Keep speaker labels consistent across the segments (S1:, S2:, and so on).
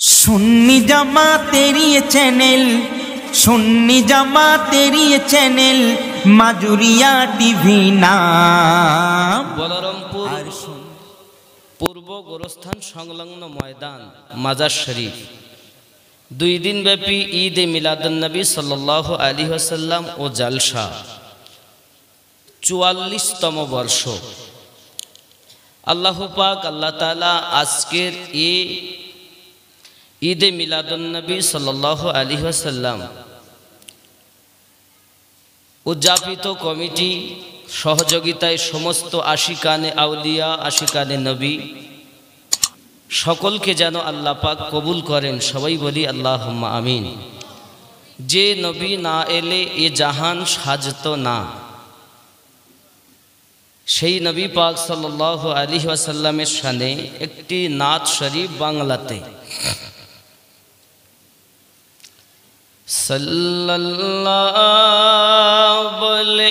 S1: सुन्नी जमा तेरी चैनल, सुन्नी जमा तेरी चैनल মাজুরিয়া টিভি নাম।
S2: বলরামপুর পূর্ব গোরস্থান সংলগ্ন ময়দান মাজার শরীফ 2 দিন ব্যাপী ঈদ এ মিলাদুন নবী সাল্লাল্লাহু আলাইহি ওয়াসাল্লাম ও জালসা 44তম বর্ষ। আল্লাহ পাক আল্লাহ তাআলা আজকের এই ঈদ এ মিলাদুন নবী সাল্লাল্লাহু আলাইহি ওয়াসাল্লাম উদযাপিত কমিটি সহযোগিতায় সমস্ত আশিকানে আউলিয়া আশিকানে নবী সকলকে যেন আল্লাহ পাক কবুল করেন। সবাই বলি আল্লাহুম্মা আমিন। যে নবী না এলে এ জাহান সাজতো না, সেই নবী পাক সাল্লাল্লাহু আলাইহি ওয়াসাল্লামের শানে একটি নাত শরীফ বাংলাতে সাল্লাল্লাহু বলে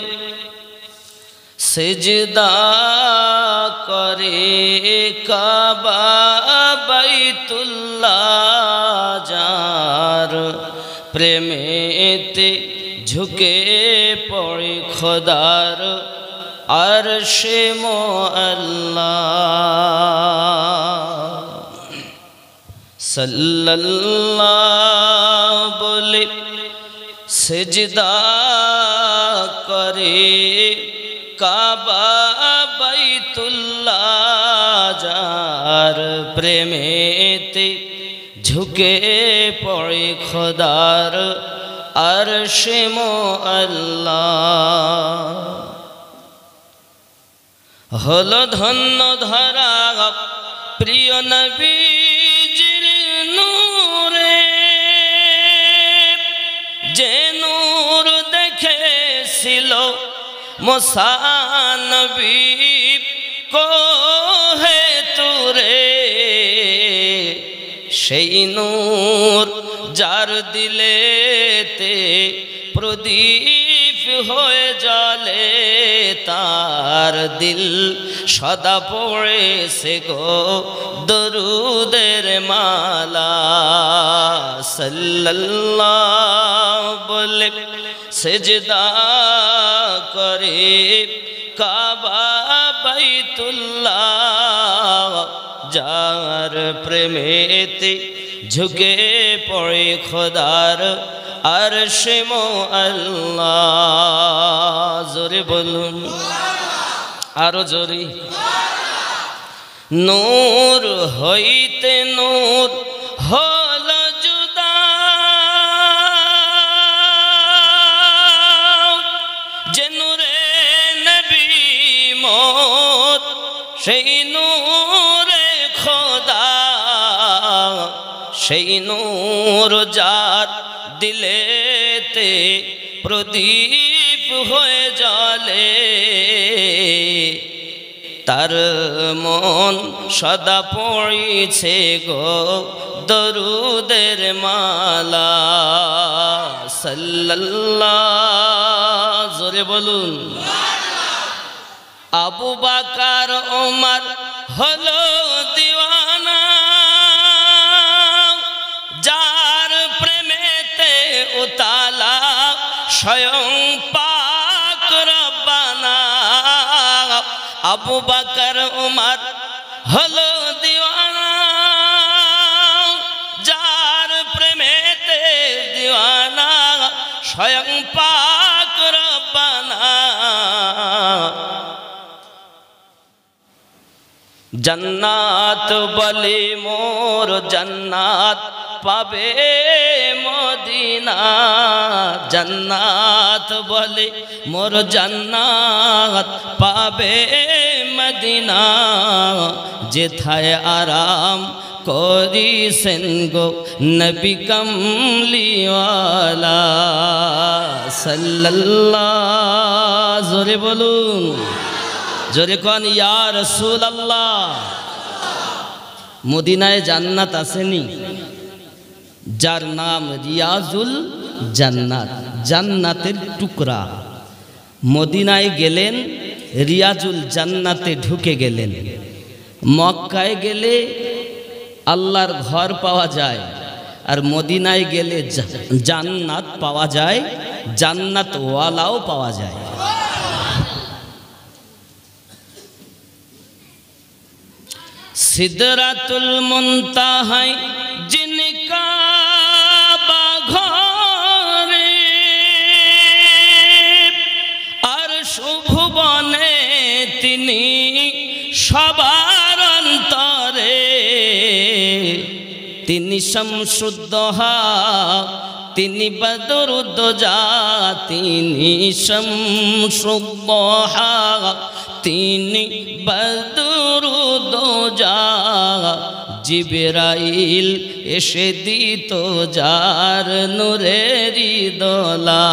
S2: সিজদা করে কাবা বাইতুল্লাহ যার প্রেমেতে ঝুঁকে পড়ে খোদার আরশে মুআল্লা। সাল্লাল্লাহু বলে সিজদা করে কাবা বাইতুল্লাহ যার প্রেমেতে ঝুঁকে পড়ে খোদার আরশে মুআল্লা। হলো ধন্য ধরা প্রিয় নবীজির নূরে, যে নূর দেখেছিল মুসা নবী কোহে তুরে, সেই নূর যার দিলেতে প্রদীপ হয়ে জ্বলে, তার দিল সদা পড়েছে গো দরুদের মালা। সাল্লাল্লাহু বলে সিজদা করে কাবা বাইতুল্লাহ যার প্রেমেতে ঝুঁকে পড়ে খোদার আরশে মুআল্লা। জোরে বলুন, আরো জোরে। নূর হইতে নূর হল জুদা, যে নূরে নবী মত সেই নূরে খোদা, সেই নূর যার দিলেতে প্রদীপ হয়ে জ্বলে, তার মন সদা পড়িছে গো দরুদের মালা। সাল্লাল্লাহু জোরে বলুন। আবু বকর ওমর হলো দিওয়ানা, যার প্রেমেতে উতালা স্বয়ং পাক রব্বানা। আবু বকর ওমর হলো দিওয়ানা, যার প্রেমেতে দিওয়ানা স্বয়ং পাক রব্বানা। জান্নাত বলে মোর জান্নাত পাবে মদিনা, জান্নাত বলে মোর জান্নাত পাবে মদিনা। যেথায় আরাম করিছেন গো নবী কমলিওয়ালা। সাল্লাল্লাহু জোরে বলুন, জোরে কোন ইয়া রাসূলুল্লাহ। মদিনায় জান্নাত আসেনি, যার নাম রিয়াজুল জান্নাত, জান্নাতের টুকরা। মদিনায় গেলেন, রিয়াজুল জান্নাতে ঢুকে গেলেন। মক্কায় গেলে আল্লাহর ঘর পাওয়া যায়, আর মদিনায় গেলে জান্নাত পাওয়া যায়, জান্নাত ওয়ালাও পাওয়া যায়। সিদরাতুল মুনতাহায় জিনকা বাঘরে আর শুভবনে তিনি সবার অন্তরে, তিনি শামসুদ্দোহা, তিনি বদরুদ্দোজা, তিনি শামসুদ্দোহা, তিনি বদরুদ্দোজা। জিবরাইল এসে দিত যার নূরেরি দোলা,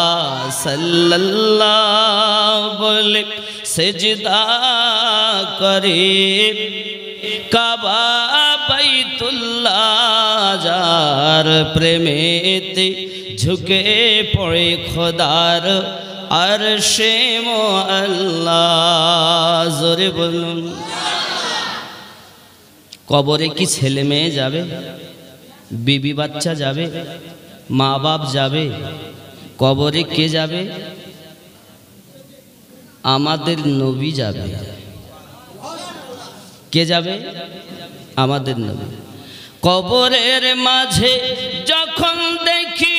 S2: সাল্লাল্লাহু বলে সিজদা করে কাবা বাইতুল্লাহ, যার প্রেমেতে ঝুঁকে পড়ে খোদার আরশে মুআল্লা। জোরে বলুন। কবরে কি ছেলে মেয়ে যাবে, বিবি বাচ্চা যাবে, মা বাপ যাবে? কবরে কে যাবে? আমাদের নবী যাবে। কে যাবে? আমাদের নবী। কবরের মাঝে যখন দেখি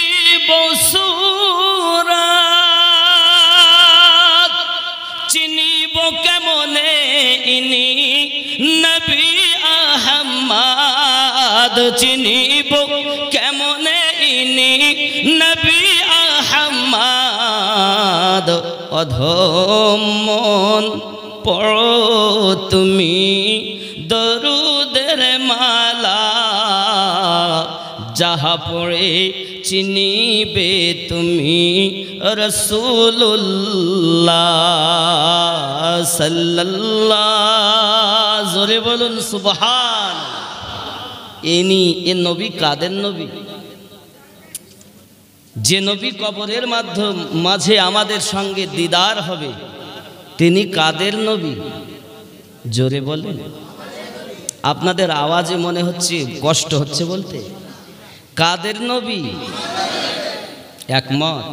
S2: বসুরাত, চিনিব কেমনে ইনি নবী আহমদ, চিনিব কেমনে ইনি নবী আহমদ। অধম মন পড়ো তুমি দরুদের মালা, যাহা পড়ে চিনিবে তুমি রাসূলুল্লাহ সাল্লাল্লাহু। জোরে বলুন সুবহান। এ নবী কাদের নবী? যে নবী কবরের মাঝে আমাদের সঙ্গে দিদার হবে, তিনি কাদের নবী? জোরে বলেন। আপনাদের আওয়াজে মনে হচ্ছে কষ্ট হচ্ছে বলতে। কাদের নবী? একমত?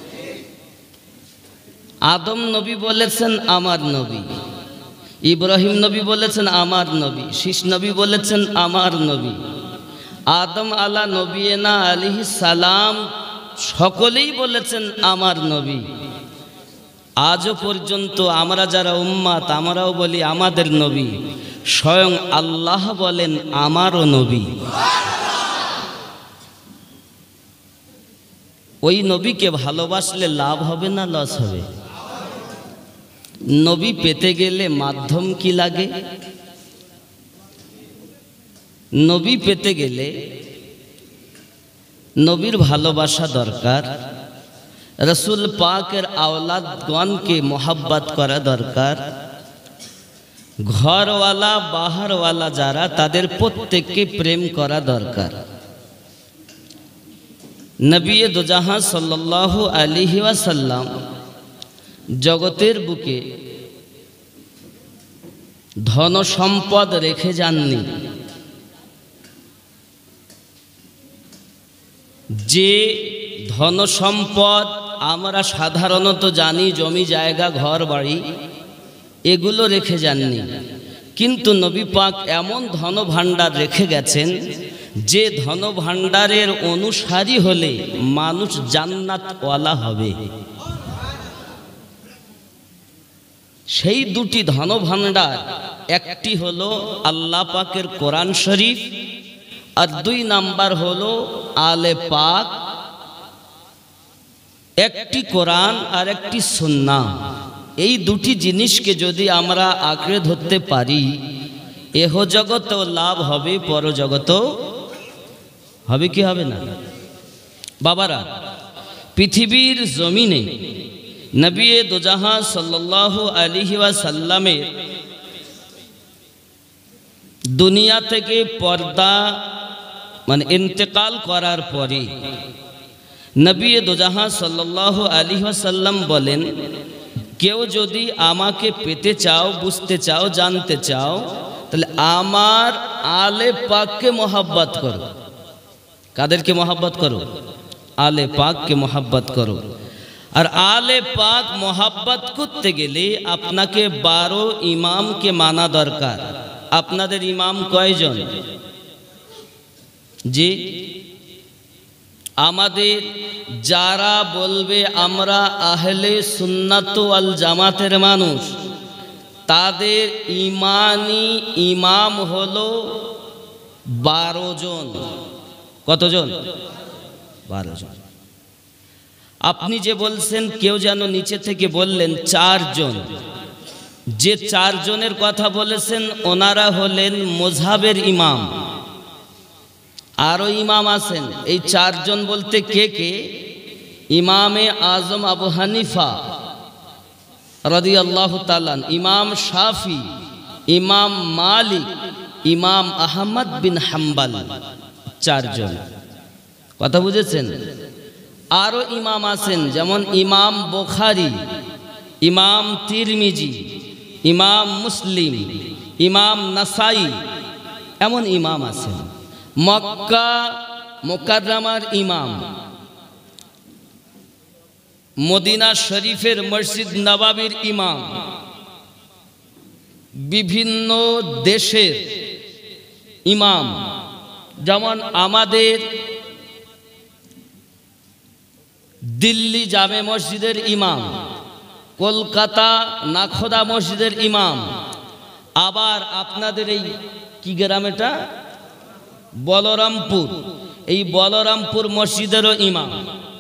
S2: আদম নবী বলেছেন আমার নবী, ইব্রাহিম নবী বলেছেন আমার নবী, শীষ নবী বলেছেন আমার নবী, আদম আলা নবীনা আলাইহিস সালাম সকলেই বলেছেন আমার নবী। আজও পর্যন্ত আমরা যারা উম্মাত, আমরাও বলি আমাদের নবী। স্বয়ং আল্লাহ বলেন আমারও নবী। ওই নবীকে ভালোবাসলে লাভ হবে না লস হবে? নবী পেতে গেলে মাধ্যম কি লাগে? নবী পেতে গেলে নবীর ভালোবাসা দরকার, রসুল পাকের আওলাদগণকে মোহাব্বত করা দরকার, ঘরওয়ালা বাহারওয়ালা যারা তাদের প্রত্যেককে প্রেম করা দরকার। নবী দুজাহান সাল্লাল্লাহু আলাইহি ওয়াসাল্লাম জগতের বুকে ধন সম্পদ রেখে যাননি। যে ধন সম্পদ আমরা সাধারণত জানি, জমি জায়গা ঘর বাড়ি, এগুলো রেখে যাননি, কিন্তু নবী পাক এমন ধন ভাণ্ডার রেখে গেছেন যে ধন ভাণ্ডারের অনুসারী হলে মানুষ জান্নাতওয়ালা হবে। সেই দুটি ধন ভাণ্ডার, একটি হলো আল্লাহ পাকের কোরআন শরীফ, আর 2 নাম্বার হলো আলে পাক। একটি কোরআন আর একটি সুন্নাহ, এই দুটি জিনিসকে যদি আমরা আঁকড়ে ধরতে পারি, এহ জগতেও লাভ হবে, পরজগতেও হবে। কি হবে না? বাবারা, পৃথিবীর জমিনে নবী দুজাহান সাল্লাল্লাহু আলাইহি ওয়াসাল্লামের দুনিয়া থেকে পর্দা মানে ইন্তেকাল করার পরে নবী দুজাহান সাল্লাল্লাহু আলাইহি ওয়াসাল্লাম বলেন, কেউ যদি আমাকে পেতে চাও, বুঝতে চাও, জানতে চাও, তাহলে আমার আলে পাককে মোহাব্বত করো। কাদেরকে মোহাব্বত করো? আলে পাককে মোহাব্বত করো। আর আলে পাক মোহাব্বত করতে গেলে আপনাকে 12 ইমামকে মানা দরকার। আপনাদের ইমাম কয়জন? জি, আমাদের যারা বলবে আমরা আহলে সুন্নাত ওয়াল জামাতের মানুষ, তাদের ইমানি ইমাম হলো 12 জন। কতজন? 12 জন। আপনি যে বলছেন, কেউ যেন নিচে থেকে বললেন 4 জন। যে 4 জনের কথা বলেছেন ওনারা হলেন মযহাবের ইমাম। আরো ইমাম আছেন। এই 4 জন বলতে কে কে? ইমামে আজম আবু হানিফা রাদিয়াল্লাহু তাআলা, ইমাম শাফি, ইমাম মালিক, ইমাম আহমদ বিন হাম্বল। 4 জন। কথা বুঝেছেন? আরো ইমাম আছেন, যেমন ইমাম বুখারী, ইমাম তিরমিজি, ইমাম মুসলিম, ইমাম নাসাই, এমন ইমাম আছেন। মক্কা মুকাররমার ইমাম, মদিনা শরীফের মসজিদ নববীর ইমাম, বিভিন্ন দেশের ইমাম, যেমন আমাদের দিল্লি জামে মসজিদের ইমাম, কলকাতা নাখোদা মসজিদের ইমাম, আবার আপনাদের এই কি গ্রাম এটা? বলরামপুর, এই বলরামপুর মসজিদেরও ইমাম।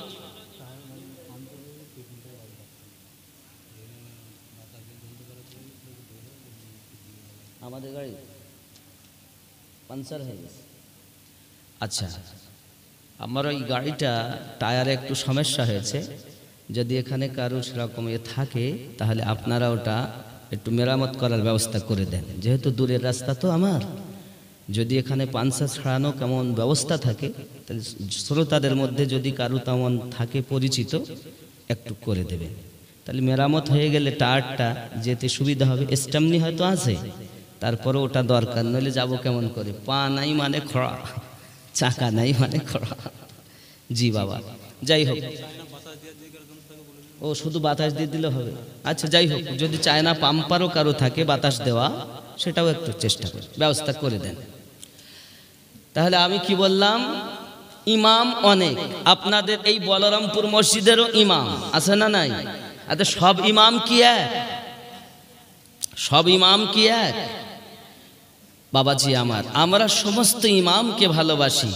S2: আমাদের গাড়ি পাঞ্চার হয়ে গেছে। আচ্ছা, আমার ওই গাড়িটা টায়ারে একটু সমস্যা হয়েছে। যদি এখানে কারো সেরকম থাকে তাহলে আপনারা ওটা একটু মেরামত করার ব্যবস্থা করে দেন। যেহেতু দূরের রাস্তা তো আমার, যদি এখানে পাঞ্চার ছাড়ানো কেমন ব্যবস্থা থাকে তাহলে শ্রোতাদের মধ্যে যদি কারো তেমন থাকে পরিচিত, একটু করে দেবেন। তাহলে মেরামত হয়ে গেলে টায়ারটা যেতে সুবিধা হবে। স্টামনি হয়তো আছে, তারপরে ওটা দরকার, নইলে যাবো কেমন করে? পা নাই মানে খড়া, চাকা নাই মানে খড়া। জি বাবা, যাই হোক, ও শুধু বাতাস দিয়ে দিলে হবে? আচ্ছা, যাই হোক, যদি চায়না পাম্পারও কারো থাকে বাতাস দেওয়া, সেটাও একটু চেষ্টা করে ব্যবস্থা করে দেন। তাহলে আমি কি বললাম? ইমাম অনেক। আপনাদের এই বলরামপুর মসজিদেরও ইমাম আছে না নাই? আচ্ছা, সব ইমাম কি এক? সব ইমাম কি এক? বাবাজি আমার, আমরা সমস্ত ইমামকে ভালোবাসি।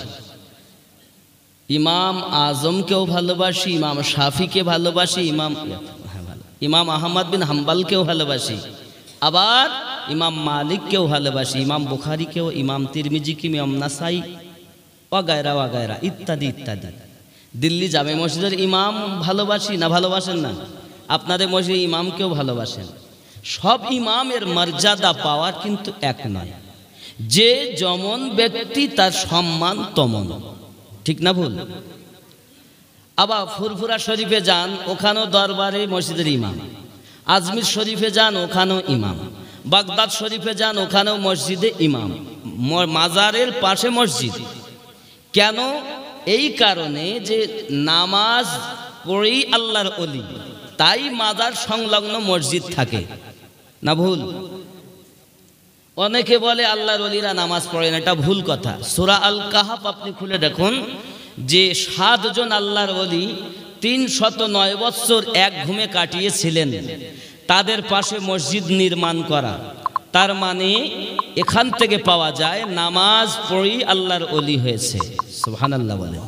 S2: ইমাম আজমকেও ভালোবাসি, ইমাম শাফিকে ভালোবাসি, ইমাম আহমদ বিন হাম্বলকেও ভালোবাসি, আবার ইমাম মালিককেও ভালোবাসি, ইমাম বুখারীকেও, ইমাম তিরমিজিকে, ইমাম নাসাই, ওয়াগায়রা ওয়াগায়রা, ইত্যাদি ইত্যাদি। দিল্লি জামে মসজিদের ইমাম ভালোবাসি না? ভালোবাসেন না? আপনাদের মসজিদের ইমামকেও ভালোবাসেন। সব ইমামের মর্যাদা পাওয়া কিন্তু এক নয়। যে যেমন ব্যক্তি তার সম্মান তমন, ঠিক না ভুল? আবার ফুরফুরা শরীফে যান, ওখানেও দরবারে মসজিদের ইমাম। আজমির শরীফে যান, ওখানেও ইমাম। বাগদাদ শরীফে যান, ওখানেও মসজিদে ইমাম, মাজারের পাশে মসজিদ। কেন? এই কারণে যে নামাজ পড়েই আল্লাহর ওলি, তাই মাজার সংলগ্ন মসজিদ থাকে না? ভুল? অনেকে বলে আল্লাহর ওলিরা নামাজ পড়ে না, এটা ভুল কথা। সূরা আল কাহাফ আপনি খুলে দেখুন যে 7 জন আল্লাহর ওলি 309 বছর এক ঘুমে কাটিয়েছিলেন, তাদের পাশে মসজিদ নির্মাণ করা। তার মানে এখান থেকে পাওয়া যায় নামাজ পড়েই আল্লাহর ওলি হয়েছে। সুবহানাল্লাহ বলেন।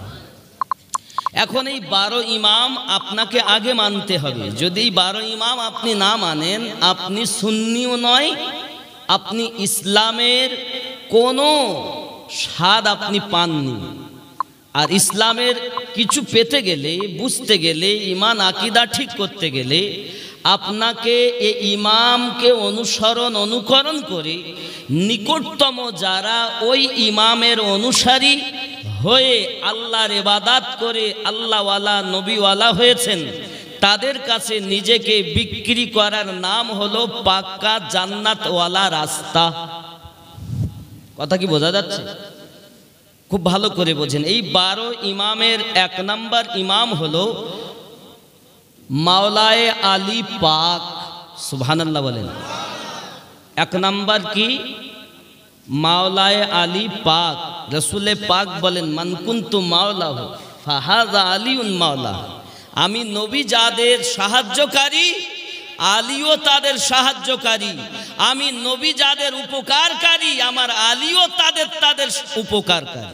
S2: এখন এই 12 ইমাম আপনাকে আগে মানতে হবে। যদি 12 ইমাম আপনি না মানেন, আপনি সুন্নিও নয়, আপনি ইসলামের কোনো স্বাদ আপনি পাননি। আর ইসলামের কিছু পেতে গেলে, বুঝতে গেলে, ঈমান আকীদা ঠিক করতে গেলে আপনাকে এই ইমামকে অনুকরণ করে নিকটতম যারা ওই ইমামের অনুসারী হয়ে আল্লাহর ইবাদত করে আল্লাহওয়ালা নবীওয়ালা হয়েছেন, তাদের কাছে নিজেকে বিক্রি করার নাম হলো পাক্কা জান্নাতওয়ালা রাস্তা। কথা কি বোঝা যাচ্ছে? খুব ভালো করে বোঝেন। এই 12 ইমামের 1 নাম্বার ইমাম হলো মাওলায়ে আলী পাক। সুবহানাল্লাহ বলেন। 1 নাম্বার কি? মাওলায়ে আলী পাক। রসুলে পাক বলেন, মান কুনতু মাওলাহু ফাহাযা আলিউন মাওলা। আমি নবী যাদের সাহায্যকারী, আলীও তাদের সাহায্যকারী। আমি নবী যাদের উপকারকারী, আমার আলীও তাদের উপকারকারী।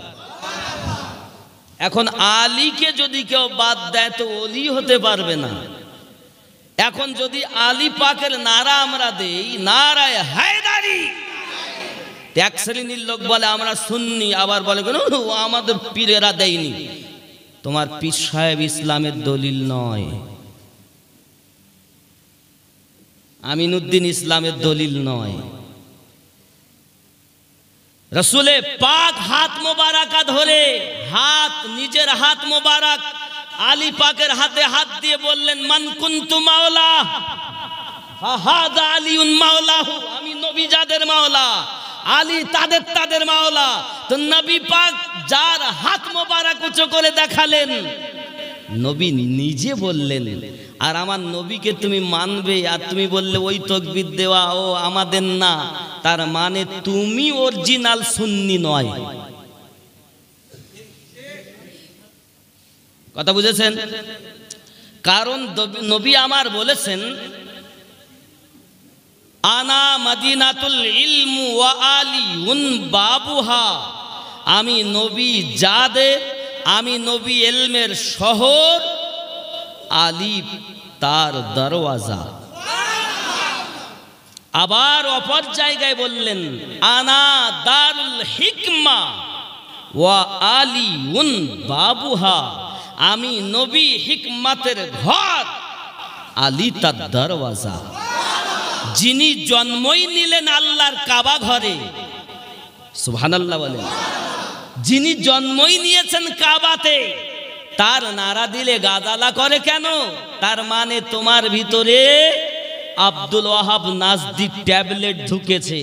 S2: এখন আলীকে যদি কেউ বাদ দেয় তো ওলি হতে পারবে না। এখন যদি আলী পাকের নারা আমরা দেই, নারায়ে হায়দারি, এক শ্রেণীর লোক বলে আমরা সুন্নি, আবার বলে কেন ও আমাদের পীরেরা দেয়নি। তোমার পীর সাহেব ইসলামের দলিল নয়, আমিনুদ্দিন ইসলামের দলিল নয়। রসুলে পাক হাত মোবারকা ধরে, নিজের হাত মোবারক আলী পাকের হাতে হাত দিয়ে বললেন, মান কুনতু মাওলা ফাহাযা আলিউন মাওলাহু। আমি নবী যাদের মাওলা, আলী তাদের মাওলা। তো নবী পাক যার হাত মোবারক উঁচু করে দেখালেন, নবী নিজে বললেন, আর আমার নবীকে তুমি মানবে আর তুমি বললে ওই তাকবীর দেওয়া ও আমাদের না, তার মানে তুমি অরিজিনাল সুন্নি নয়। কথা বুঝেছেন? কারণ নবী আমার বলেছেন, আনা মদিনাতুল ইলম ওয়া আলিউন বাবুহা। আমি নবী যাদের, আমি নবী ইলমের শহর, আলী তার দরওয়াজা। আবার অপর জায়গায় বললেন, আনা দারুল হিকমা ওয়া আলিউন বাবুহা। আমি নবী হিকমতের ঘর, আলী তার দরওয়াজা। যিনি জন্মই নিলেন আল্লাহর কাবা ঘরে, সুবহানাল্লাহ বলেন, যিনি জন্মই নিয়েছেন কাবাতে, তার নারা দিলে গাদালা করে কেন? তার মানে তোমার ভিতরে আব্দুল ওয়াহাব নাজদি ট্যাবলেট ঢুকেছে।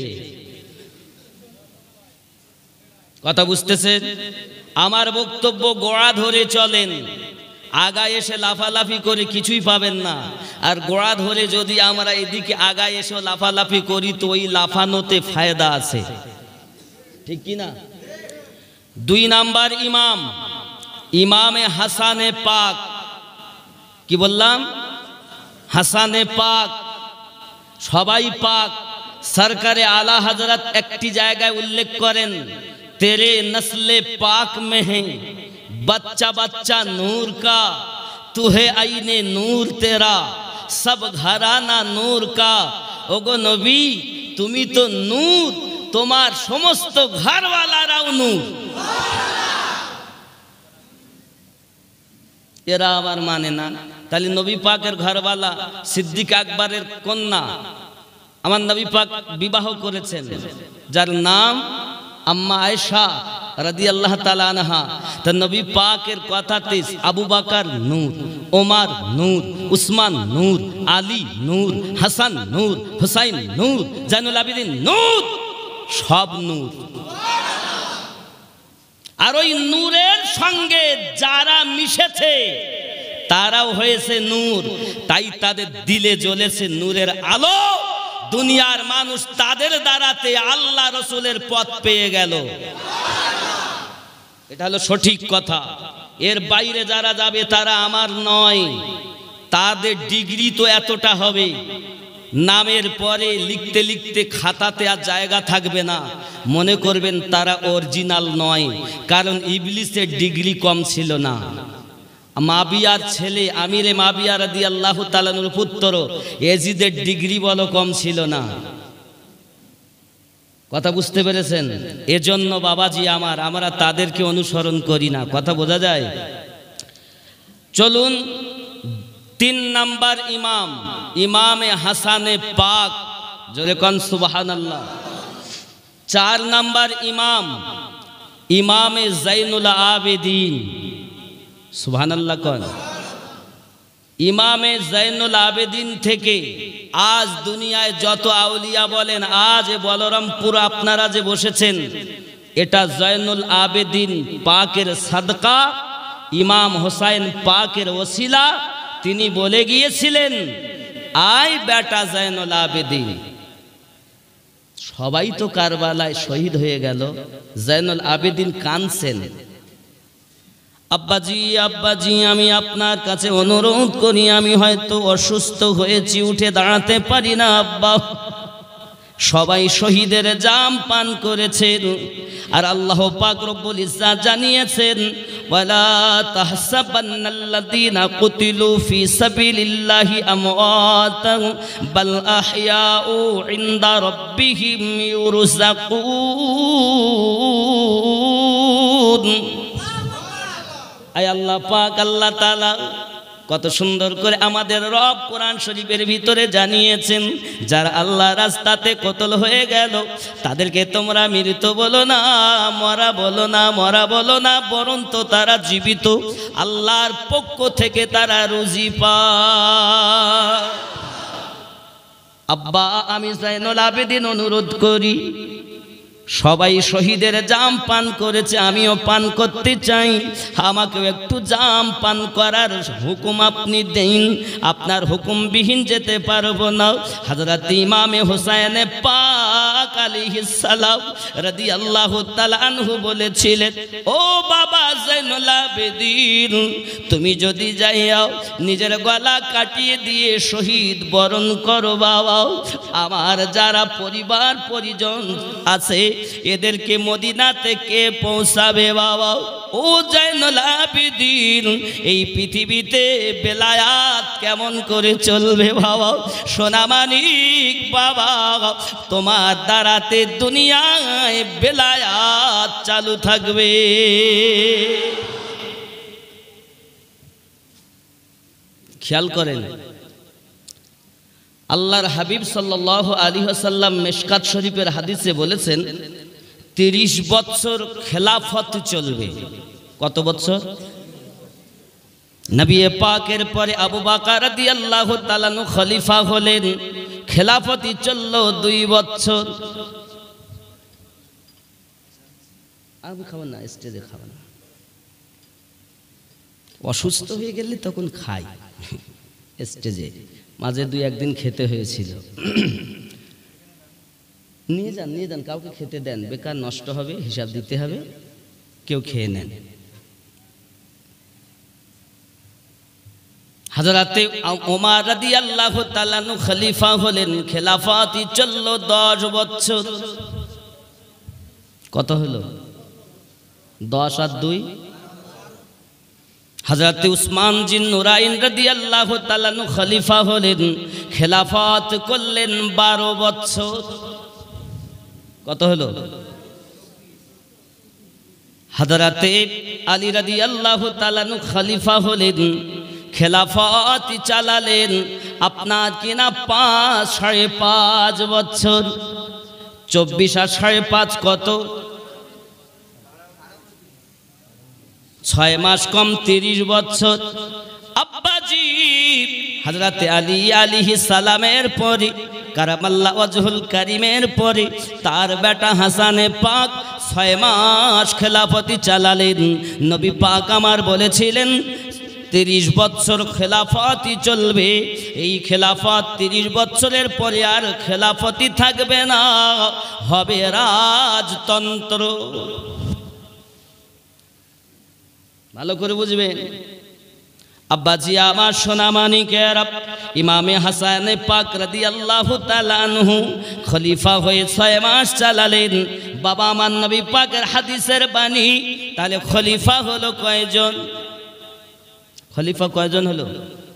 S2: কথা বুঝতেছেন? আমার বক্তব্য গোড়া ধরে চলেন, আগায় এসে লাফালাফি করে কিছুই পাবেন না। আর গোড়া ধরে যদি আমরা এদিকে আগায় এসে লাফালাফি করি তো ওই লাফানোতে ফায়দা আছে, ঠিক কি না? 2 নাম্বার ইমাম, ইমামে হাসানে পাক। কি বললাম? হাসানে পাক। সবাই পাক। সরকারে আলা হযরত একটি জায়গায় উল্লেখ করেন, তেরে নসলে পাক মে হ্যাঁ बच्चा बच्चा नूर का, तू है आईने नूर तेरा, सब घराना नूर का। ओगो नबी তুমি তো নূর, তোমার সমস্ত ঘরওয়ালারাও নূর। এরা আবার মানে না। তাহলে নবী পাকের ঘরওয়ালা সিদ্দিক আকবরের কন্যা আমার নবী পাক বিবাহ করেছেন, যার নাম আম্মা আয়েশা রাদিয়াল্লাহু তাআলা আনহা। তো নবী পাকের কথাতে আবু বকর নূর, ওমর নূর, উসমান নূর, আলী নূর, হাসান নূর, হুসাইন নূর, জাইনুল আবেদিন নূর, সব নূর। আর ওই নূরের সঙ্গে যারা মিশেছে তারাও হয়েছে নূর। তাই তাদের দিলে জ্বলেছে নূরের আলো। দুনিয়ার মানুষ তাদের দ্বারাতে আল্লাহ রসুলের পথ পেয়ে গেল। এটা হলো সঠিক কথা। এর বাইরে যারা যাবে তারা আমার নয়। তাদের ডিগ্রি তো এতটা হবে, নামের পরে লিখতে লিখতে খাতাতে আর জায়গা থাকবে না, মনে করবেন তারা অরিজিনাল নয়। কারণ ইবলিসের ডিগ্রি কম ছিল না। মাবিয়ার ছেলে আমিরে মাবিয়া রাদিয়াল্লাহু তাআলার পুত্র ইয়াজিদের ডিগ্রি বলো কম ছিল না। কথা বুঝতে পেরেছেন? এজন্য বাবাজি আমার, আমরা তাদেরকে অনুসরণ করি না। কথা বোঝা যায়? চলুন 3 নাম্বার ইমাম, ইমামে হাসানে পাক, জোরে কোন সুবহানাল্লাহ। 4 নাম্বার ইমাম, ইমামে জাইনুল আবেদিন, সুবহানাল্লাহ কোন। ইমামে জৈনুল আবেদিন থেকে আজ দুনিয়ায় যত আউলিয়া বলেন, আজ বলরামপুর আপনারা যে বসেছেন, এটা জৈনুল আবেদিন পাকের সাদকা, ইমাম হোসাইন পাকের ওসিলা। তিনি বলে গিয়েছিলেন, আয় বেটা জৈনুল আবেদিন। সবাই তো কারবালায় শহীদ হয়ে গেল, জৈনুল আবেদিন কাঁদছেন, আব্বাজি আব্বাজি আমি আপনার কাছে অনুরোধ করি, আমি হয়তো অসুস্থ হয়েছি, উঠে দাঁড়াতে পারি না আব্বা। সবাই শহীদের জাম পান করেছেন, আর আল্লাহ পাক রব্বুল ইজ্জাত জানিয়েছেন, ওয়ালা তাহসাবান্নাল্লাযীনা কুতিলু ফি সাবিলিল্লাহি আমওয়াতান বাল আহইয়াউ ইনদা রাব্বিহিম ইউরযাকুন। আয় আল্লাহ পাক, আল্লাহ তাআলা কত সুন্দর করে আমাদের রব কোরআন শরীফের ভিতরে জানিয়েছেন, যারা আল্লাহর রাস্তাতে কতল হয়ে গেল তাদেরকে তোমরা মৃত বলো না, মরা বলো না, মরা বলো না, বরং তো তারা জীবিত, আল্লাহর পক্ষ থেকে তারা রুজি পায়। আব্বা আমি জৈনুল আবেদিন অনুরোধ করি, সবাই শহীদের জাম পান করেছে, আমিও পান করতে চাই, আমাকেও একটু জাম পান করার হুকুম আপনি দেন। আপনার হুকুমবিহীন যেতে পারবো না। হযরত ইমামে হোসেন পাক আলাইহিস সালাম রাদিয়াল্লাহু তাআলা আনহু বলেছিলেন, ও বাবা জৈনুল আবেদিন, তুমি যদি যাইও নিজের গলা কাটিয়ে দিয়ে শহীদ বরণ করো বাবা, আমার যারা পরিবার পরিজন আছে এদেরকে মদিনা থেকে পৌঁছাবে বাবা। ও জৈনুল আবেদিন, এই পৃথিবীতে বেলায়াত কেমন করে চলবে বাবা? সোনামানিক বাবা, তোমার দ্বারাতে দুনিয়ায় বেলায়াত চালু থাকবে। খেয়াল করেন, আল্লাহর হাবিব সাল্লাল্লাহু আলাইহি ওয়াসাল্লাম মিশকাত শরীফের হাদিসে বলেছেন, 30 বছর খেলাফত চলবে। কত বছর? নবী পাকের পরে আবু বকর রাদিয়াল্লাহু তাআলা আনহু খলিফা হলেন, খেলাফতি চলল 2 বছর। আমি খাবো না, স্টেজে খাবো না, অসুস্থ হয়ে গেলে তখন খাই স্টেজে, মাঝে 2-1 দিন খেতে হয়েছিল। নিয়ে যান, নিয়ে যান, কাউকে খেতে দেন, বেকার নষ্ট হবে, হিসাব দিতে হবে, কেউ খেয়ে নেন। হযরতে ওমর রাদিয়াল্লাহু তাআলা আনহু খলিফা হলেন, খেলাফতি চলল 10 বছর। কত হলো? 10 আর 2। হযরতে উসমান জিন নুরাইন রাদিয়াল্লাহু তাআলা আনহু খলিফা হলেন, খেলাফত করলেন 12 বছর। কত হলো? হযরতে আলী রাদিয়াল্লাহু তাআলা আনহু খলিফা হলেন, খেলাফত চালালেন আপনার কিনা 5.5 বছর। 24 আর 5.5 কত? 6 মাস কম 30 বছর। আব্বাজি হযরতে আলী আলাইহিস সালামের পরে, কারামাল্লাহু ওয়াজহুল কারীমের পরে তার বেটা হাসানে পাক 6 মাস খেলাফতি চালালেন। নবী পাক আমার বলেছিলেন 30 বছর খেলাফতি চলবে। এই খেলাফত 30 বছরের পরে আর খেলাফতি থাকবে না, হবে রাজতন্ত্র। ভালো করে বুঝবেন আব্বাজি আমার সোনামানিকের, ইমামে হাসান পাক রাদিয়াল্লাহু তাআলা আনহু খলিফা হয়ে 6 মাস চালালেন। বাবা আমার নবী পাকের হাদিসের বাণী। তাহলে খলিফা হলো কয়জন? খলিফা কয়জন হলো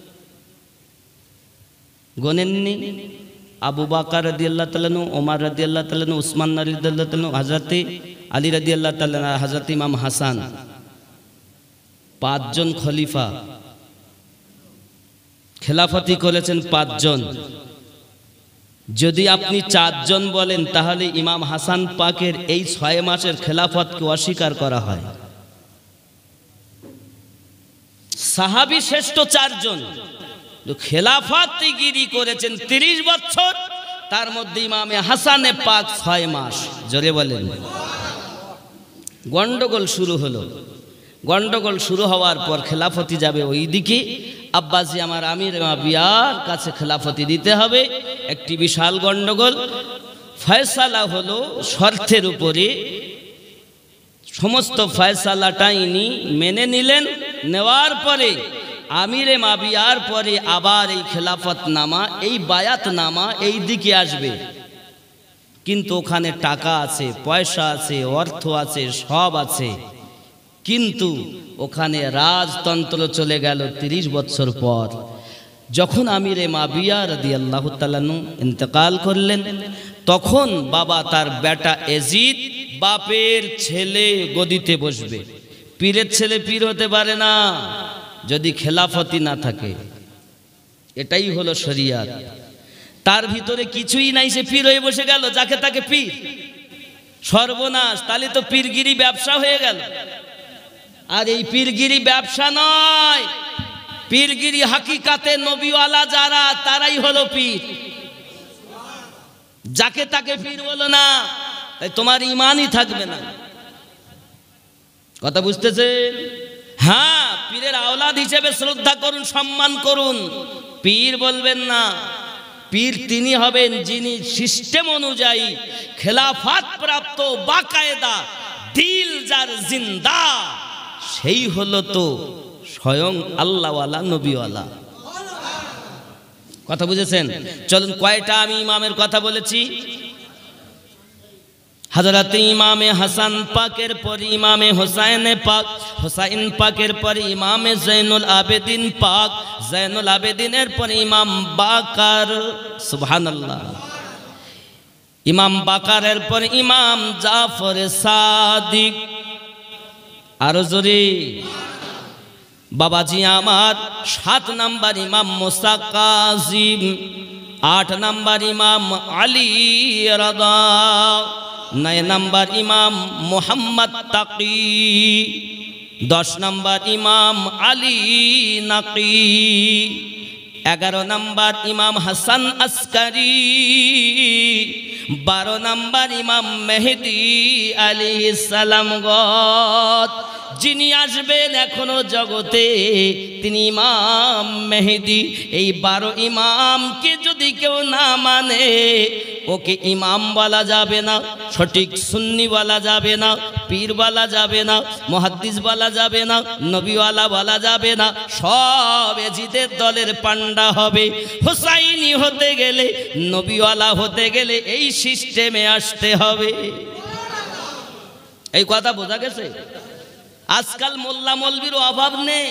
S2: গোনেননি? আবু বকর রাদিয়াল্লাহু তাআলা আনহু, ওমর রাদিয়াল্লাহু তাআলা আনহু, উসমান রাদিয়াল্লাহু তাআলা আনহু, হযরতে আলী রাদিয়াল্লাহু তাআলা আনহু, হযরত ইমাম হাসান, 5 জন খলিফা খেলাফতি করেছেন 5 জন। যদি আপনি 4 জন বলেন তাহলে ইমাম হাসান পাকের এই 6 মাসের খেলাফতকে অস্বীকার করা হয়। সাহাবী শ্রেষ্ঠ 4 জন, খেলাফতগিরি করেছেন 30 বছর, তার মধ্যে ইমামে হাসানে পাক 6 মাস। জোরে বলেন। গন্ডগোল শুরু হলো। গন্ডগোল শুরু হওয়ার পর খেলাফতি যাবে ওই দিকে, আব্বাসি আমার আমির মাবিয়ার কাছে খেলাফতি দিতে হবে। একটি বিশাল গন্ডগোল। ফয়সালা হলো শর্তের উপরে, সমস্ত ফয়সালাটা ইনি মেনে নিলেন। নেওয়ার পরে আমিরে মাবিয়ার পরে আবার এই খেলাফত নামা, এই বায়াত নামা এই দিকে আসবে। কিন্তু ওখানে টাকা আছে, পয়সা আছে, অর্থ আছে, সব আছে, কিন্তু ওখানে রাজতন্ত্র চলে গেল 30 বছর পর। যখন আমিরে মাবিয়া রাদিয়াল্লাহু তাআলা ইন্তেকাল করলেন, তখন বাবা তার বেটা এজিদ, বাপের ছেলে গদিতে বসবে। পীরের ছেলে পীর হতে পারে না যদি খেলাফতি না থাকে। এটাই হলো শরিয়াত। তার ভিতরে কিছুই নাই, সে পীর হয়ে বসে গেল, যাকে তাকে পীর। সর্বনাশ, তাহলে তো পীরগিরি ব্যবসা হয়ে গেল। আর এই পীরগিরি ব্যবসা নয়, পীরগিরি হাকিকাতে নবীওয়ালা যারা, তারাই হলো পীর। যাকে তাকে পীর বলো না, তাই তোমার ইমানই থাকবে না। কথা বুঝতেছেন? হ্যাঁ, পীরের আওলাদ হিসেবে শ্রদ্ধা করুন, সম্মান করুন, পীর বলবেন না। পীর তিনি হবেন যিনি সিস্টেম অনুযায়ী খেলাফত প্রাপ্ত, বাকায়দা, দিল যার জিন্দা, সেই হলো তো স্বয়ং আল্লাহওয়ালা, নবীওয়ালা। কথা বুঝেছেন? চলুন, কয়টা আমি ইমামের কথা বলেছি? হযরত ইমামে হাসান পাকের পর ইমামে হুসাইন পাক, হুসাইন পাকের পর ইমামে জৈনুল আবেদিন পাক, জৈনুল আবেদিনের পর ইমাম বাকার, সুবহানাল্লাহ, ইমাম বাকারের পর ইমাম জাফর সাদিক। আরো জোরে বাবাজি আমার। 7 নাম্বার ইমাম মুসা কাজিম, 8 নাম্বার ইমাম আলী রাদা, 9 নাম্বার ইমাম মুহাম্মদ তাকি, 10 নাম্বার ইমাম আলী নাকি, 11 নাম্বার ইমাম হাসান আসকারি, 12 নাম্বার ইমাম মেহেদি আলাইহিস সালাম। যিনি আসবেন এখনো জগতে, তিনি ইমাম মেহেদি। এই 12 ইমামকে যদি কেউ না মানে, ওকে ইমাম বলা যাবে না, সঠিক সুন্নি বলা যাবে না, পীর বলা যাবে না, মুহাদ্দিস বলা যাবে না, নবীওয়ালা বলা যাবে না। সব এজিদের দলের পান্ডা হবে। হুসাইনি হতে গেলে, নবীওয়ালা হতে গেলে এই সিস্টেমে আসতে হবে। এই কথা বোঝা গেছে? আজকাল মোল্লা মৌলবীর অভাব নেই,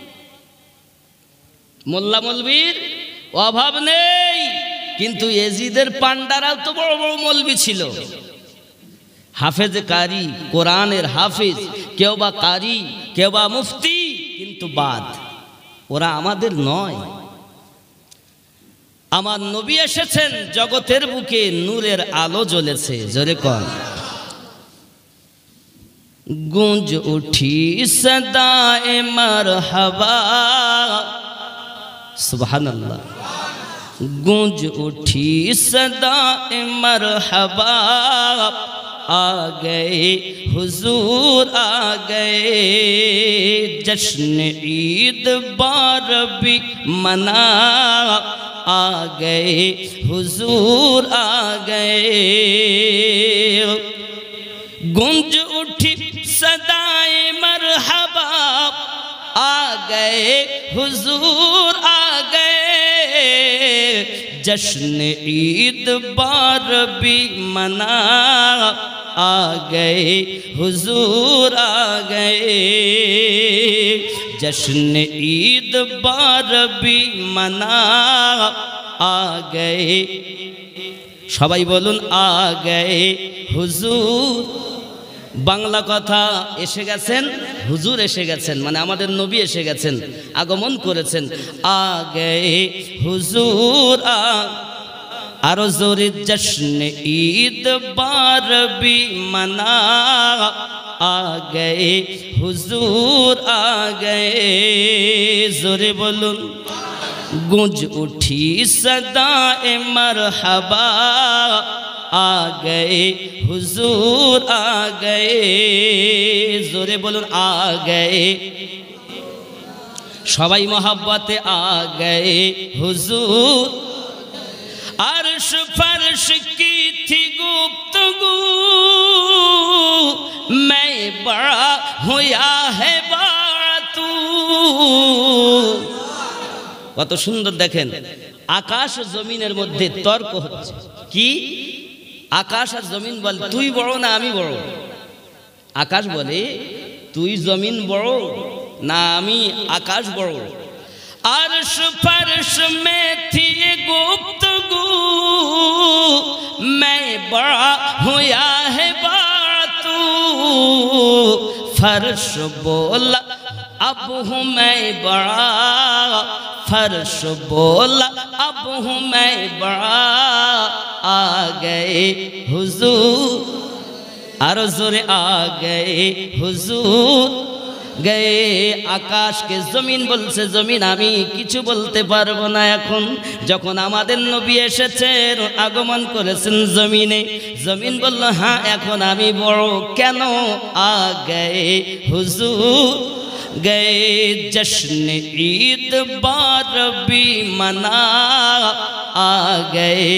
S2: মোল্লা মৌলবীর অভাব নেই, কিন্তু এজিদের পান্ডারাও তো বড় বড় মৌলবী ছিল। হাফেজ কারি, কোরআনের হাফেজ, কেউ বা কারি, কেউ বা মুফতি, কিন্তু বাদ। ওরা আমাদের নয়। আমার নবী এসেছেন, জগতের বুকে নূরের আলো জ্বলেছে। জোরে কন। गूंज उठी सदाए मरहबा, सुभान अल्लाह। गूंज उठी सदाए मरहबा, आ गए हुजूर आ गए, जश्न ईद बार भी मना, आ गए हुजूर आ गए। गूंज उठी सदाए मरहबा, आ गए हुजूर आ गए, जश्न ईद बार भी मना, आ गए हुजूर आ गए, जश्न ईद बार भी मना, आ गए। সবাই বলুন, आ गए हुजूर। বাংলা কথা, এসে গেছেন হুজুর, এসে গেছেন মানে আমাদের নবী এসে গেছেন, আগমন করেছেন। আ গয়ে হুজুর, আরো জোরে, জশ্ন ঈদ বার বি মানা, আ গয়ে হুজুর আ গয়ে। জোরে বলুন, गूंज उठी सदाए मरहबा, आ गए हुजूर आ गए। जोरे बोलून आ गए, सबाई मोहब्बते आ गए हुजूर। अर्श फर्श की थी गुफ्तगू, मैं बड़ा हुआ है बातू। কত সুন্দর দেখেন, আকাশ জমিনের মধ্যে তর্ক হচ্ছে। কি? আকাশ আর জমিন বলে তুই বড় না আমি বড়। আকাশ বলে তুই জমিন বড় না আমি আকাশ বড়। अर्श फर्श में थी गुफ्तगू, मैं बड़ा हुआ है बातू। फर्श बोला अब हूँ मैं बड़ा, फर्श बोला अब हूँ मैं बड़ा। आ गए हुजूर, आरो जोरे आ गए हुजूर। गए आकाश के जमीन बोलছে जमीन আমি কিছু বলতে পারবো না এখন। যখন আমাদের নবী এসেছেন আগমন করেছেন জমিনে, জমিন বলল হ্যাঁ এখন আমি বড়। কেন? আ গয়ে হুজুর, गए जश्न ईद बार भी मना, आ गए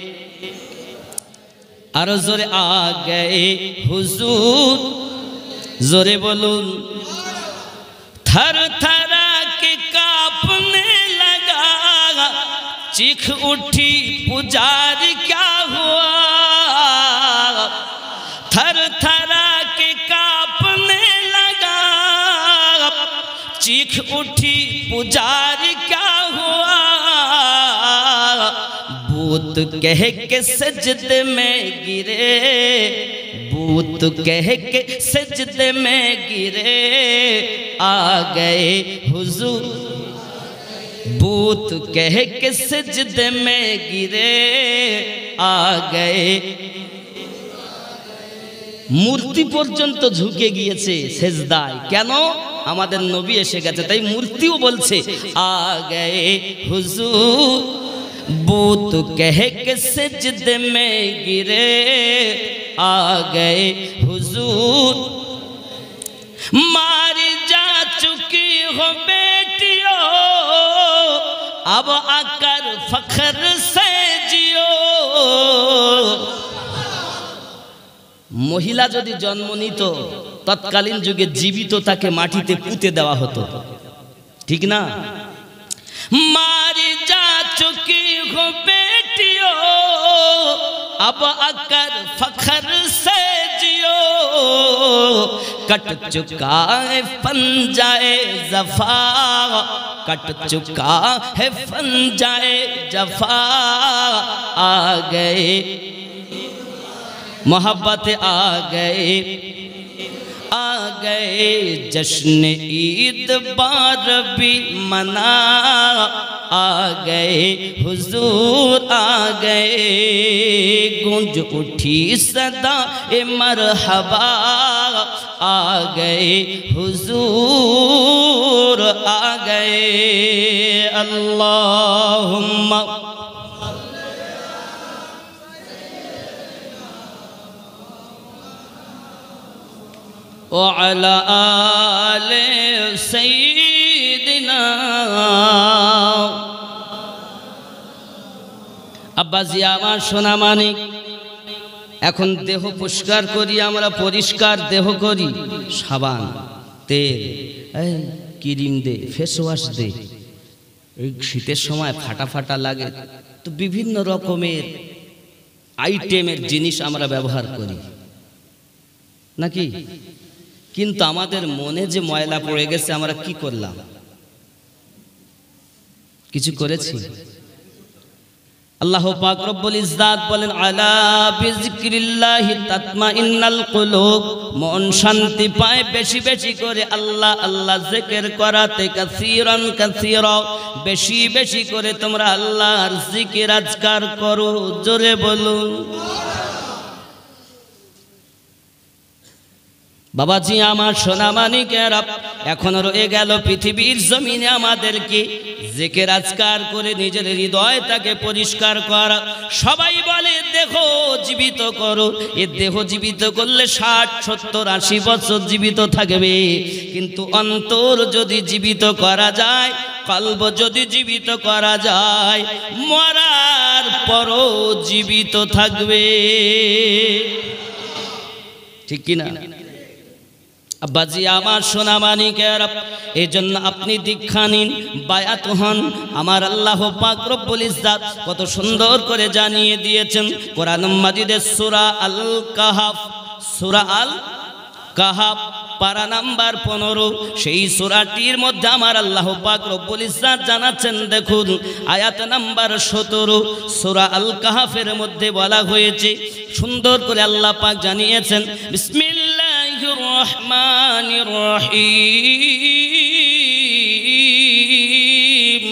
S2: और जोरे आ गए हुजूर। जोरे बोलून थर थरा के कांपने लगा, चीख उठी पुजारी क्या हुआ। थर थरा के कांपने लगा, चीख उठी पुजारी क्या हुआ। बूत कह के सजदे में गिरे, बूत कह के सजदे में गिरे। आ गए हुजूर, बूत कह के सजदे में गिरे। आ गए, मूर्ति पर्यंत झुके गिয়েছে সেজদায়। কেন? আমাদের নবী এসে গেছে তাই মূর্তিও বলছে आ गए हुजूर। बूत कह के सजदे में गिरे, आ गए हुजूर। मारी जा चुकी हो बेटियों, अब आकर फख्र से जियो। महिला यदि जन्म नित तत्कालीन जुगे जीवित ताके माटिते पुঁতে देवा हतो, ठीक ना? मारी जा चुकी हो बेटियों, अब आकर फख्र से जियो। कट चुका है फंजाए जफा, कट चुका है फंजाए जफा। आ गए मोहब्बत आ गए, आ गए जश्न ईद बार भी मना। आ गए हुजूर आ गए, गूंज उठी सदा ए मरहबा। आ गए हुजूर आ गए। अल्लाहुम्मा वअला आले सय्यिदिना। আব্বাজি আমার সোনা মানিক, এখন দেহ পরিষ্কার করি আমরা, পরিষ্কার দেহ করি। সাবান, তেল, এই ক্রিম দে, ফেস ওয়াশ দে। এই শীতের সময় ফাটা ফাটা লাগে তো বিভিন্ন রকমের আইটেমের জিনিস আমরা ব্যবহার করি নাকি? কিন্তু আমাদের মনে যে ময়লা পড়ে গেছে আমরা কি করলাম? কিছু করেছি? আল্লাহ পাক রব্বুল ইজ্জাত বলেন আলা বিযিকরিল্লাহি তাতমাইন্নাল কুলুব। মন শান্তি পায় বেশি বেশি করে আল্লাহ আল্লাহ জিকির করাতে। কাসীরান কাসীরা, বেশি বেশি করে তোমরা আল্লাহর জিকির আজকার করো। জোরে বলুন। বাবাজি আমার সোনা মানিকেরা, এখনো রয়ে গেল পৃথিবীর জমিনে আমাদেরকে জিকির আজকার করে নিজের হৃদয়টাকে পরিষ্কার করা। সবাই বলে দেহ জীবিত করো, এ দেহ জীবিত করলে 60, 70, 80 বছর জীবিত থাকবে, কিন্তু অন্তর যদি জীবিত করা যায়, কলব যদি জীবিত করা যায়, মরার পরও জীবিত থাকবে। ঠিক কিনা আব্বাজি আমার সোনা মানিকের? এই জন্য আপনি দীক্ষা নিন, বায়াত হন। আমার আল্লাহ পাক রব্বুল ইজ্জত কত সুন্দর করে জানিয়ে দিয়েছেন কোরআন মাজিদের সূরা আল কাহাফ, সূরা আল কাহাফ পারা নাম্বার 15, সেই সূরাটির মধ্যে আমার আল্লাহ পাক রব্বুল ইজ্জত জানাচ্ছেন, দেখুন আয়াত নাম্বার 17 সূরা আল কাহাফের মধ্যে বলা হয়েছে, সুন্দর করে আল্লাহ পাক জানিয়েছেন, বিসমিল্লাহির রহমানির রহিম,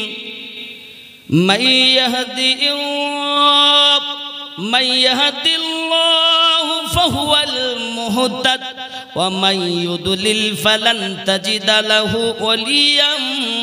S2: মান ইয়াহদিল্লাহু ফাহুয়াল মুহতাদ ওয়া মান ইউদলিল ফালান তাজিদ লাহু ওয়ালিয়াম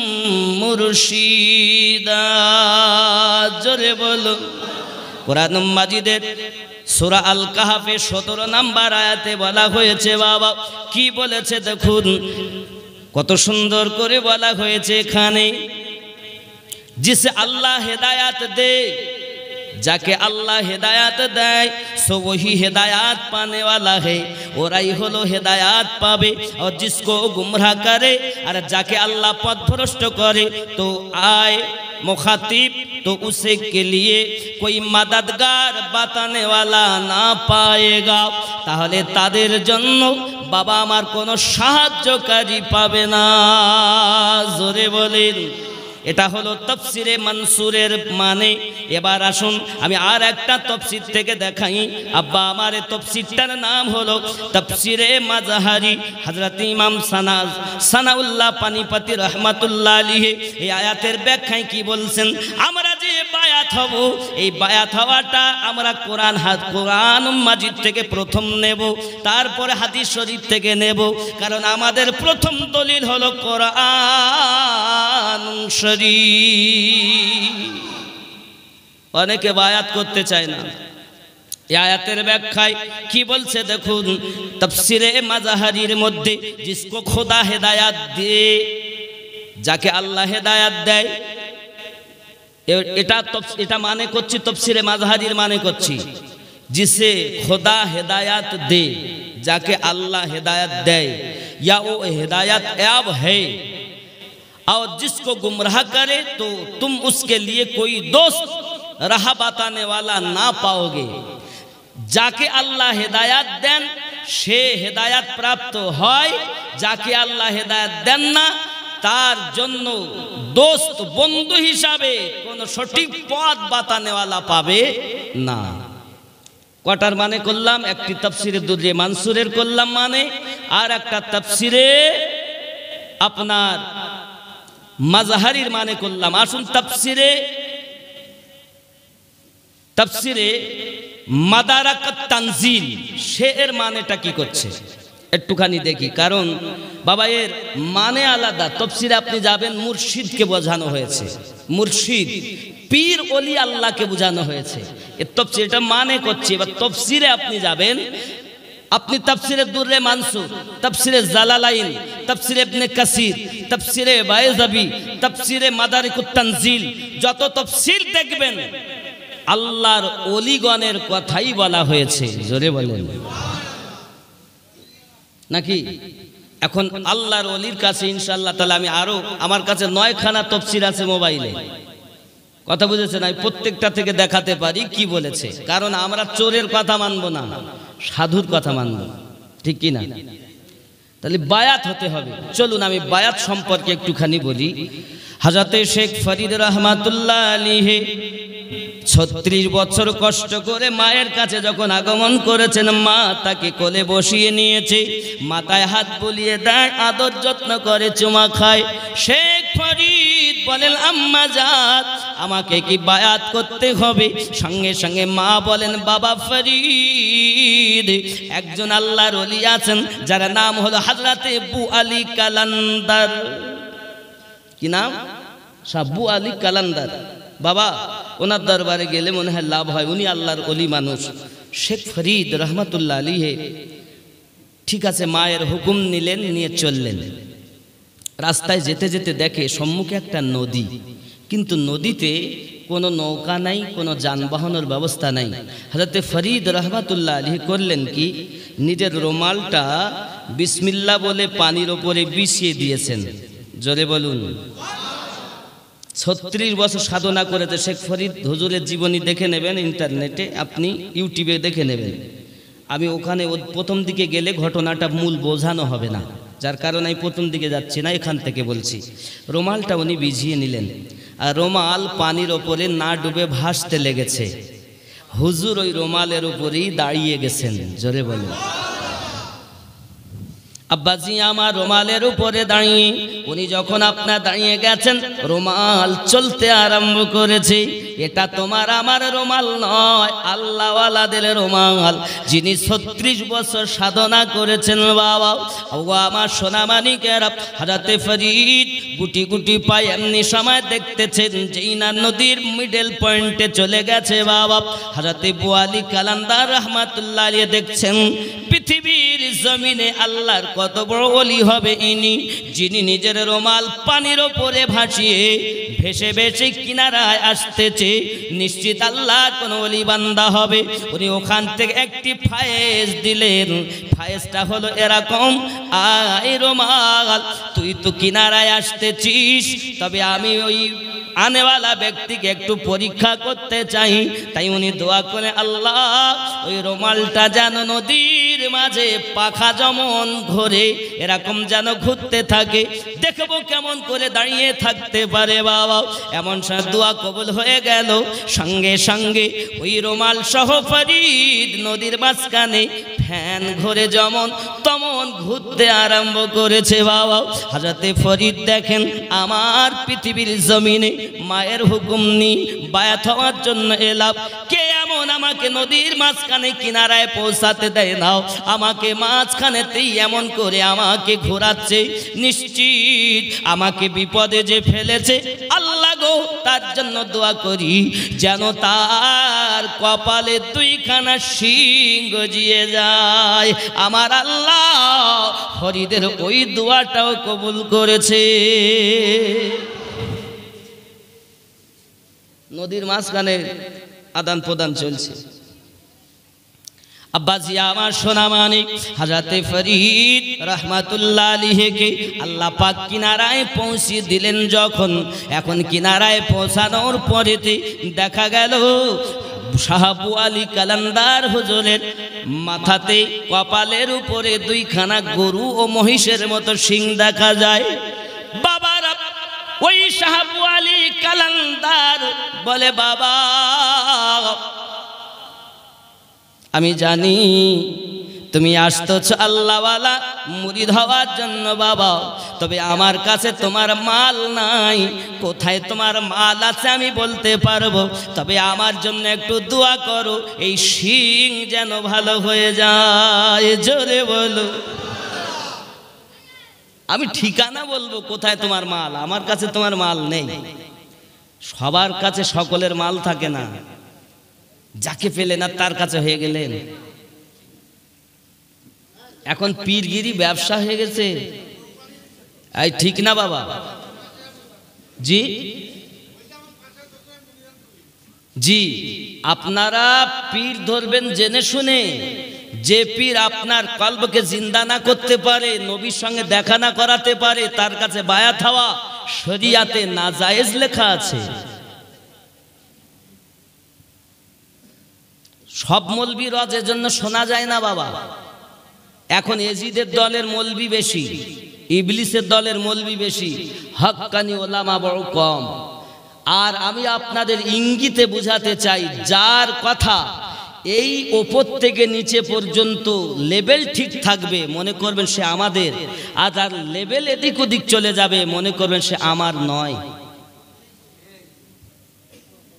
S2: মুরশিদা। জোরে বলো। কোরআন মাজিদের সূরা আল কাহাফে 17 নম্বর আয়াতে বলা হয়েছে, বাবা কি বলেছে দেখুন, কত সুন্দর করে বলা হয়েছে এখানে, जिसे अल्लाह हिदायत दे, जाके अल्लाह हिदायत देय सो वही हिदायत पाने वाला है, और आई होलो हिदायत पावे, और जिसको गुमराह करे और जाके अल्लाह पथ भ्रष्ट करे तो आए मुखातिब तो उसे के लिए कोई मददगार बताने वाला ना पाएगा। ताहले तादेर जन्नो बाबा आमार कोनो साहाज्यकारी पाबे ना। जोरे बोलेन। এটা হলো তাফসিরে মনসুরের মানে। এবার আসুন আমি আর একটা তাফসীর থেকে দেখাই। আব্বা আমার এই তাফসীরটার নাম হলো তাফসিরে মাযহারি। হযরত ইমাম সানাউল্লাহ পানিপতি রাহমাতুল্লাহ আলাইহি এই আয়াতের ব্যাখ্যায় কি বলছেন, আমরা যে বায়াত হব, এই বায়াত হওয়াটা আমরা কোরআন মাজিদ থেকে প্রথম নেব, তারপরে হাদিস শরীফ থেকে নেব, কারণ আমাদের প্রথম দলিল হলো কোরআন শরীফ। অনেকে বায়াত করতে চায় না। এই আয়াতের ব্যাখ্যায় কি বলছে দেখুন, তাফসিরে মাযহারির মধ্যে जिसको खुदा हिदायत दे, যাকে আল্লাহ হিদায়াত দেয়, এটা মানে করছি তাফসিরে মাযহারির মানে করছি, जिसे खुदा हिदायत दे, যাকে আল্লাহ হিদায়াত দেয়, या वो हिदायत याब है, और जिसको गुमराह करे तो तुम उसके लिए कोई दोस्त राह बताने वाला ना पाओगे। जाके अल्लाह हिदायत देन से हिदायत प्राप्त হয়, যাকে আল্লাহ হিদায়াত দেন না তার জন্য দোস্ত বন্ধু হিসাবে কোন সঠিক পথ বাতানেওয়ালা পাবে না। কটার মানে করলাম, একটি তাফসিরে দুররে মানসুরের করলাম মানে, আর একটা তাফসিরে আপনার মাযহারির মানে করলাম। আসুন তাফসিরে মাদারাকাত তানজিল সে এর মানেটা কি করছে একটুখানি দেখি, কারণ বাবা এর মানে আলাদা। তাফসিরে আপনি যাবেন মুর্শিদকে বোঝানো হয়েছে, মুর্শিদ পীর ওলি আল্লাহকে বোঝানো হয়েছে, এর তাফসিরটা মানে করছে। এবার তাফসিরে আপনি যাবেন, আপনি তাফসিরে দুররে মানসুর, তাফসিরে জালালাইন, তাফসিরে ইবনে কাসির, তাফসিরে বাইজাবি, তাফসিরে মাদারিকুত তানজিল, যত তাফসির দেখবেন আল্লাহর ওলিগণের কথাই বলা হয়েছে। জোরে বলেন নাকি? এখন আল্লাহর ওলির কাছে ইনশাআল্লাহ তাআলা আমি আরো, আমার কাছে 9খানা তাফসির আছে মোবাইলে, কথা বুঝেছেন? আমি প্রত্যেকটা থেকে দেখাতে পারি কি বলেছে, কারণ আমরা চোরের কথা মানব না, সাধুর কথা মানব, ঠিক কি না? তাহলে বায়াত হতে হবে। চলুন আমি বায়াত সম্পর্কে একটুখানি বলি। হযরতে শেখ ফরিদ রহমাতুল্লাহ আলাইহি 36 বছর কষ্ট করে মায়ের কাছে যখন আগমন করেছেন, মা তাকে কোলে বসিয়ে নিয়েছে, মাথায় হাত বুলিয়ে দেয়, আদর যত্ন করে চুমা খায়। শেখ ফরিদ বলেন, আম্মা জান আমাকে কি বায়াত করতে হবে? সঙ্গে সঙ্গে মা বলেন, বাবা ফরিদ, একজন আল্লাহর ওলি আছেন যার নাম হলো হযরতে আবু আলী কালান্দার। কি নাম? আবু আলী কালান্দার। বাবা, ওনার দরবারে গেলে মনে হয় লাভ হয়, উনি আল্লাহর ওলি মানুষ। শেখ ফরিদ রহমাতুল্লাহ আলাইহি ঠিক আছে মায়ের হুকুম নিলেন, নিয়ে চললেন। রাস্তায় যেতে যেতে দেখে সম্মুখে একটা নদী, কিন্তু নদীতে কোনো নৌকা নাই, কোনো যানবাহনের ব্যবস্থা নাই। হযরতে ফরিদ রহমাতুল্লাহ আলাইহি করলেন কি, নিজের রুমালটা বিসমিল্লাহ বলে পানির ওপরে বিছিয়ে দিয়েছেন। জোরে বলুন। 36 বছর সাধনা করেছে শেখ ফরিদ। হুজুরের জীবনী দেখে নেবেন ইন্টারনেটে, আপনি ইউটিউবে দেখে নেবেন। আমি ওখানে প্রথম দিকে গেলে ঘটনাটা মূল বোঝানো হবে না, যার কারণে আমি প্রথম দিকে যাচ্ছি না, এখান থেকে বলছি। রুমালটা উনি ভিজিয়ে নিলেন, আর রুমাল পানির ওপরে না ডুবে ভাসতে লেগেছে। হুজুর ওই রুমালের উপরেই দাঁড়িয়ে গেছেন। জোরে বলুন। আব্বাজি আমার রুমালের উপরে দাঁড়িয়ে, উনি যখন আপনার দাঁড়িয়ে গেছেন, রুমাল চলতে আরম্ভ করেছে। এটা তোমার আমার রুমাল নয়, আল্লাহওয়ালাদের রুমাল, যিনি 36 বছর সাধনা করেছেন। বাবা ও আমার সোনামানিকেরা, হযরতে ফরিদ গুটি গুটি পায়ে এমনি সময় দেখতেছেন যেই না নদীর মিডল পয়েন্টে চলে গেছে। বাবা হযরতে আবু আলী কালান্দার রহমাতুল্লাহ আলাইহি দেখছেন পৃথিবীর জমিনে আল্লাহর কত বড় ওলি হবে ইনি, যিনি নিজের রুমাল পানির ওপরে ভাসিয়ে ভেসে ভেসে কিনারায় আসতেছে। নিশ্চিত আল্লাহর কোন ওলি বান্দা হবে। উনি ওখান থেকে একটি ফায়েজ দিলেন। ফায়েজটা হলো এরকম, আয় রুমাল, তুই তো কিনারায় আসতেছিস, তবে আমি ওই আনেওয়ালা ব্যক্তিকে একটু পরীক্ষা করতে চাই। তাই উনি দোয়া করে, আল্লাহ ওই রুমালটা যেন নদীর মাঝে পাখা যেমন ঘোরে এরকম যেন ঘুরতে থাকে, দেখবো কেমন করে দাঁড়িয়ে থাকতে পারে। বাবা এমন দোয়া কবুল হয়ে গেল। সঙ্গে সঙ্গে ওই রুমাল সহ ফরিদ নদীর মাঝখানে ফ্যান ঘুরে যেমন তেমন ঘুরতে আরম্ভ করেছে। বাবা হযরতে ফরিদ দেখেন, আমার পৃথিবীর জমিনে মায়ের হুকুম নিয়ে বায়াত হওয়ার জন্য এলাম, কে এমন আমাকে নদীর মাঝখানে কিনারায় পৌঁছাতে দেয় নাও, আমাকে মাঝখানেতেই এমন করে আমাকে ঘোরাচ্ছে। নিশ্চিত আমাকে বিপদে যে ফেলেছে, আল্লাহ গো তার জন্য দোয়া করি যেন তার কপালে 2খানা শিং গজিয়ে যায়। আমার আল্লাহ ফরিদের ওই দোয়াটাও কবুল করেছে। নদীর মাঝখানে আদান প্রদান চলছে। আব্বাজি আমার সোনা মানিক, হযরতে ফরিদ রহমাতুল্লাহ আলাইহিকে আল্লাহ পাক কিনারায় পৌঁছে দিলেন। যখন এখন কিনারায় পৌঁছানোর পরেতে দেখা গেল শাহ আবু আলী কালান্দার হুজুরের মাথাতে কপালের উপরে 2খানা গরু ও মহিষের মতো শিং দেখা যায়। বাবারা ওই শাহ আবু আলী কালান্দার বলে, বাবা আমি জানি তুমি আসতেছ আল্লাহওয়ালা মুরিদ হওয়ার জন্য বাবা, তবে আমার কাছে তোমার মাল নাই। কোথায় তোমার মাল আছে আমি বলতে পারবো, তবে আমার জন্য একটু দোয়া করো, এই শিং যেন ভালো হয়ে যায়। জোরে বলো। আমি ঠিকানা বলবো কোথায় তোমার মাল, আমার কাছে তোমার মাল নেই। সবার কাছে সকলের মাল থাকে না, যাকে পেলেন আর তার কাছে হয়ে গেলেন। এখন পীরগিরি ব্যবসা হয়ে গেছে, এই ঠিক না বাবা? জি জি, আপনারা পীর ধরবেন জেনে শুনে। যে পীর আপনার কলবকে জিন্দা না করতে পারে, নবীর সঙ্গে দেখা না করাতে পারে, তার কাছে বায়াত হওয়া শরিয়াতে নাজায়েজ লেখা আছে। সব মৌলবি রজের জন্য শোনা যায় না বাবা। এখন এজিদের দলের মৌলবি বেশি, ইবলিসের দলের মৌলবি বেশি, হক্কানি ওলামা বড় কম। আর আমি আপনাদের ইঙ্গিতে বুঝাতে চাই, যার কথা এই ওপর থেকে নিচে পর্যন্ত লেভেল ঠিক থাকবে মনে করবেন সে আমাদের, আর যার লেভেল এদিক ওদিক চলে যাবে মনে করবেন সে আমার নয়।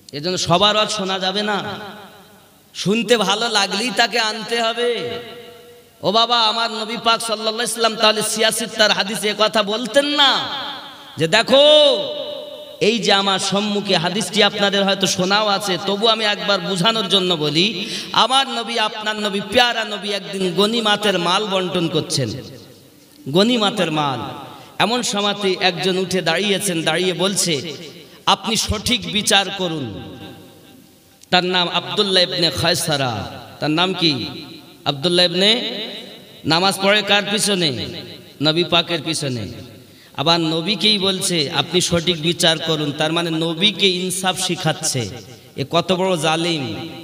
S2: এজন্য সবার ওয়াজ শোনা যাবে না, শুনতে ভালো লাগলেই তাকে আনতে হবে। ও বাবা, আমার নবী পাক সাল্লাল্লাহু আলাইহি ওয়াসাল্লাম তাহলে সিয়াসিত্তার হাদিসে কথা বলতেন না যে দেখো এই যে আমার সম্মুখে হাদিসটি আপনাদের হয়তো শোনাও আছে, তবু আমি একবার বোঝানোর জন্য বলি। আমার নবী, আপনার নবী, প্যারা নবী একদিন গনিমাতের মাল বন্টন করছেন, গনিমাতের মাল। এমন সময়তে একজন উঠে দাঁড়িয়েছেন, দাঁড়িয়ে বলছে আপনি সঠিক বিচার করুন। তার নাম আব্দুল্লাহ ইবনে খায়সারা। তার নাম কি? আব্দুল্লাহ ইবনে। নামাজ পড়ে কার পিছনে? নবী পাকের পিছনে। আবার নবীকেই বলছে আপনি সঠিক বিচার করুন, তার মানে নবীকে ইনসাফ শিখাচ্ছে। এ কত বড় জালিম,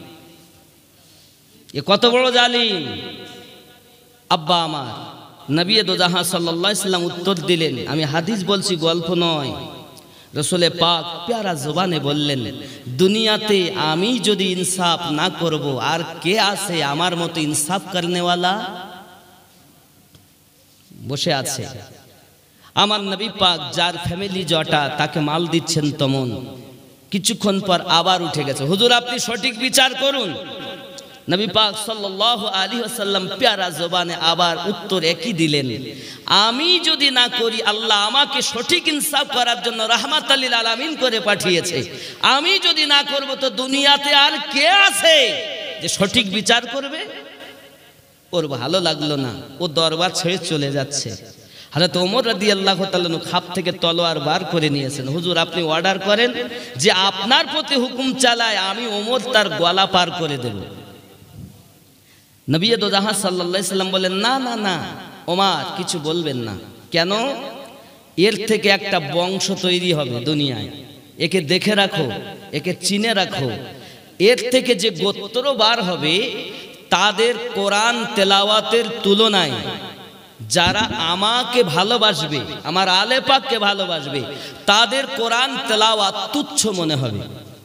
S2: এ কত বড় জালিম। আব্বা আমার নবী দো জাহান সাল্লাল্লাহু আলাইহি ওয়াসাল্লাম উত্তর দিলেন, আমি হাদিস বলছি, গল্প নয়। রসুলে পাক প্যারা জবানে বললেন, দুনিয়াতে আমি যদি ইনসাফ না করব আর কে আছে আমার মতো ইনসাফ করনেওয়ালা? বসে আছে আমার নবী পাক, যার ফ্যামিলি জটা, তাকে মাল দিচ্ছেন তমন। কিছুক্ষণ পর আবার উঠে গেছে, হুজুর আপনি সঠিক বিচার করুন। নবী পাক সাল্লাল্লাহু আলাইহি ওয়াসাল্লাম প্যারা জবানে আবার উত্তর একই দিলেন, আমি যদি না করি আল্লাহ আমাকে সঠিক ইনসাফ করার জন্য রাহমাতাল লিল আলামিন করে পাঠিয়েছে। আমি যদি না করব তো দুনিয়াতে আর কে আছে যে সঠিক বিচার করবে? ওর ভালো লাগলো না, ও দরবার ছেড়ে চলে যাচ্ছে। হযরত ওমর রাদিয়াল্লাহু তাআলা খাপ থেকে তলোয়ার বার করে নিয়েছেন, হুজুর আপনি অর্ডার করেন যে আপনার প্রতি হুকুম চালায় আমি ওমর তার গলা পার করে দেব। নবী দো জাহান সাল্লাল্লাহু আলাইহি ওয়াসাল্লাম বলেন, না না না ওমর কিছু বলবেন না। কেন? এর থেকে একটা বংশ তৈরি হবে দুনিয়ায়, একে দেখে রাখো, একে চিনে রাখো। এর থেকে যে গোত্র বার হবে তাদের কোরআন তেলাওয়াতের তুলনায় যারা আমাকে ভালোবাসবে, আমার আলে পাককে ভালোবাসবে, তাদের কোরআন তেলাওয়াত তুচ্ছ মনে হবে।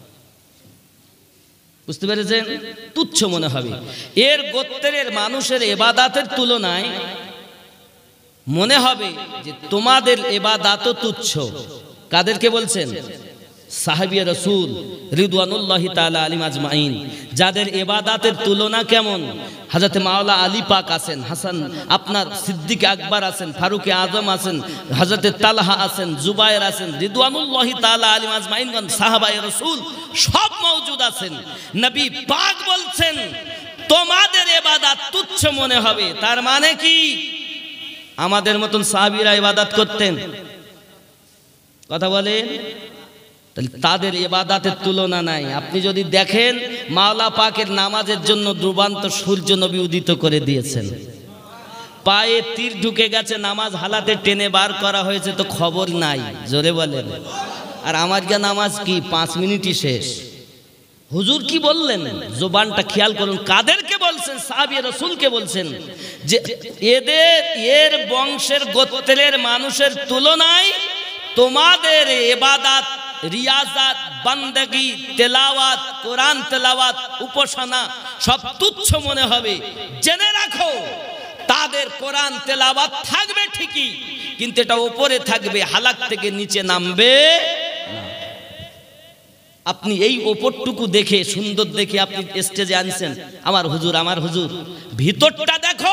S2: বুঝতে পেরেছেন? তুচ্ছ মনে হবে। এর গোত্রের মানুষের ইবাদতের তুলনায় মনে হবে যে তোমাদের ইবাদত তুচ্ছ। কাদেরকে বলছেন? সাহাবিয়ে রাসূল রিদওয়ানুল্লাহি তাআলা আলাইহিম আজমাইন, যাদের ইবাদতের তুলনা কেমন? হযরত মাওলা আলী পাক আছেন, হাসান আপনার সিদ্দিক আকবর আছেন, ফারুক আজম আছেন, হযরত তালহা আছেন, জুবায়ের আছেন, রিদওয়ানুল্লাহি তাআলা আলাইহিম আজমাইনগণ সাহাবায়ে রাসূল সব মওজুদ আছেন। নবী পাক বলছেন তোমাদের ইবাদত তুচ্ছ মনে হবে। তার মানে কি? আমাদের মতন সাহাবীরা ইবাদত করতেন? কথা বলেন। তাদের ইবাদতের তুলনা নাই। আপনি যদি দেখেন মাওলা পাকের নামাজের জন্য ডুবান্ত সূর্য নবী উদিত করে দিয়েছেন, পায়ে তীর ঢুকে গেছে, নামাজ হালাতে টেনে বার করা হয়েছে তো খবর নাই। জোরে বলেন। আর আমার গা নামাজ কি 5 মিনিটই শেষ। হুজুর কি বললেন? জবানটা খেয়াল করুন। কাদেরকে বলছেন? সাহাবী রাসূলকে বলছেন যে এর বংশের গোত্রের মানুষের তুলনায় তোমাদের ইবাদত, রিয়াজাত, বান্দাগি, তেলাওয়াত, কোরআন তেলাওয়াত, উপাসনা সব তুচ্ছ মনে হবে। জেনে রাখো তাদের কোরআন তেলাওয়াত থাকবে ঠিকই, কিন্তু এটা উপরে থাকবে, হালাক থেকে নিচে নামবে না। আপনি এই ওপরটুকু দেখে, সুন্দর দেখে আপনি স্টেজে আনছেন, আমার হুজুর, আমার হুজুর, ভিতরটা দেখো।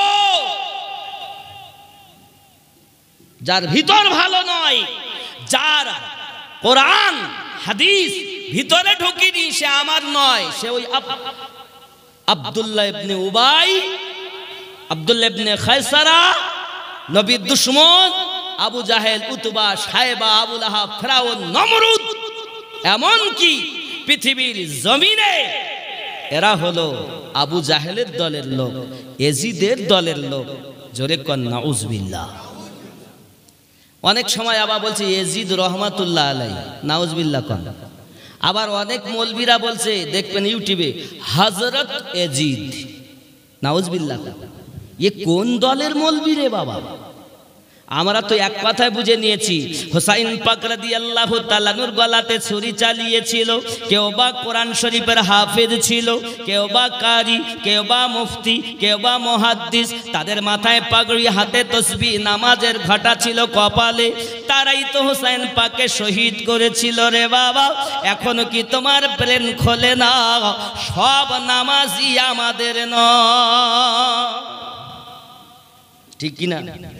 S2: যার ভিতর ভালো নয়, যার কোরআন হাদিস ভিতরে ঢুকিনি, সে আমার নয়, সে ওই আব্দুল্লাহ ইবনে উবাই, আব্দুল্লাহ ইবনে খায়সারা, নবীর দুশমন, আবু জাহেল, উতবা, সাইবা, আবু লাহাব, ফিরাউন, নমরুদ, এমন কি পৃথিবীর জমিনে এরা হলো আবু জাহেলের দলের লোক, এজিদের দলের লোক। জোরে কন নাউজুবিল্লাহ। অনেক সময় আবার বলছে এজিদ রহমাতুল্লাহ আলাইহি, নাউজুবিল্লাহ কন। আবার অনেক মৌলবীরা বলছে, দেখবেন ইউটিউবে, হযরত এজিদ, নাউজুবিল্লাহ। এ কোন দলের মৌলবী রে বাবা? আমরা তো এক কথায় বুঝে নিয়েছি হুসাইন পাক রাদিয়াল্লাহু তাআলা নূর গলাতে ছুরি চালিয়েছিল, কেউ বা কোরআন শরীফের হাফেজ ছিল, কেউ বা কারি, কেউ বা মুফতি, কেউ বা মুহাদ্দিস, তাদের মাথায় পাগড়ি, হাতে তসবিহ, নামাজের ঘটা ছিল কপালে, তারাই তো হুসাইন পাককে শহীদ করেছিল রে বাবা। এখনো কি তোমার ব্রেন খোলে না? সব নামাজি আমাদের নয়, ঠিক কিনা?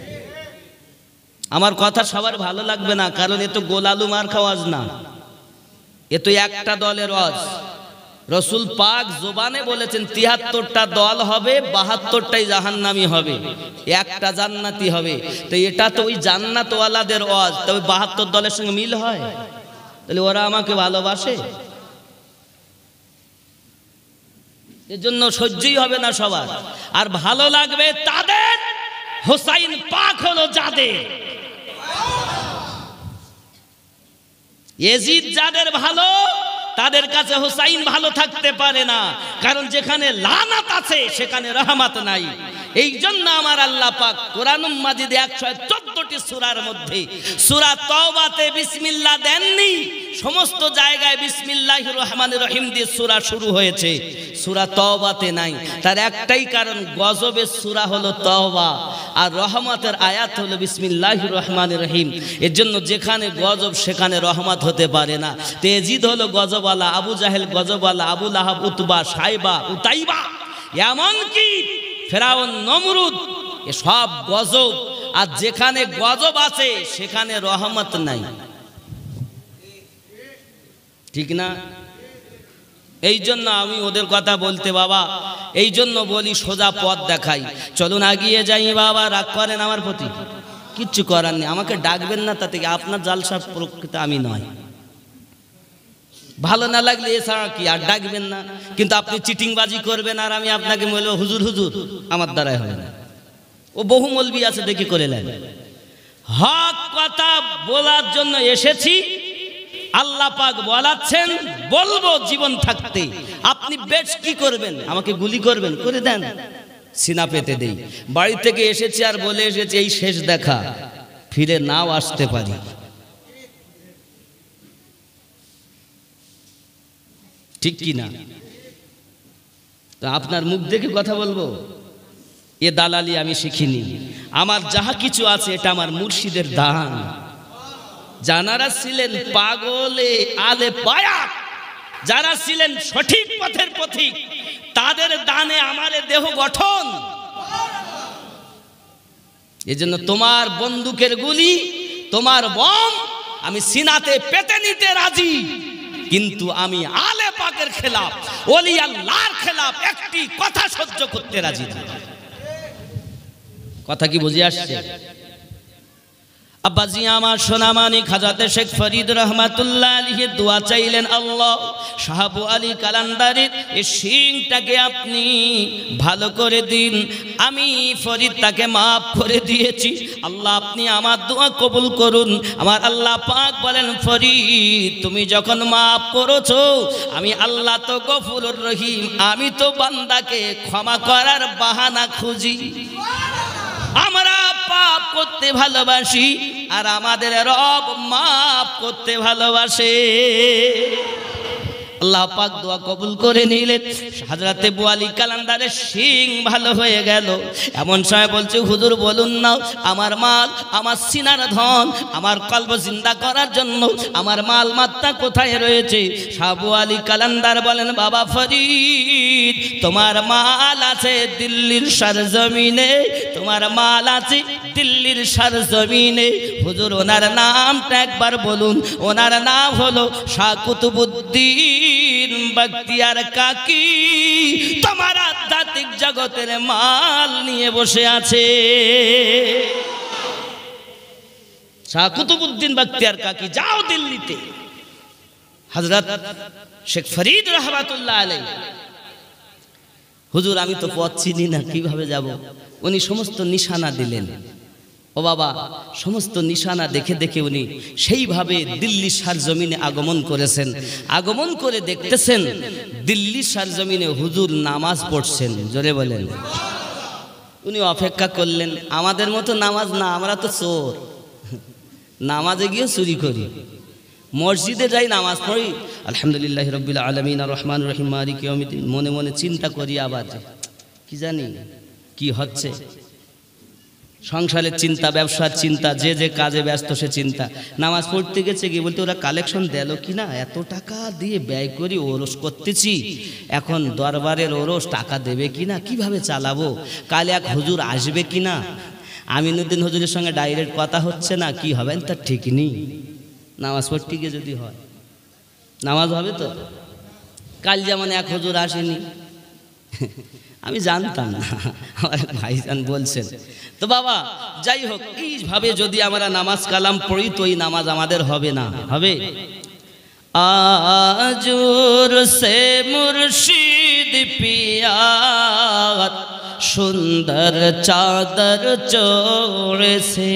S2: আমার কথা সবার ভালো লাগবে না, কারণ এ তো গোলালু মার্কা ওয়াজ না, এ তো একটা দলের ওয়াজ। রসুল পাক জবানে বলেছেন ৭৩টা দল হবে, ৭২টাই জাহান্নামী হবে, একটা জান্নাতি হবে। তো এটা তো ওই জান্নাতওয়ালাদের ওয়াজ, তবে ৭২ দলের সঙ্গে মিল হয়? তাহলে ওরা আমাকে ভালোবাসে? এর জন্য সহ্যই হবে না সবার। আর ভালো লাগবে তাদের, হুসাইন পাক হলো যাদের, ইয়াজিদ যাদের ভালো, তাদের কাছে হুসাইন ভালো থাকতে পারে না, কারণ যেখানে লানাত আছে সেখানে রহমত নাই। এই জন্য আমার আল্লাহ পাক কোরআনুল মাজিদে ১১৪টি সূরার মধ্যে সূরা তাওবাতে বিসমিল্লাহ দেননি, সমস্ত জায়গায় বিসমিল্লাহির রহমানির রহিম দিয়ে সূরা শুরু হয়েছে, সূরা তাওবাতে নাই। তার একটাই কারণ, গজবের সূরা হলো তাওবা আর রহমতের আয়াত হলো বিসমিল্লাহির রহমানির রহিম। এর জন্য যেখানে গজব সেখানে রহমত হতে পারে না। ইয়াজিদ হলো গজবওয়ালা, আবু জাহেল গজবওয়ালা, আবু লাহাব, উতবা, সাইবা, উতাইবা, এমনকি ফেরাউন, নমরুদ, এ সব গজব। আর যেখানে গজব আছে সেখানে রহমত নাই, ঠিক না? এই জন্য আমি ওদের কথা বলতে বাবা, এই জন্য বলি সোজা পথ দেখাই, চলুন আগিয়ে যাই বাবা। রাগ করেন আমার প্রতি? কিচ্ছু করার নেই, আমাকে ডাকবেন না, তাতে আপনার জালসা প্রকৃত আমি নয়। ভালো না লাগলে এছাড়া কি আর ডাকবেন না, কিন্তু আপনি চিটিংবাজি করবেন আর আমি আপনাকে বলবো হুজুর হুজুর, আমার দ্বারাই হবে না। ও বহু মৌলবি আছে, দেখি করে নেন। হক কথা বলার জন্য এসেছি, আল্লাহ পাক বলাচ্ছেন বলবো জীবন থাকতে। আপনি বেশ কি করবেন? আমাকে গুলি করবেন? করে দেন, সিনা পেতে দেই। বাড়ি থেকে এসেছি আর বলে এসেছি এই শেষ দেখা, ফিরে নাও আসতে পারি। ঠিক কি না? তো আপনার মুখ দেখে কথা বলবো? এ দালালি আমি শিখিনি। আমার যাহা কিছু আছে এটা আমার মুর্শিদের দান। যারা ছিলেন পাগলে আলে পায়া, যারা ছিলেন সঠিক পথের পথিক, তাদের দানে আমার দেহ গঠন। এজন্য তোমার বন্দুকের গুলি, তোমার বম আমি সিনাতে পেতে নিতে রাজি, কিন্তু আমি আলে পাকের খেলাফ, ওলি আল্লাহর খেলাফ একটি কথা সহ্য করতে রাজি না। কথা কি বুঝে আসছে? আব্বাজি আমার সোনামানি খাজাতে শেখ ফরিদ রহমাতুল্লাহ আলাইহি দোয়া চাইলেন, আল্লাহ শাহাবু আলী কালান্দারের এই শিংটাকে আপনি ভালো করে দিন, আমি ফরিদ তাকে মাফ করে দিয়েছি, আল্লাহ আপনি আমার দোয়া কবুল করুন। আমার আল্লাহ পাক বলেন, ফরিদ তুমি যখন মাফ করেছো, আমি আল্লাহ তো গফুরুর রহিম, আমি তো বান্দাকে ক্ষমা করার বাহানা খুঁজি। আমরা পাপ করতে ভালোবাসি আর আমাদের রব মাফ করতে ভালোবাসে। আল্লাহ পাক দোয়া কবুল করে নিলেন। হযরতে আবু আলী কালান্দারের শিং ভালো হয়ে গেল। এমন সময় বলছে, হুজুর বলুন না, আমার মাল, আমার সিনার ধন, আমার কলব জিন্দা করার জন্য আমার মাল মাত্রা কোথায় রয়েছে? আবু আলী কালান্দার বলেন, বাবা ফরিদ তোমার মাল আছে দিল্লির সরজমিনে, তোমার মাল আছে দিল্লির সরজমিনে। হুজুর ওনার নামটা একবার বলুন। ওনার নাম হলো শাহ কুতুবউদ্দিন বখতিয়ার কাকি। তোমার আধ্যাত্মিক জগতের মাল নিয়ে বসে আছে শাহ কুতুবউদ্দিন বখতিয়ার কাকি। যাও দিল্লিতে, হযরত শেখ ফরিদ রহমাতুল্লাহ আলাইহি। হুজুর আমি তো পথ চিনি না, কিভাবে যাব? উনি সমস্ত নিশানা দিলেন। ও বাবা, সমস্ত নিশানা দেখে দেখে উনি সেইভাবে দিল্লি সরজমিনে আগমন করেছেন। আগমন করে দেখতেছেন দিল্লি সরজমিনে হুজুর নামাজ পড়ছেন। জোরে বলেন। উনি অপেক্ষা করলেন। আমাদের মতো নামাজ না, আমরা তো চোর, নামাজে গিয়ে চুরি করি। মসজিদে যাই, নামাজ পড়ি, আলহামদুলিল্লাহ রাব্বিল আলামিন আর রহমানির রহিম মালিকি ইয়াউমিদ্দিন, মনে মনে চিন্তা করি আবার কি জানি কি হচ্ছে, সংসারের চিন্তা, ব্যবসার চিন্তা, যে যে কাজে ব্যস্ত সে চিন্তা। নামাজ পড়তে গেছে গিয়ে বলতে ওরা কালেকশন দিল কি না, এত টাকা দিয়ে ব্যয় করি ওরস করতেছি, এখন দরবারের ওরস টাকা দেবে কি না, কীভাবে চালাবো, কাল এক হুজুর আসবে কি না, আমিনুদ্দিন হুজুরের সঙ্গে ডাইরেক্ট কথা হচ্ছে না, কি হবেন তার ঠিক নেই। নামাজ পড়তে গিয়ে যদি হয় নামাজ হবে তো? কাল যেমন এক হুজুর আসেনি, আমি জানতাম না, আমার ভাইজান বলছেন। তো বাবা যাই হোক, এইভাবে যদি আমরা নামাজ কালাম পড়ি তো এই নামাজ আমাদের হবে না, হবে। আজুর সে মুর্শিদ পিয়ার সুন্দর চাদর চড়েছে,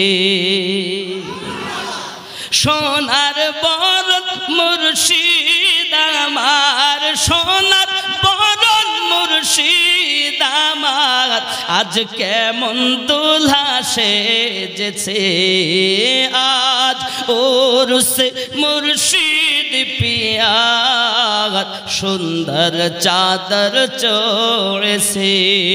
S2: সোনার বরণ মুর্শিদ আমার, সোনার বরণ মুর্শিদ আমার, আজ কেমন দুলহা সেজেছে, আজ ওরসে মুর্শিদ পিয়ার সুন্দর চাদর চড়েছে,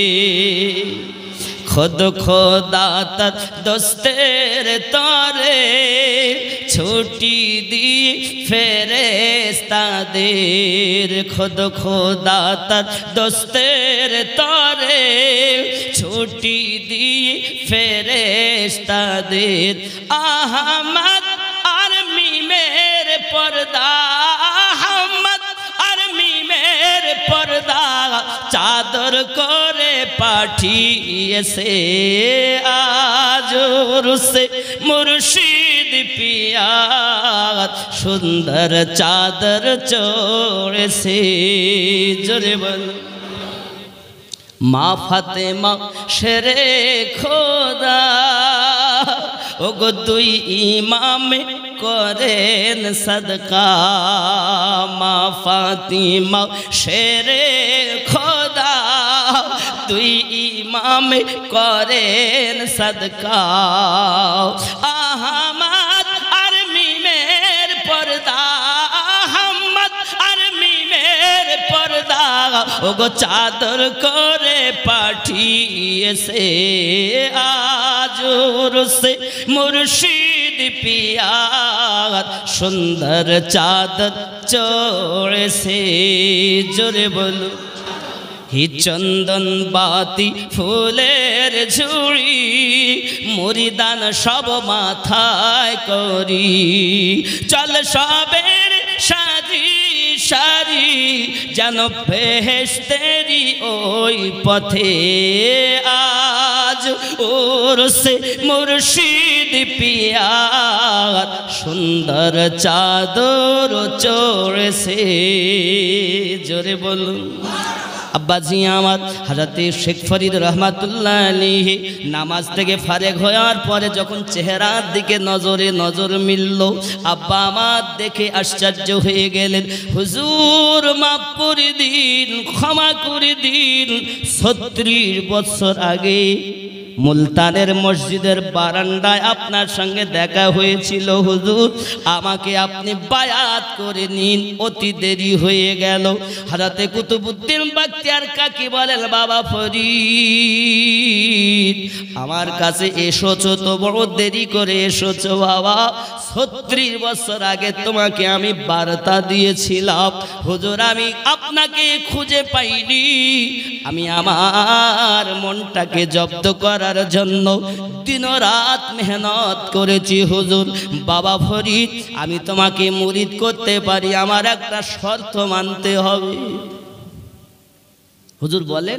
S2: खुद खुदा तर दोस्तेर तारे छुट्टी दी फेरेस्ता देर, खुद खुदा तर दोस्तेर तारे छुट्टी दी फेरेस्ता देर, अहमद आर्मी मेरे पर्दा, अहमद आर्मी मेरे पर्दा चादर करे पाठिएছে, আজ ওরসে মুর্শিদ পিয়ার সুন্দর চাদর চড়েছে, জোরে বল। মা ফাতেমা শেরে খোদা, ওগো দুই ইমামে করেন সদকা, মা ফাতিমা শেরে খোদা দুই ইমামে করেন সদকা, আহমদ আর্মি মের পর্দা, আহমদ আর্মি মের পর্দা, ওগো চাদর করে পাঠিয়েছে, আজ ওরসে মুর্শিদ পিয়ার সুন্দর চাদর চড়েছে, জোরে বলো। হি চন্দন বাতি ফুলের ঝুড়ি মুরিদান সব মাথায় করি, চল সবের সারি সারি যেন বেহেশতেরি ওই পথে, আজ ওরসে মুর্শিদ পিয়ার সুন্দর চাদর চড়েছে, জোরে বলুন। আব্বাজি আমার হযরত শেখ ফরিদ রহমাতুল্লাহ আলাইহি নামাজ থেকে ফারেগ হওয়ার পরে যখন চেহারার দিকে নজর মিলল, আব্বা আমার দেখে আশ্চর্য হয়ে গেলেন, হুজুর মাফ করে দিন, ক্ষমা করে দিন, 36 বছর আগে মুলতানের মসজিদের বারান্দায় আপনার সঙ্গে দেখা হয়েছিল হুজুর, আমাকে আপনি বায়াত করে নিন, অতি দেরি হয়ে গেল। হযরত কুতুবউদ্দিন বাখতিয়ার কাকি বলেন, বাবা ফরিদ আমার কাছে এসেছো তো বড় দেরি করে এসেছো বাবা, 36 বছর আগে তোমাকে আমি বার্তা দিয়েছিলাম হুজুর, আমি আপনাকে খুঁজে পাইনি, আমি আমার মনটাকে জব্দ করার জন্য দিন রাত মেহনত করেছি হুজুর। বাবা ফরিদ আমি তোমাকে মুরিদ করতে পারি, আমার একটা শর্ত মানতে হবে। হুজুর বলেন,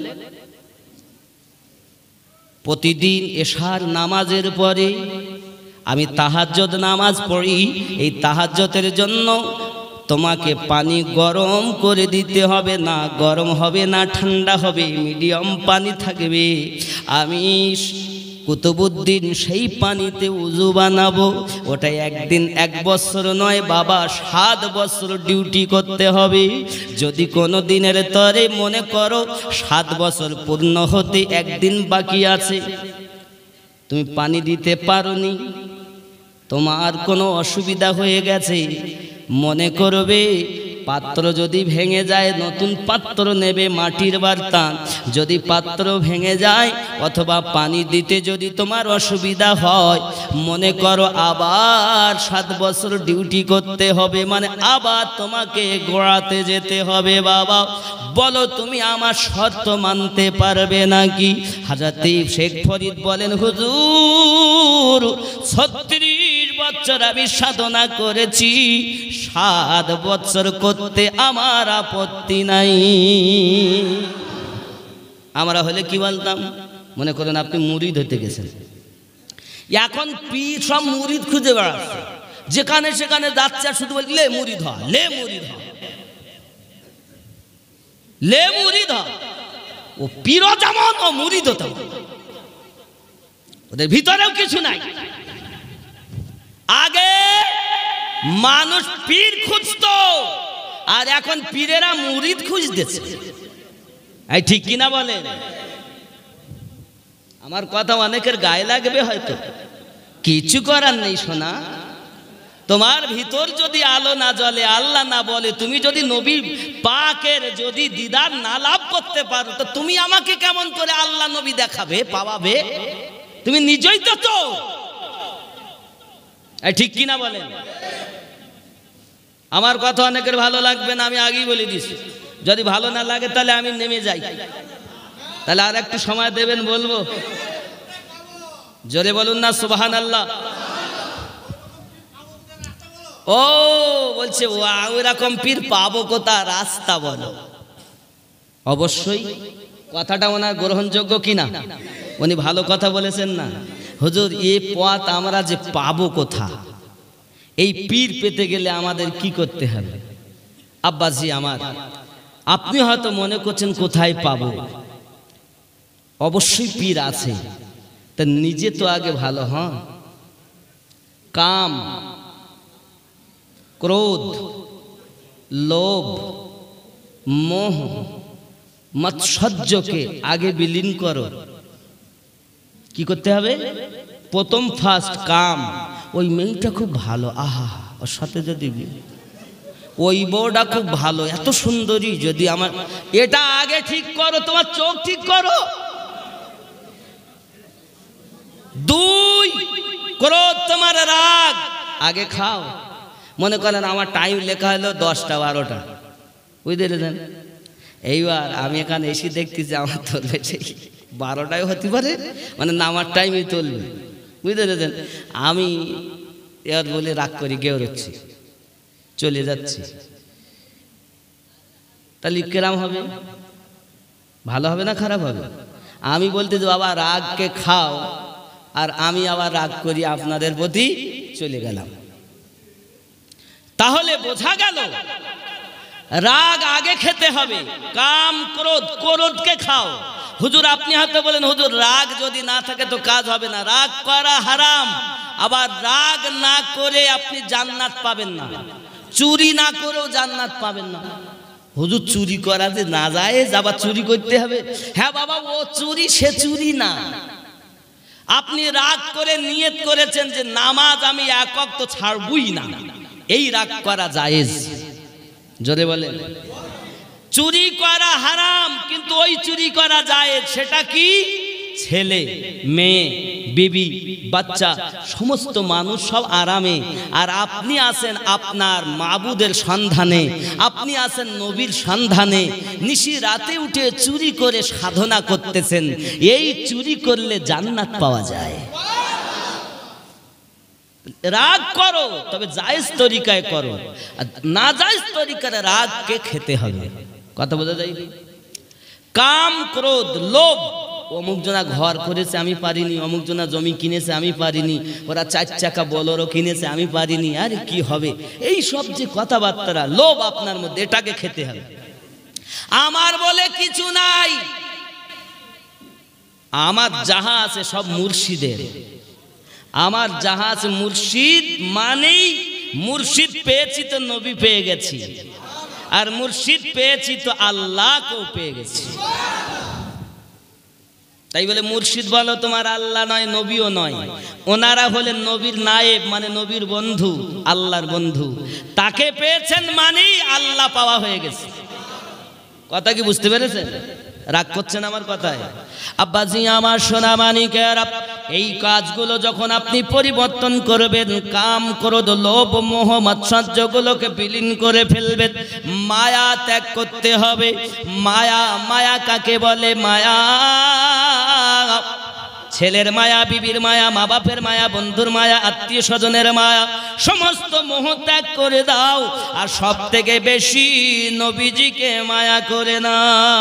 S2: প্রতিদিন এশার নামাজের পরে আমি তাহাজ্জুদ নামাজ পড়ি, এই তাহাজ্জুদের জন্য তোমাকে পানি গরম করে দিতে হবে না, গরম হবে না ঠান্ডা হবে, মিডিয়াম পানি থাকবে। আমি কুতুবুদ্দিন সেই পানিতে উজু বানাবো, ওটা একদিন এক বছর নয় বাবা, 7 বছর ডিউটি করতে হবে। যদি কোনো দিনের তরে মনে করো 7 বছর পূর্ণ হতে একদিন বাকি আছে, তুমি পানি দিতে পারোনি, তোমার কোনো অসুবিধা হয়ে গেছে, মনে করবে পাত্র যদি ভেঙে যায় নতুন পাত্র নেবে, মাটির বার্তান। যদি পাত্র ভেঙে যায় অথবা পানি দিতে যদি তোমার অসুবিধা হয়, মনে করো আবার 7 বছর ডিউটি করতে হবে, মানে আবার তোমাকে গোড়াতে যেতে হবে। বাবা বলো তুমি আমার শর্ত মানতে পারবে নাকি? হযরত শেখ ফরিদ বলেন, হুজুর 36 বছর আমি সাধনা করেছি, 7 বছর করতে আমার আপত্তি নাই। আমরা হলে কি বলতাম? মনে করেন আপনি মুরিদ হতে গেছেন, এখন পীর সব মুরিদ খুঁজে বেড়াচ্ছে, যেখানে সেখানে যাচ্ছে, শুধু বলি লে মুরিদ হ, লে মুরিদ হ, লে মুরিদ হ। ও পীরও যেমন ও মুরিদও তেমন, ওদের ভিতরেও কিছু নাই। আগে মানুষ পীর খুঁজতো, আর এখন পীরেরা মুরিদ খুঁজতেছে। এই ঠিক কিনা বলেন? আমার কথা অনেকের গায়ে লাগবে হয়তো, কিছু করার নেই সোনা। তোমার ভিতর যদি আলো না জ্বলে, আল্লাহ না বলে, তুমি যদি নবী পাকের যদি দিদার না লাভ করতে পারো, তো তুমি আমাকে কেমন করে আল্লাহ নবী দেখাবে, পাওয়াবে? তুমি নিজেই তো চোর। ঠিক কিনা বলেন? আমার কথা অনেকের ভালো লাগবে না, আমি আগেই বলে দিছি। যদি ভালো না লাগে তাহলে আমি নেমে যাই, তাহলে আর একটু সময় দেবেন বলবো। জোরে বলুন না সুবহানাল্লাহ। ও বলছে ওরকম পীর পাবো কোথা, রাস্তা বলো। অবশ্যই কথাটা ওনার গ্রহণযোগ্য কিনা? উনি ভালো কথা বলেছেন না? হুজুর এই পথ আমরা যে পাবো কোথা, এই পীর পেতে গেলে আমাদের কি করতে হবে? আব্বাজি আমার, আপনি হয়তো মনে করছেন কোথায় পাবো, অবশ্যই পীর আছে, তা নিজে তো আগে ভালো হন। কাম, ক্রোধ, লোভ, মোহ, মৎসর্যকে আগে বিলীন করো। কি করতে হবে? প্রথম ফার্স্ট কাম, ওই মেয়েটা খুব ভালো, আহা ওর সাথে যদি ওই বউটা খুব ভালো, এত সুন্দরী, যদি আমার, এটা আগে ঠিক করো, তোমার চোখ ঠিক করো। 2 ক্রোধ, তোমার রাগ আগে খাও। মনে করেন আমার টাইম লেখা হলো 10টা 12টা, বুঝতে পেরেছেন? এইবার আমি এখানে এসে দেখতেছি আমার চলবে সেই 12টায় হতে পারে, মানে নামার টাইমই চলবে, বুঝতে পেরেছেন? আমি এবার বলে রাগ করি, গেও রচ্ছি, চলে যাচ্ছি, তাহলে কেরাম হবে? ভালো হবে না খারাপ হবে? আমি বলতে যে বাবা রাগকে খাও, আর আমি আবার রাগ করি আপনাদের প্রতি, চলে গেলাম। তাহলে বোঝা গেল রাগ আগে খেতে হবে। কাম, ক্রোধ, ক্রোধকে খাও। হুজুর আপনি হয়তো বলেন, হুজুর রাগ যদি না থাকে তো কাজ হবে না, রাগ করা হারাম। আবার রাগ না করে আপনি জান্নাত পাবেন না, চুরি না করেও জান্নাত পাবেন না। হুজুর চুরি করা যে না যায়, আবার চুরি করতে হবে? হ্যাঁ বাবা, ও চুরি, সে চুরি না। আপনি রাগ করে নিয়ত করেছেন যে নামাজ আমি 1 ওয়াক্ত ছাড়বই না, এই রাগ করা জায়েজ। জোরে বলেন। চুরি করা হারাম, কিন্তু ওই চুরি করা জায়েজ। সেটা কি? ছেলে, মেয়ে, বিবি, বাচ্চা, সমস্ত মানুষ সব আরামে, আর আপনি আছেন আপনার মাবুদের সন্ধানে, আপনি আছেন নবীর সন্ধানে, নিশি রাতে উঠে চুরি করে সাধনা করতেছেন। এই চুরি করলে জান্নাত পাওয়া যায়। রাগ করো, তবে জায়েজ তরিকায় করো, আর না জায়েজ তরিকায় রাগকে খেতে হবে। কথা বোঝা যায়? কাম, ক্রোধ, লোভ, অমুক জনা ঘর করেছে আমি পারিনি, অমুক জনা জমি কিনেছে আমি পারিনি, ওরা 4 চাকা বোলেরো কিনেছে আমি পারিনি, আরে কি হবে, এই সব যে কথাবার্তা, লোভ আপনার মধ্যে, এটাকে খেতে হবে। আমার বলে কিছু নাই, আমার যাহা আছে সব মুর্শিদের। আমার যাহা আছে মুর্শিদ মানেই মুর্শিদ পেয়েছি তো নবী পেয়ে গেছি, আর মুর্শিদ পেয়েছি তো আল্লাহকেও পেয়ে গেছি। তাই বলে মুর্শিদ বলো তোমার আল্লাহ নয়, নবীও নয়। ওনারা হলেন নবীর নায়েব, মানে নবীর বন্ধু, আল্লাহর বন্ধু। তাকে পেয়েছেন মানেই আল্লাহ পাওয়া হয়ে গেছে। কথা কি বুঝতে পেরেছেন? রাগ করছেন আমার কথায়? আব্বাজি আমার সোনা মানিকেরা, এই কাজগুলো যখন আপনি পরিবর্তন করবেন, কাম ক্রোধ লোভ মোহ মাৎসর্যগুলোকে বিলীন করে ফেলবেন, মায়া ত্যাগ করতে হবে। মায়া, মায়া কাকে বলে? মায়া ছেলের মায়া, বিবির মায়া, মা বাপের মায়া, বন্ধুর মায়া, আত্মীয় স্বজনের মায়া, সমস্ত মোহ ত্যাগ করে দাও। আর সব থেকে বেশি নবীজিকে মায়া করে না।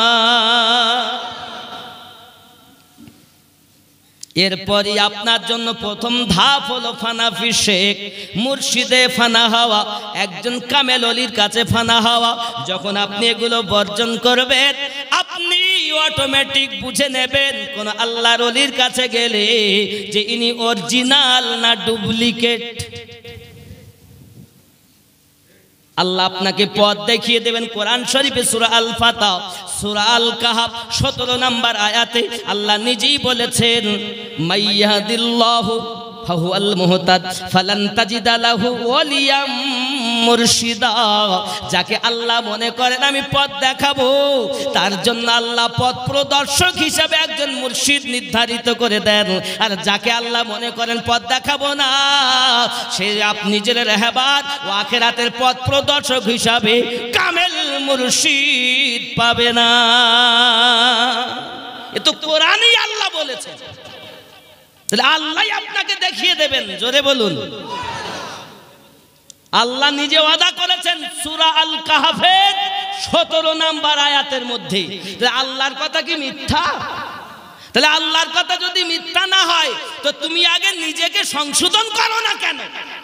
S2: এরপরই আপনার জন্য প্রথম ধাপ হলো ফানাফি শেখ, মুর্শিদে ফানা হওয়া, একজন কামেল অলির কাছে ফানা হওয়া। যখন আপনি এগুলো বর্জন করবেন, আপনি অটোমেটিক বুঝে নেবেন কোন আল্লাহর অলির কাছে গেলে যে ইনি অরিজিনাল না ডুপ্লিকেট। আল্লাহ আপনাকে পথ দেখিয়ে দেবেন। কোরআন শরীফে সূরা আল ফাতহ, সূরা আল কাহাফ 17 নম্বর আয়াতে আল্লাহ নিজেই বলেছেন, মাইয়াহদিল্লাহু ফাহুয়াল মুহতাদ ফালান তাজিদা লাহু ওয়ালিয়াম মুরশিদা। যাকে আল্লাহ মনে করেন আমি পথ দেখাবো, তার জন্য আল্লাহ পথ প্রদর্শক হিসাবে একজন মুর্শিদ নির্ধারিত করে দেন। আর যাকে আল্লাহ মনে করেন পথ দেখাবো না, সে আপনি নিজের রেহবার ও আখিরাতের পথ প্রদর্শক হিসাবে কামেল মুর্শিদ পাবে না। এ তো কোরআনই আল্লাহ বলেছেন। তাহলে আল্লাহ আপনাকে দেখিয়ে দেবেন। জোরে বলুন। আল্লাহ নিজে ওয়াদা করেছেন সূরা আল কাহাফের 17 নম্বর আয়াতের মধ্যে। তাহলে আল্লাহর কথা কি মিথ্যা? তাহলে আল্লাহর কথা যদি মিথ্যা না হয়, তো তুমি আগে নিজেকে সংশোধন করো না কেন?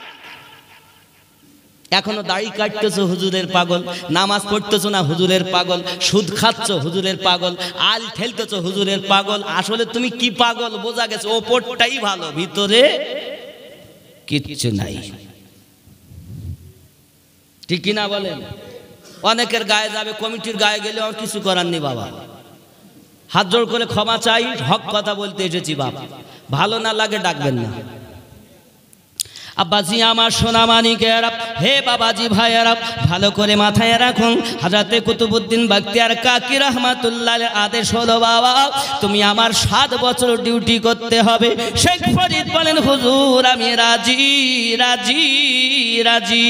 S2: এখনো দাড়ি কাটতেছো, হুজুরের পাগল। নামাজ পড়তেছো না, হুজুরের পাগল। সুদ খাচ্ছ, হুজুরের পাগল। আল ঠেলতেছো, হুজুরের পাগল। আসলে তুমি কি পাগল বোঝা গেছে, ওপরটাই ভালো, ভিতরে কিচ্ছু নাই। ঠিক কিনা বলেন? অনেকের গায়ে যাবে, কমিটির গায়ে গেলে আর কিছু করার নেই বাবা। হাত জোড় করে ক্ষমা চাই, হক কথা বলতে এসেছি বাবা। ভালো না লাগে ডাকবেন না। আব্বাজি আমার সোনা মানিকেরা, হে বাবাজি ভাইয়েরা, ভালো করে মাথায় রাখুন। হযরতে কুতুবউদ্দিন বখতিয়ার কাকি রহমাতুল্লাহ আদেশ হলো, বাবা তুমি আমার 7 বছর ডিউটি করতে হবে। শেখ ফরিদ বলেন, হুজুর আমি রাজি রাজি রাজি।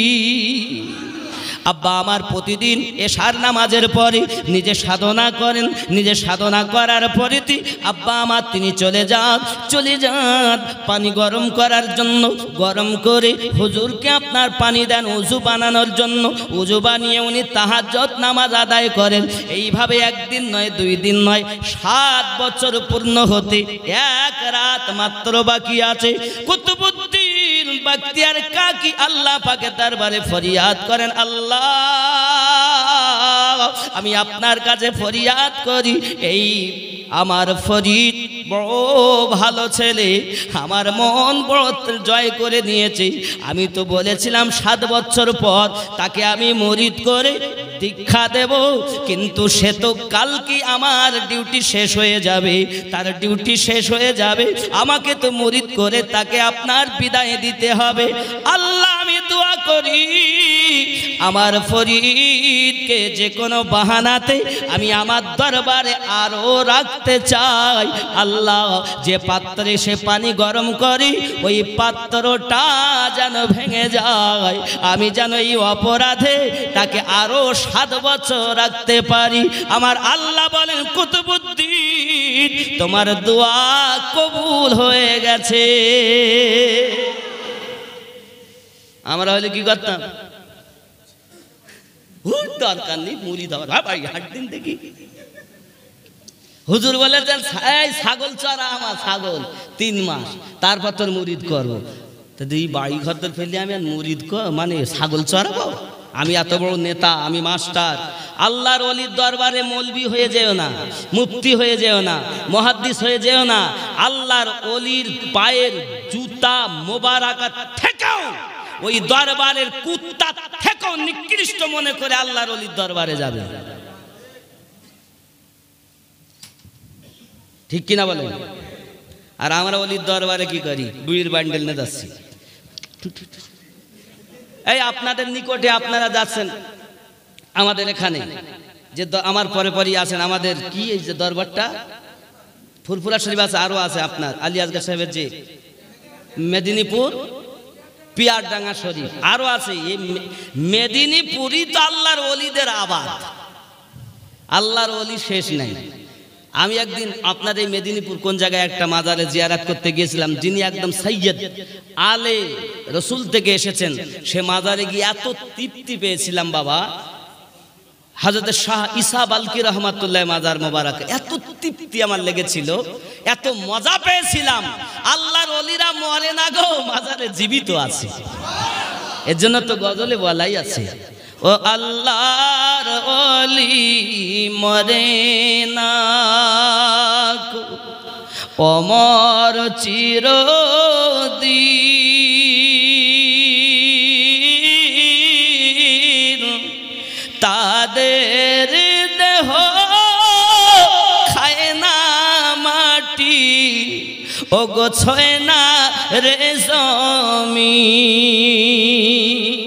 S2: আব্বা আমার প্রতিদিন এশার নামাজের পরে নিজে সাধনা করেন। নিজে সাধনা করার পরে আব্বা আমার তিনি চলে যান পানি গরম করার জন্য। গরম করে হুজুরকে আপনার পানি দেন ওযু বানানোর জন্য। ওযু বানিয়ে উনি তাহাজ্জুদ নামাজ আদায় করেন। এইভাবে একদিন নয়, 2 দিন নয়, 7 বছর পূর্ণ হতে 1 রাত মাত্র বাকি আছে। কুতুবউদ্দিন বখতিয়ার কাকি আল্লাহ পাকের দরবারে ফরিয়াদ করেন, আল্লাহ আমি আপনার কাছে ফরিয়াদ করি, এই আমার ফরিদ বড় ভালো ছেলে, আমার মন বড় জয় করে নিয়েছে। আমি তো বলেছিলাম 7 বছর পর তাকে আমি মুরিদ করে দীক্ষা দেব, কিন্তু সে তো কালকে আমার ডিউটি শেষ হয়ে যাবে, তার ডিউটি শেষ হয়ে যাবে। আমাকে তো মুরিদ করে তাকে আপনার বিদায় দিতে হবে। আল্লাহ আমি দোয়া করি আমার ফরিদকে যে কোনো বাহানাতে আমি আমার দরবারে আরো রাখতে চাই। আল্লাহ যে পাত্রে সে পানি গরম করি, ওই পাত্রটা যেন ভেঙে যায়, আমি যেন এই অপরাধে তাকে আরো 7 বছর রাখতে পারি। আমার আল্লাহ বলেন, কুতুবউদ্দিন তোমার দোয়া কবুল হয়ে গেছে। আমরা হলে কি করতাম? দরকার নেই মুড়ি দেওয়ার, ভাই হাট দিন দেখি। হুজুর বলেছেন ছাগল চড়া আমার ছাগল 3 মাস, তারপর তোর মুরিদ করবো। তো এই বাড়ি ঘর ফেললে আমি আর মুরিদ মানে ছাগল চড়াবো? আমি এত বড় নেতা, আমি মাস্টার, আল্লাহর ওলির দরবারে মৌলবি হয়ে যেও না, মুফতি হয়ে যেও না, মুহাদ্দিস হয়ে যেও না। আল্লাহর ওলির পায়ের জুতা মোবারকা থেকেও, ওই দরবারের কুত্তা থেকেও নিকৃষ্ট মনে করে আল্লাহর ওলির দরবারে যাবে। ঠিক কিনা বলেন? আর আমরা ওলির দরবারে কি করি? বুড়ির বান্ডেল নিয়ে যাচ্ছি। এই আপনাদের নিকটে আপনারা যাচ্ছেন, আমাদের এখানে যে আমার পরে পরই আছেন, আমাদের কি এই যে দরবারটা ফুরফুরা শরীফ আছে, আরো আছে আপনার আলী আসগর সাহেবের যে মেদিনীপুর পিয়ারডাঙ্গা শরীফ, আরো আছে। এই মেদিনীপুরই তো আল্লাহর ওলিদের আবাদ, আল্লাহর ওলি শেষ নাই। আমি একদিন আপনার এই মেদিনীপুর কোন জায়গায় একটা মাজারে জিয়ারত করতে গিয়েছিলাম, যিনি একদম সৈয়দ আলে রসুল থেকে এসেছেন। সে মাজারে গিয়ে এত তৃপ্তি পেয়েছিলাম বাবা, হযরত শাহ ঈসা বালকি রহমাতুল্লাহ মাজার মোবারক, এত তৃপ্তি আমার লেগেছিল, এত মজা পেয়েছিলাম। আল্লাহর ওলিরা মরে না গো, মাজারে জীবিত আছে। এর জন্য তো গজলে বলাই আছে, ও আল্লাহর ওলি মরে না, অমর চিরদিন, তাদের দেহ খায় না মাটি, ও গো ছয় না রে জমিন,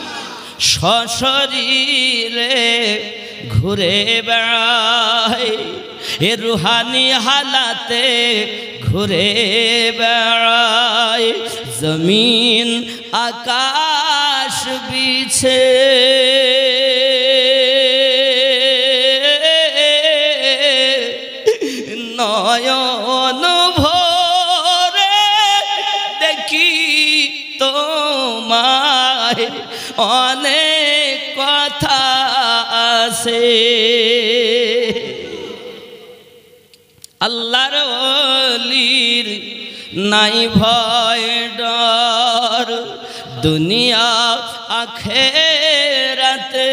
S2: সশরীরে ঘুরে বেড়ায়, এ রুহানি হালাতে ঘুরে বেড়ায়, জমিন আকাশ বিছে নয়ন ভরে দেখি তোমায়, অনেক কথা আছে। আল্লাহর ওলির নাই ভয় ডর, দুনিয়া আখিরাতে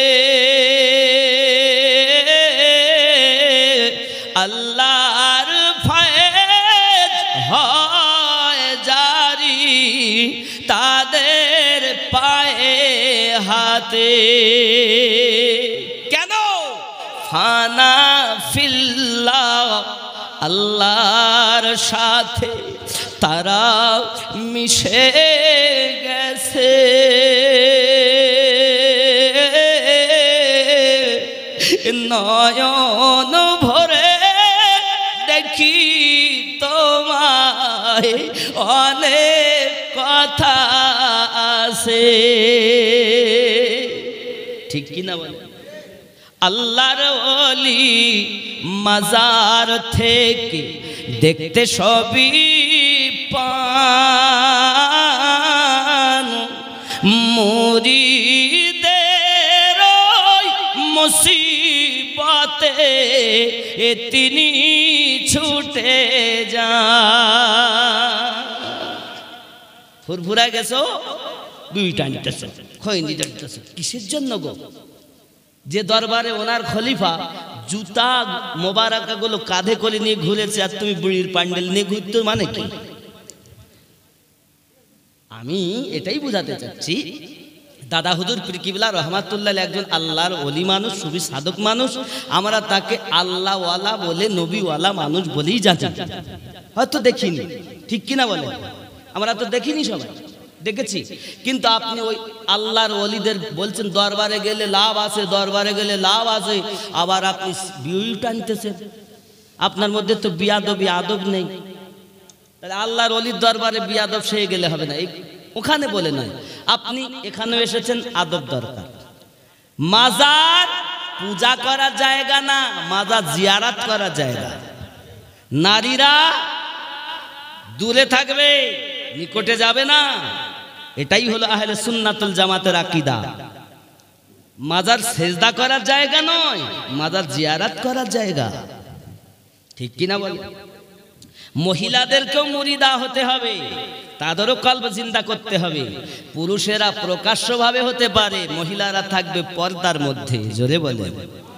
S2: আল্লাহর ফয়েজ হয় জারি, তাদের পায়ে হাতে। কেন? ফানা ফিল্লাহ, আল্লাহর সাথে তারা মিশে গেছে, নয়ন ভরে দেখি তোমায়, অনেক কথা আছে। ঠিক কিনা বলে? আল্লাহর ওলি মাজার থেকে দেখতে সবই পান, মুরিদের মুসিবতে তিনি ছুটে যান। ফুরফুরা গেছো, দুইটা নিতেছে, খৈনি নিতেছে, কিসের জন্য গো? যে দরবারে ওনার খলিফা জুতা মোবারকা গুলো কাঁধে করে নিয়ে ঘুরেছে, আর তুমি বুড়ির প্যান্ডেল নিয়ে ঘুরতে মানে কি? আমি এটাই বুঝাতে চাচ্ছি, দাদা হুজুর পীর কিবলা রহমাতুল্লাহ একজন আল্লাহর ওলি মানুষ, সুফি সাধক মানুষ। আমরা তাকে আল্লাহওয়ালা বলে, নবীওয়ালা মানুষ বলেই জানি, হয়তো দেখিনি। ঠিক কিনা বলে? আমরা তো দেখিনি, সবাই দেখেছি। কিন্তু আপনি ওই আল্লাহর ওলিদের বলছেন দরবারে গেলে লাভ আছে, দরবারে গেলে লাভ আছে, আবার আপনি বিউই টানতেছেন। আপনার মধ্যে তো বিয়াদবি আদব নেই। তাহলে আল্লাহর ওলির দরবারে বিয়াদব সে গেলে হবে না, ওখানে বলে নয়। আপনি এখানে এসেছেন, আদব দরকার। মাজার পূজা করার জায়গা না, মাজার জিয়ারত করার জায়গা। নারীরা দূরে থাকবে, নিকটে যাবে না। এটাই হলো আহলে সুন্নাতুল জামাতের আকীদা। মাজার সেজদা করার জায়গা নয়, মাজার জিয়ারত করার জায়গা। ঠিক কিনা বলে? মহিলাদেরকেও মুরিদা হতে হবে, তাদেরও কলব চিন্তা করতে হবে। পুরুষেরা প্রকাশ্যভাবে হতে পারে, মহিলারা থাকবে পর্দার মধ্যে। জোরে বলেন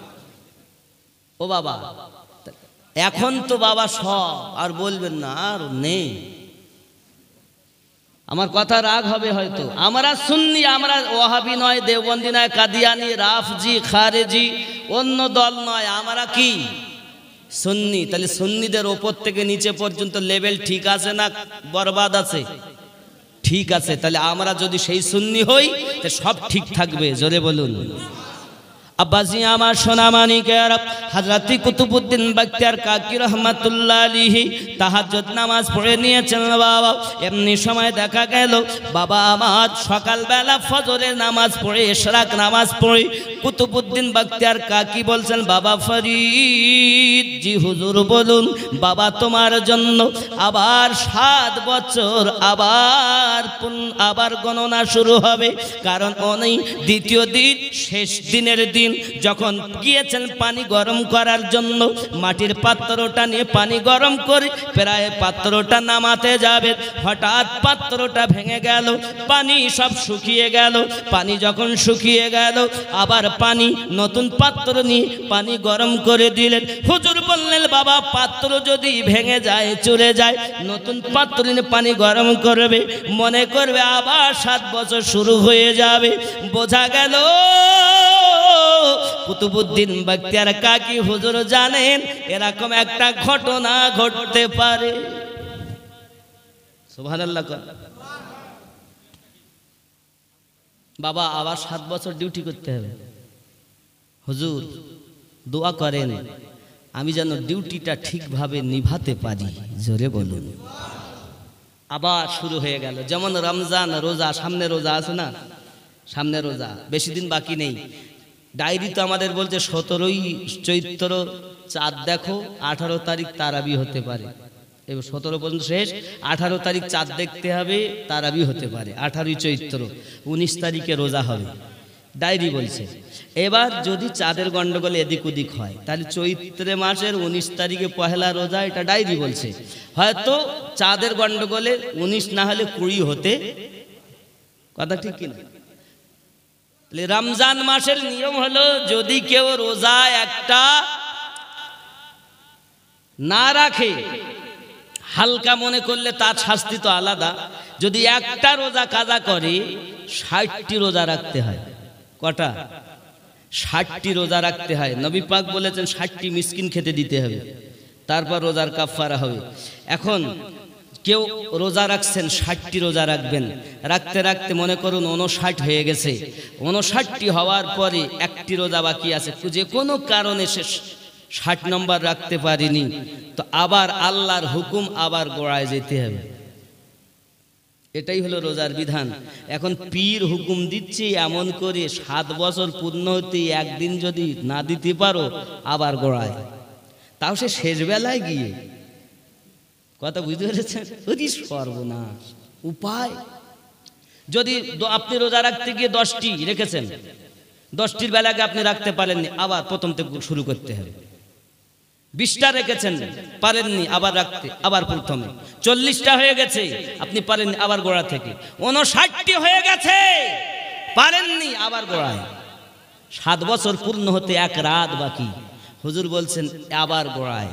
S2: ও বাবা। এখন তো বাবা সব আর বলবেন না, আর নেই। আমার কথা রাগ হবে হয়তো। আমরা সুন্নি, আমরা ওয়াহাবি নয়, দেওবন্দি নয়, কাদিয়ানি, রাফজি, খারেজি, অন্য দল নয়, আমরা কি সুন্নি। তাহলে সুন্নিদের ওপর থেকে নিচে পর্যন্ত লেভেল ঠিক আছে না বরবাদ আছে? ঠিক আছে। তাহলে আমরা যদি সেই সুন্নি হই তো সব ঠিক থাকবে। জোরে বলুন। আব্বাজি আমার সোনামানিকের হযরত কুতুবউদ্দিন বখতিয়ার কাকি রহমাতুল্লাহ আলাইহি তাহাজ্জুদ নামাজ পড়ে নিয়েছেন বাবা। এমনি সময় দেখা গেল বাবা আমার সকালবেলা ফজরের নামাজ পড়ে, ইশরাক নামাজ পড়ে কুতুবউদ্দিন বখতিয়ার কাকি বলছেন, বাবা ফরিদ। জি হুজুর বলুন। বাবা তোমার জন্য আবার 7 বছর আবার গণনা শুরু হবে। কারণ উনি দ্বিতীয় দিন, শেষ দিনের দিন যখন গিয়েছেন পানি গরম করার জন্য, মাটির পাত্রটা নিয়ে পানি গরম করে প্রায় পাত্রটা নামাতে যাবে, হঠাৎ পাত্রটা ভেঙে গেল, পানি সব শুকিয়ে গেল। পানি যখন শুকিয়ে গেল, আবার পানি নতুন পাত্র নিয়ে পানি গরম করে দিলেন। হুজুর বললেন, বাবা পাত্র যদি ভেঙে যায়, চলে যায়, নতুন পাত্র নিয়ে পানি গরম করবে, মনে করবে আবার 7 বছর শুরু হয়ে যাবে। বোঝা গেল কুতুবউদ্দিন বখতিয়ার কাকি হুজুর জানেন এরকম একটা ঘটনা ঘটতে পারে। সুবহানাল্লাহ। বাবা আবার 7 বছর ডিউটি করতে হবে। হুজুর দোয়া করেন আমি যেন ডিউটিটা ঠিকভাবে নিভাতে পারি। জোরে বলুন। আবার শুরু হয়ে গেল। যেমন রমজান, রোজা, সামনে রোজা আছে না, সামনে রোজা, বেশি দিন বাকি নেই। ডায়েরি তো আমাদের বলছে 17ই চৈত্র চাঁদ দেখো, 18 তারিখ তারাবি হতে পারে। এবার 17 পর্যন্ত শেষ, 18 তারিখ চাঁদ দেখতে হবে, তারাবি হতে পারে। 18ই চৈত্র, 19 তারিখে রোজা হবে, ডায়েরি বলছে। এবার যদি চাঁদের গন্ডগোলে এদিক ওদিক হয়, তাহলে চৈত্রে মাসের 19 তারিখে পহেলা রোজা, এটা ডায়েরি বলছে। হয়তো চাঁদের গন্ডগোলে 19 না হলে 20 হতে, কথা ঠিক কিনা? রমজান মাসের নিয়ম হলো যদি কেউ রোজা একটা না রাখে, হালকা মনে করলে তার শাস্তি তো আলাদা। যদি একটা রোজা কাজা করে 60টি রোজা রাখতে হয়। কটা? 60টি রোজা রাখতে হয়। নবী পাক বলেছেন 60টি মিসকিন খেতে দিতে হবে, তারপর রোজার কাফারা হবে। এখন কেউ রোজা রাখছেন, 60টি রোজা রাখবেন, রাখতে রাখতে মনে করুন 59 হয়ে গেছে। 59টি হওয়ার পরে একটি রোজা বাকি আছে, যে কোনো কারণে সে 60 নম্বর রাখতে পারিনি, তো আবার আল্লাহর হুকুম, আবার গোড়ায় যেতে হবে। এটাই হলো রোজার বিধান। এখন পীর হুকুম দিচ্ছে এমন করে 7 বছর পূর্ণ হতে একদিন যদি না দিতে পারো, আবার গোড়ায়, তাও সে শেষ বেলায় গিয়ে। কথা বুঝতে পেরেছেন? অতি সর্বনাশ উপায়। যদি আপনি রোজা রাখতে গিয়ে 10টি রেখেছেন, 10টির বেলাকে আপনি রাখতে পারেননি, আবার প্রথম থেকে শুরু করতে হবে। 20টা রেখেছেন, পারেননি, আবার রাখতে, আবার প্রথমে। 40টা হয়ে গেছে, আপনি পারেননি, আবার গোড়া থেকে। 59টি হয়ে গেছে, পারেননি, আবার গোড়ায়। 7 বছর পূর্ণ হতে 1 রাত বাকি। হুজুর বলছেন আবার গোড়ায়।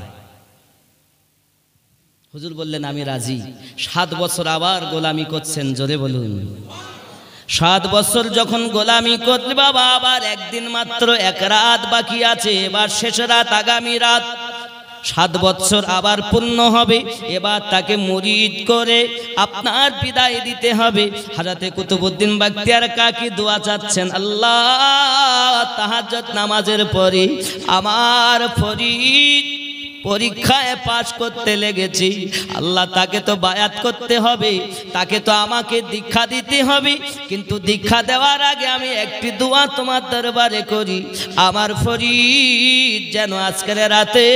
S2: হুজুর বললেন আমি রাজি। 7 বছর আবার গোলামি করছেন। জোরে বলুন। 7 বছর যখন গোলামি করলে বাবা, আবার একদিন মাত্র 1 রাত বাকি আছে, এবার শেষ রাত, আগামী রাত। 7 বছর আবার পূর্ণ হবে, এবার তাকে মুরিদ করে আপনার বিদায় দিতে হবে। হযরত কুতুবউদ্দিন বখতিয়ার কাকি দোয়া চাচ্ছেন, আল্লাহ তাহাজ্জুদ নামাজের পরে আমার ফরিদ পরীক্ষায় পাশ করতে লেগেছি, আল্লাহ তাকে তো বায়াত করতে হবে, তাকে তো আমাকে দীক্ষা দিতে হবে। কিন্তু দীক্ষা দেওয়ার আগে আমি একটি দোয়া তোমার দরবারে করি, আমার ফরিদ যেন আজকের রাতে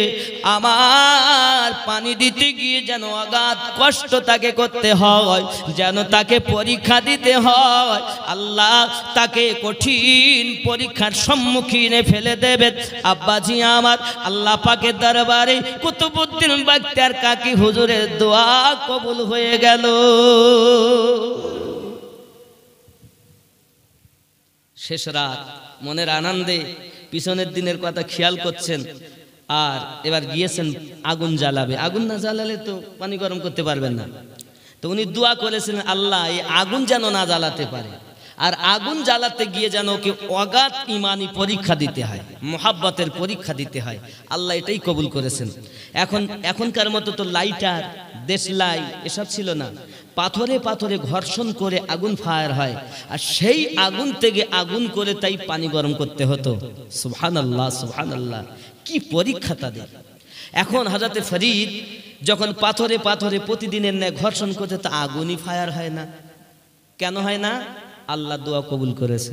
S2: আমার পানি দিতে গিয়ে যেন অগাধ কষ্ট তাকে করতে হয়, যেন তাকে পরীক্ষা দিতে হয়। আল্লাহ তাকে কঠিন পরীক্ষার সম্মুখীনে ফেলে দেবেন। আব্বাজি আমার আল্লাহ পাকের দরবারে দরবারে কুতুবউদ্দিন বাখতিয়ার কাকি হুজুরের দোয়া কবুল হয়ে গেল। শেষ রাত, মনের আনন্দে পিছনের দিনের কথা খেয়াল করছেন, আর এবার গিয়েছেন আগুন জ্বালাবে। আগুন না জ্বালালে তো পানি গরম করতে পারবেন না। তো উনি দোয়া করেছিলেন, আল্লাহ এই আগুন যেন না জ্বালাতে পারে, আর আগুন জ্বালাতে গিয়ে যেন ওকে অগাধ ইমানি পরীক্ষা দিতে হয়, মোহাব্বতের পরীক্ষা দিতে হয়। আল্লাহ এটাই কবুল করেছেন। এখনকার মতো তো লাইটার, দেশলাই এসব ছিল না। পাথরে পাথরে ঘর্ষণ করে আগুন ফায়ার হয়, আর সেই আগুন থেকে আগুন করে তাই পানি গরম করতে হতো। সুবহানাল্লাহ, সুবহানাল্লাহ, কি পরীক্ষা তাদের। এখন হযরতে ফরিদ যখন পাথরে পাথরে প্রতিদিনের ন্যায় ঘর্ষণ করতে, তা আগুনই ফায়ার হয় না। কেন হয় না? আল্লাহ দোয়া কবুল করেছে।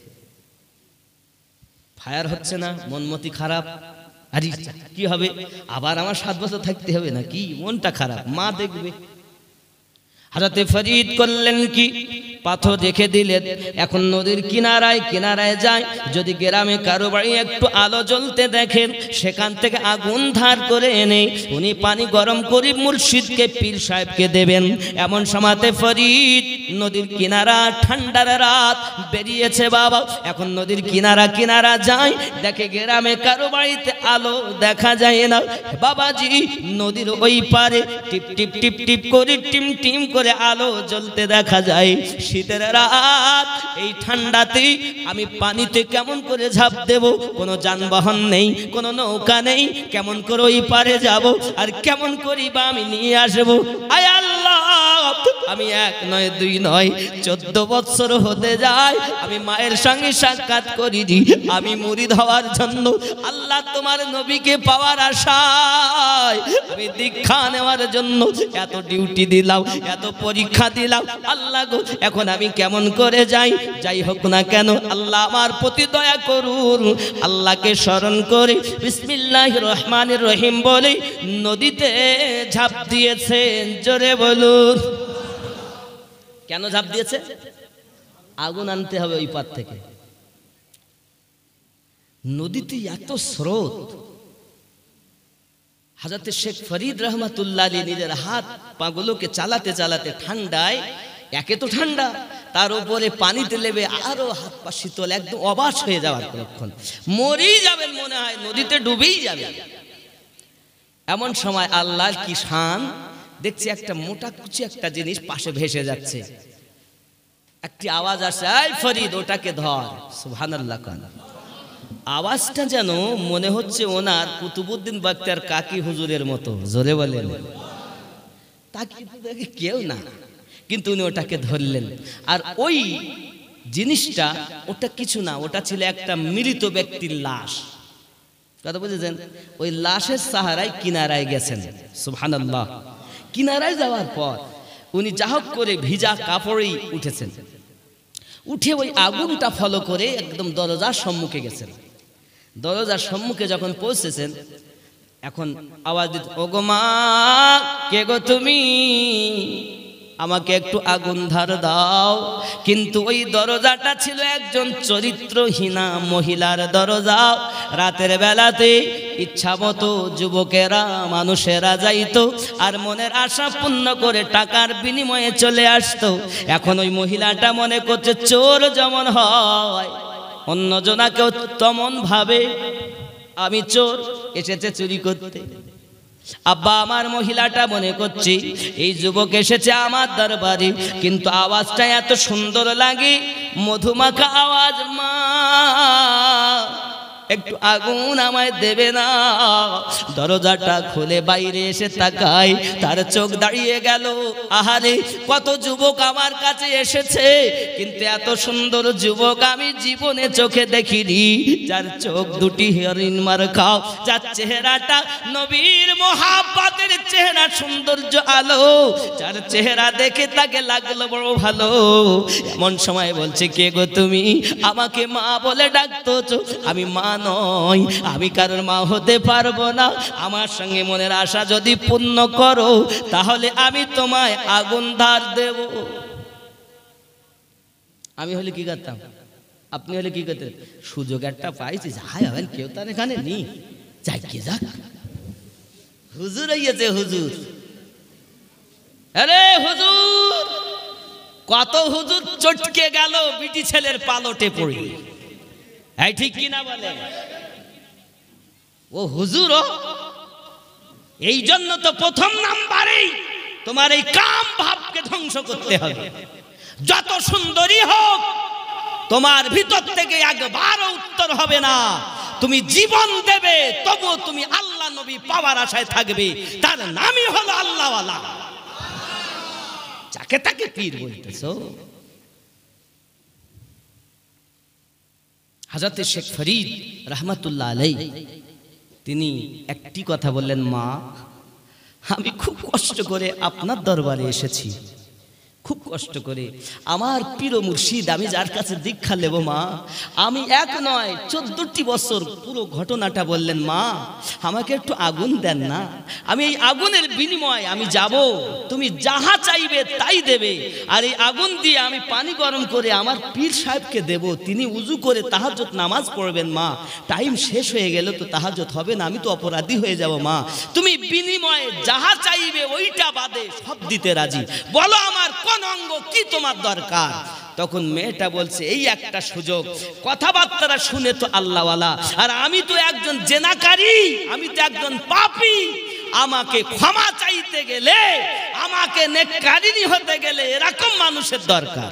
S2: ফায়ার হচ্ছে না, মনমতি খারাপ। আরে কি হবে, আবার আমার 7 বছর থাকতে হবে না কি? মনটা খারাপ, মা দেখবে। হযরতে ফরিদ করলেন কি, পাথর রেখে দিলেন। এখন নদীর কিনারায় কিনারায় যায়, যদি গ্রামে কারো বাড়ি একটু আলো জ্বলতে দেখেন, সেখান থেকে আগুন ধার করে এনে উনি পানি গরম করে মুর্শিদকে, পীর সাহেবকে দেবেন। এমন সময়তে ফরিদ নদীর কিনারা, ঠান্ডার রাত, বেরিয়েছে বাবা। এখন নদীর কিনারা কিনারা যায়, দেখে গ্রামে কারো বাড়িতে আলো দেখা যায় না। বাবাজি, নদীর ওই পারে টিপ টিপ টিপ টিপ করে, টিম টিম করে আলো জ্বলতে দেখা যায়। শীতের রাত, এই ঠান্ডাতে আমি পানিতে কেমন করে ঝাঁপ দেব? কোনো যানবাহন নেই, কোনো নৌকা নেই, কেমন করে ওই পারে যাব, আর কেমন করি বা আমি নিয়ে আসবো? আয় আল্লাহ, আমি 1 নয় 2 নয় 14 বছর হতে যায় আমি মায়ের সঙ্গে সাক্ষাৎ করিনি। আমি মুরিদ হওয়ার জন্য, আল্লাহ তোমার নবীকে পাওয়ার আশায় আমি দীক্ষা নেওয়ার জন্য এত ডিউটি দিলাম, এত পরীক্ষা দিলাম। আল্লাহ গো, এখন আমি কেমন করে যাই? যাই হোক না কেন, আল্লাহ আমার প্রতি দয়া করুন। আল্লাহকে স্মরণ করে বিসমিল্লাহির রহমানির রহিম বলে নদীতে ঝাঁপ দিয়েছেন। জোরে বলুন। কেন ঝাঁপ দিয়েছে? আগুন আনতে হবে ওই পার থেকে। নদীতে এত স্রোত। হযরত শেখ ফরিদ রহমাতুল্লাহ আলাইহি নিজের হাত পাগুলোকে চালাতে চালাতে, ঠান্ডায়, একে তো ঠান্ডা, তার উপরে পানিতে লেবে আরো হাত পা শীতল, একদম অবাস হয়ে যাওয়ার লক্ষণ। মরেই যাবেন মনে হয়, নদীতে ডুবেই যাবে। এমন সময় আল্লাহর কি শান, দেখছি একটা মোটা কুচি একটা জিনিস পাশে ভেসে যাচ্ছে। একটি আওয়াজ আসে, এই ফরিদ, ওটাকে ধর। সুবহানাল্লাহ। আওয়াজটা যেন মনে হচ্ছে ওনার কুতুবউদ্দিন বাখতিয়ার কাকি হুজুরের মতো। জোরে বলেন। তাকে দেখে কেউ না, কিন্তু উনি ওটাকে ধরলেন। আর ওই জিনিসটা, ওটা কিছু না, ওটা ছিল একটা মৃত ব্যক্তির লাশ। কথা বুঝেছেন? ওই লাশের সাহারায় কিনারায় গেছেন। সুবহানাল্লাহ। কিনারায় যাওয়ার পর উনি যাহোক করে ভিজা কাপড়েই উঠেছেন। উঠে ওই আগুনটা ফলো করে একদম দরজার সম্মুখে গেছেন। দরজার সম্মুখে যখন পৌঁছেছেন, এখন আওয়াজ দিতে, ওগো মা, কে গো তুমি? আমাকে একটু আগুন ধার দাও। কিন্তু ওই দরজাটা ছিল একজন চরিত্রহীনা মহিলার দরজা। রাতের বেলাতে ইচ্ছা মতো যুবকেরা, মানুষেরা যাইতো আর মনের আশা পূর্ণ করে টাকার বিনিময়ে চলে আসতো। এখন ওই মহিলাটা মনে করছে চোর যেমন হয়, অন্যজনাকেও তেমন ভাবে আমি চোর, এসেছে চুরি করতে। আব্বা, আমার মহিলাটা মনে করছি এই যুবক এসেছে আমার দরবারে, কিন্তু আওয়াজটা এত সুন্দর লাগে, মধুমাখা আওয়াজ। মা, একটু আগুন আমায় দেবে না? দরজাটা খুলে বাইরে এসে তাকাই, তার চোখ দাঁড়িয়ে গেল। আহারে, কত যুবক আমার কাছে এসেছে, কিন্তু এত সুন্দর যুবক আমি জীবনে চোখে দেখিনি। যার চোখ দুটি হরিণ মার্কা, যার চেহারাটা নবীর মোহাব্বতের চেহারা, সৌন্দর্য আলো, যার চেহারা দেখে তাকে লাগলো বড় ভালো। এমন সময় বলছে, কে গো তুমি? আমাকে মা বলে ডাকতো। আমি মা নয়, আমি কারোর মা হতে পারবো না। আমার সঙ্গে মনের আশা যদি পূর্ণ করো, তাহলে আমি তোমায় আগুন ধার দেব। আমি হলে কি করতাম? আপনি হলে কি করতেন? সুযোগ একটা পাইছি, যাই হবেন, কেউ তার এখানে নেই, যাই কে যাক। হুজুর হইয়াছে হুজুর। আরে হুজুর, কত হুজুর চটকে গেল বিটি ছেলের পালটে পড়ে। এই ঠিক কিনা বলে? ও হুজুর, এই জন্য তো প্রথম নাম্বারেই তোমার এই কাম ভাবকে ধ্বংস করতে হবে। যত সুন্দরী হোক, তোমার ভিতর থেকে একবারও উত্তর হবে না। তুমি জীবন দেবে, তবুও তুমি আল্লাহ নবী পাওয়ার আশায় থাকবে। তার নামই হলো আল্লাহওয়ালা। যাকে তাকে পীর বলতেছো। হযরত শেখ ফরিদ রহমাতুল্লাহ আলাইহি তিনি একটি কথা বললেন, মা আমি খুব কষ্ট করে আপনার দরবারে এসেছি, খুব কষ্ট করে। আমার পীর মুর্শিদ, আমি যার কাছে দীক্ষা নেব মা, আমি এক নয় 14টি বছর পুরো ঘটনাটা বললেন। মা আমাকে একটু আগুন দেন না, আমি এই আগুনের বিনিময়ে আমি যাব, তুমি যাহা চাইবে তাই দেবে। আর এই আগুন দিয়ে আমি পানি গরম করে আমার পীর সাহেবকে দেব, তিনি উজু করে তাহাজ্জুদ নামাজ পড়বেন। মা টাইম শেষ হয়ে গেল তো তাহাজ্জুদ হবে না, আমি তো অপরাধী হয়ে যাব। মা তুমি বিনিময়ে যাহা চাইবে ওইটা বাদে সব দিতে রাজি, বলো আমার কোন অঙ্গ কি তোমার দরকার। তখন মেয়েটা বলছে, এই একটা সুযোগ, কথাবার্তা শুনে তো আল্লাহওয়ালা, আর আমি তো একজন জেনাকারী, আমি তো একজন পাপী। আমাকে ক্ষমা চাইতে গেলে, আমাকে নেককারিনী হতে গেলে এরকম মানুষের দরকার।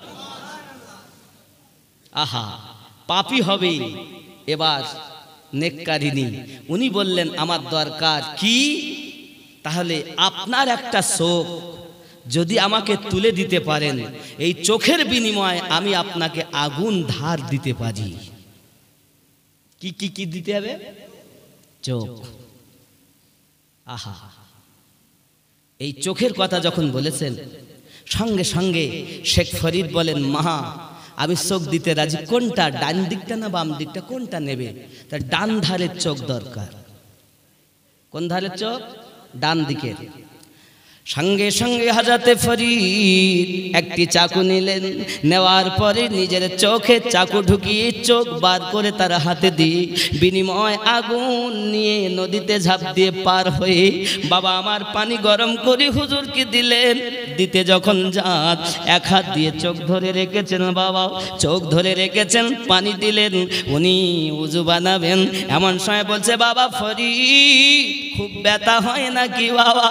S2: আহা, পাপী হবে এবার নেককারিনী। উনি বললেন আমার দরকার কি? তাহলে আপনার একটা চোখ যদি আমাকে তুলে দিতে পারেন, এই চোখের বিনিময়ে আমি আপনাকে আগুন ধার দিতে পারি। কি কি কি দিতে হবে? চোখ। আহা, এই চোখের কথা যখন বলেছেন, সঙ্গে সঙ্গে শেখ ফরিদ বলেন, মা আমি চোখ দিতে রাজি। কোনটা, ডান দিকটা না বাম দিকটা, কোনটা নেবে? তার ডান ধারের চোখ দরকার। কোন ধারের চোখ? ডান দিকের। সঙ্গে সঙ্গে হযরতে ফরিদ একটি চাকু নিলেন, নেওয়ার পরে নিজের চোখে চাকু ঢুকিয়ে চোখ বার করে তার হাতে দিয়ে বিনিময় আগুন নিয়ে নদীতে ঝাঁপ দিয়ে পার হয়ে বাবা আমার পানি গরম করে হুজুরকে দিলেন। দিতে যখন যান, এক হাত দিয়ে চোখ ধরে রেখেছেন, বাবা চোখ ধরে রেখেছেন, পানি দিলেন, উনি উজু বানাবেন। এমন সময় বলছে, বাবা ফরিদ খুব ব্যথা হয় নাকি বাবা?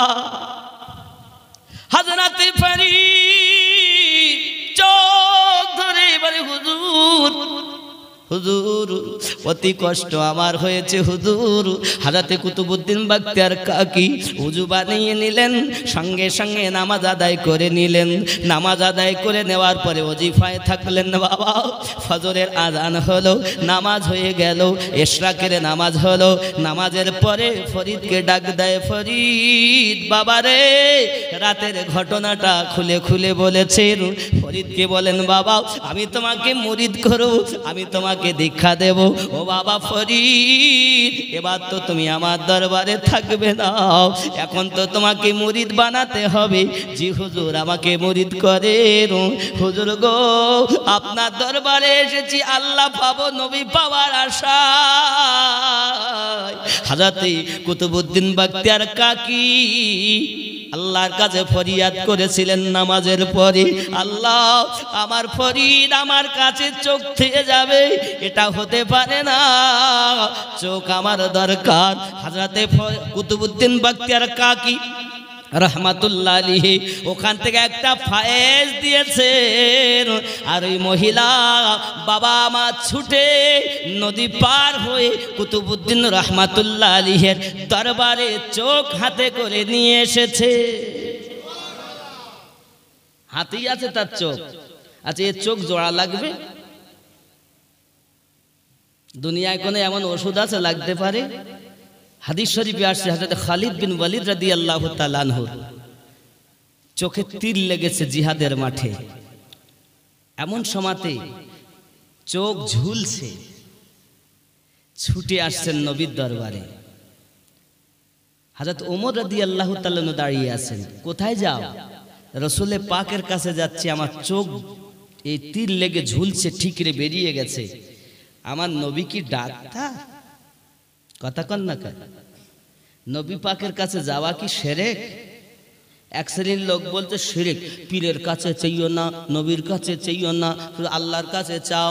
S2: হযরতে ফরিদ চোখ ধরে বলে, হুজুর হুজুর অতি কষ্ট আমার হয়েছে হুজুর। হযরতে কুতুবউদ্দিন বখতিয়ার কাকি উজু বানিয়ে নিলেন, সঙ্গে সঙ্গে নামাজ আদায় করে নিলেন। নামাজ আদায় করে নেওয়ার পরে ওজিফায় থাকলেন। বাবা ফজরের আজান হলো, নামাজ হয়ে গেল, ইশরাকের নামাজ হলো। নামাজের পরে ফরিদকে ডাক দেয়, ফরিদ বাবা রে, রাতের ঘটনাটা খুলে খুলে বলেছেন। ফরিদকে বলেন, বাবা আমি তোমাকে মুরিদ করব, আমি তোমাকে দীক্ষা দেব। ও বাবা ফরিদ, এবার তো তুমি আমার দরবারে থাকবে না, এখন তো তোমাকে মুরিদ বানাতে হবে। জি হুজুর আমাকে মুরিদ করেন। হুজুর গো, আপনার দরবারে এসেছি আল্লাহ পাবো, নবী পাওয়ার আশায়। হযরতে কুতুবউদ্দিন বখতিয়ার কাকি আল্লাহর কাছে ফরিয়াদ করেছিলেন নামাজের পরে, আল্লাহ আমার ফরিদ আমার কাছে চোখ থেকে যাবে, এটা হতে পারে না, চোখ আমার দরকার। হযরতে কুতুবউদ্দিন বখতিয়ার কাকি রহমাতুল্লাহ আলাইহি ওখান থেকে একটা ফায়েজ দিয়েছেন। আর ওই মহিলা বাবা আমার ছুটে নদী পার হয়ে কুতুবউদ্দিন রহমাতুল্লাহ আলাইহির দরবারে চোখ হাতে করে নিয়ে এসেছে। হাতেই আছে তার চোখ। আচ্ছা, এর চোখ জোড়া লাগবে? দুনিয়ায় কোনো এমন ওষুধ আছে লাগতে পারে? হাদিস শরীফে আসছে, হযরত খালিদ বিন ওয়ালিদ রাদিয়াল্লাহু তাআলা আনহু চোখে তীর লেগেছে জিহাদের মাঠে। এমন সময়তে চোখ ঝুলছে, ছুটে আসছেন নবীর দরবারে। হযরত ওমর রাদিয়াল্লাহু তাআলা দাঁড়িয়ে আছেন। কোথায় যাও? রাসূলে পাকের কাছে যাচ্ছি, আমার চোখ এই তীর লেগে ঝুলছে, ঠিকরে বেরিয়ে গেছে। আমার নবী কি ডাক্তার? কথা কন না কেন? নবী পাকের কাছে যাওয়া কি শিরক? এক শ্রেণীর লোক বলতে শিরক, পীরের কাছে চাইও না, নবীর কাছে চাইও না, শুধু আল্লাহর কাছে চাও।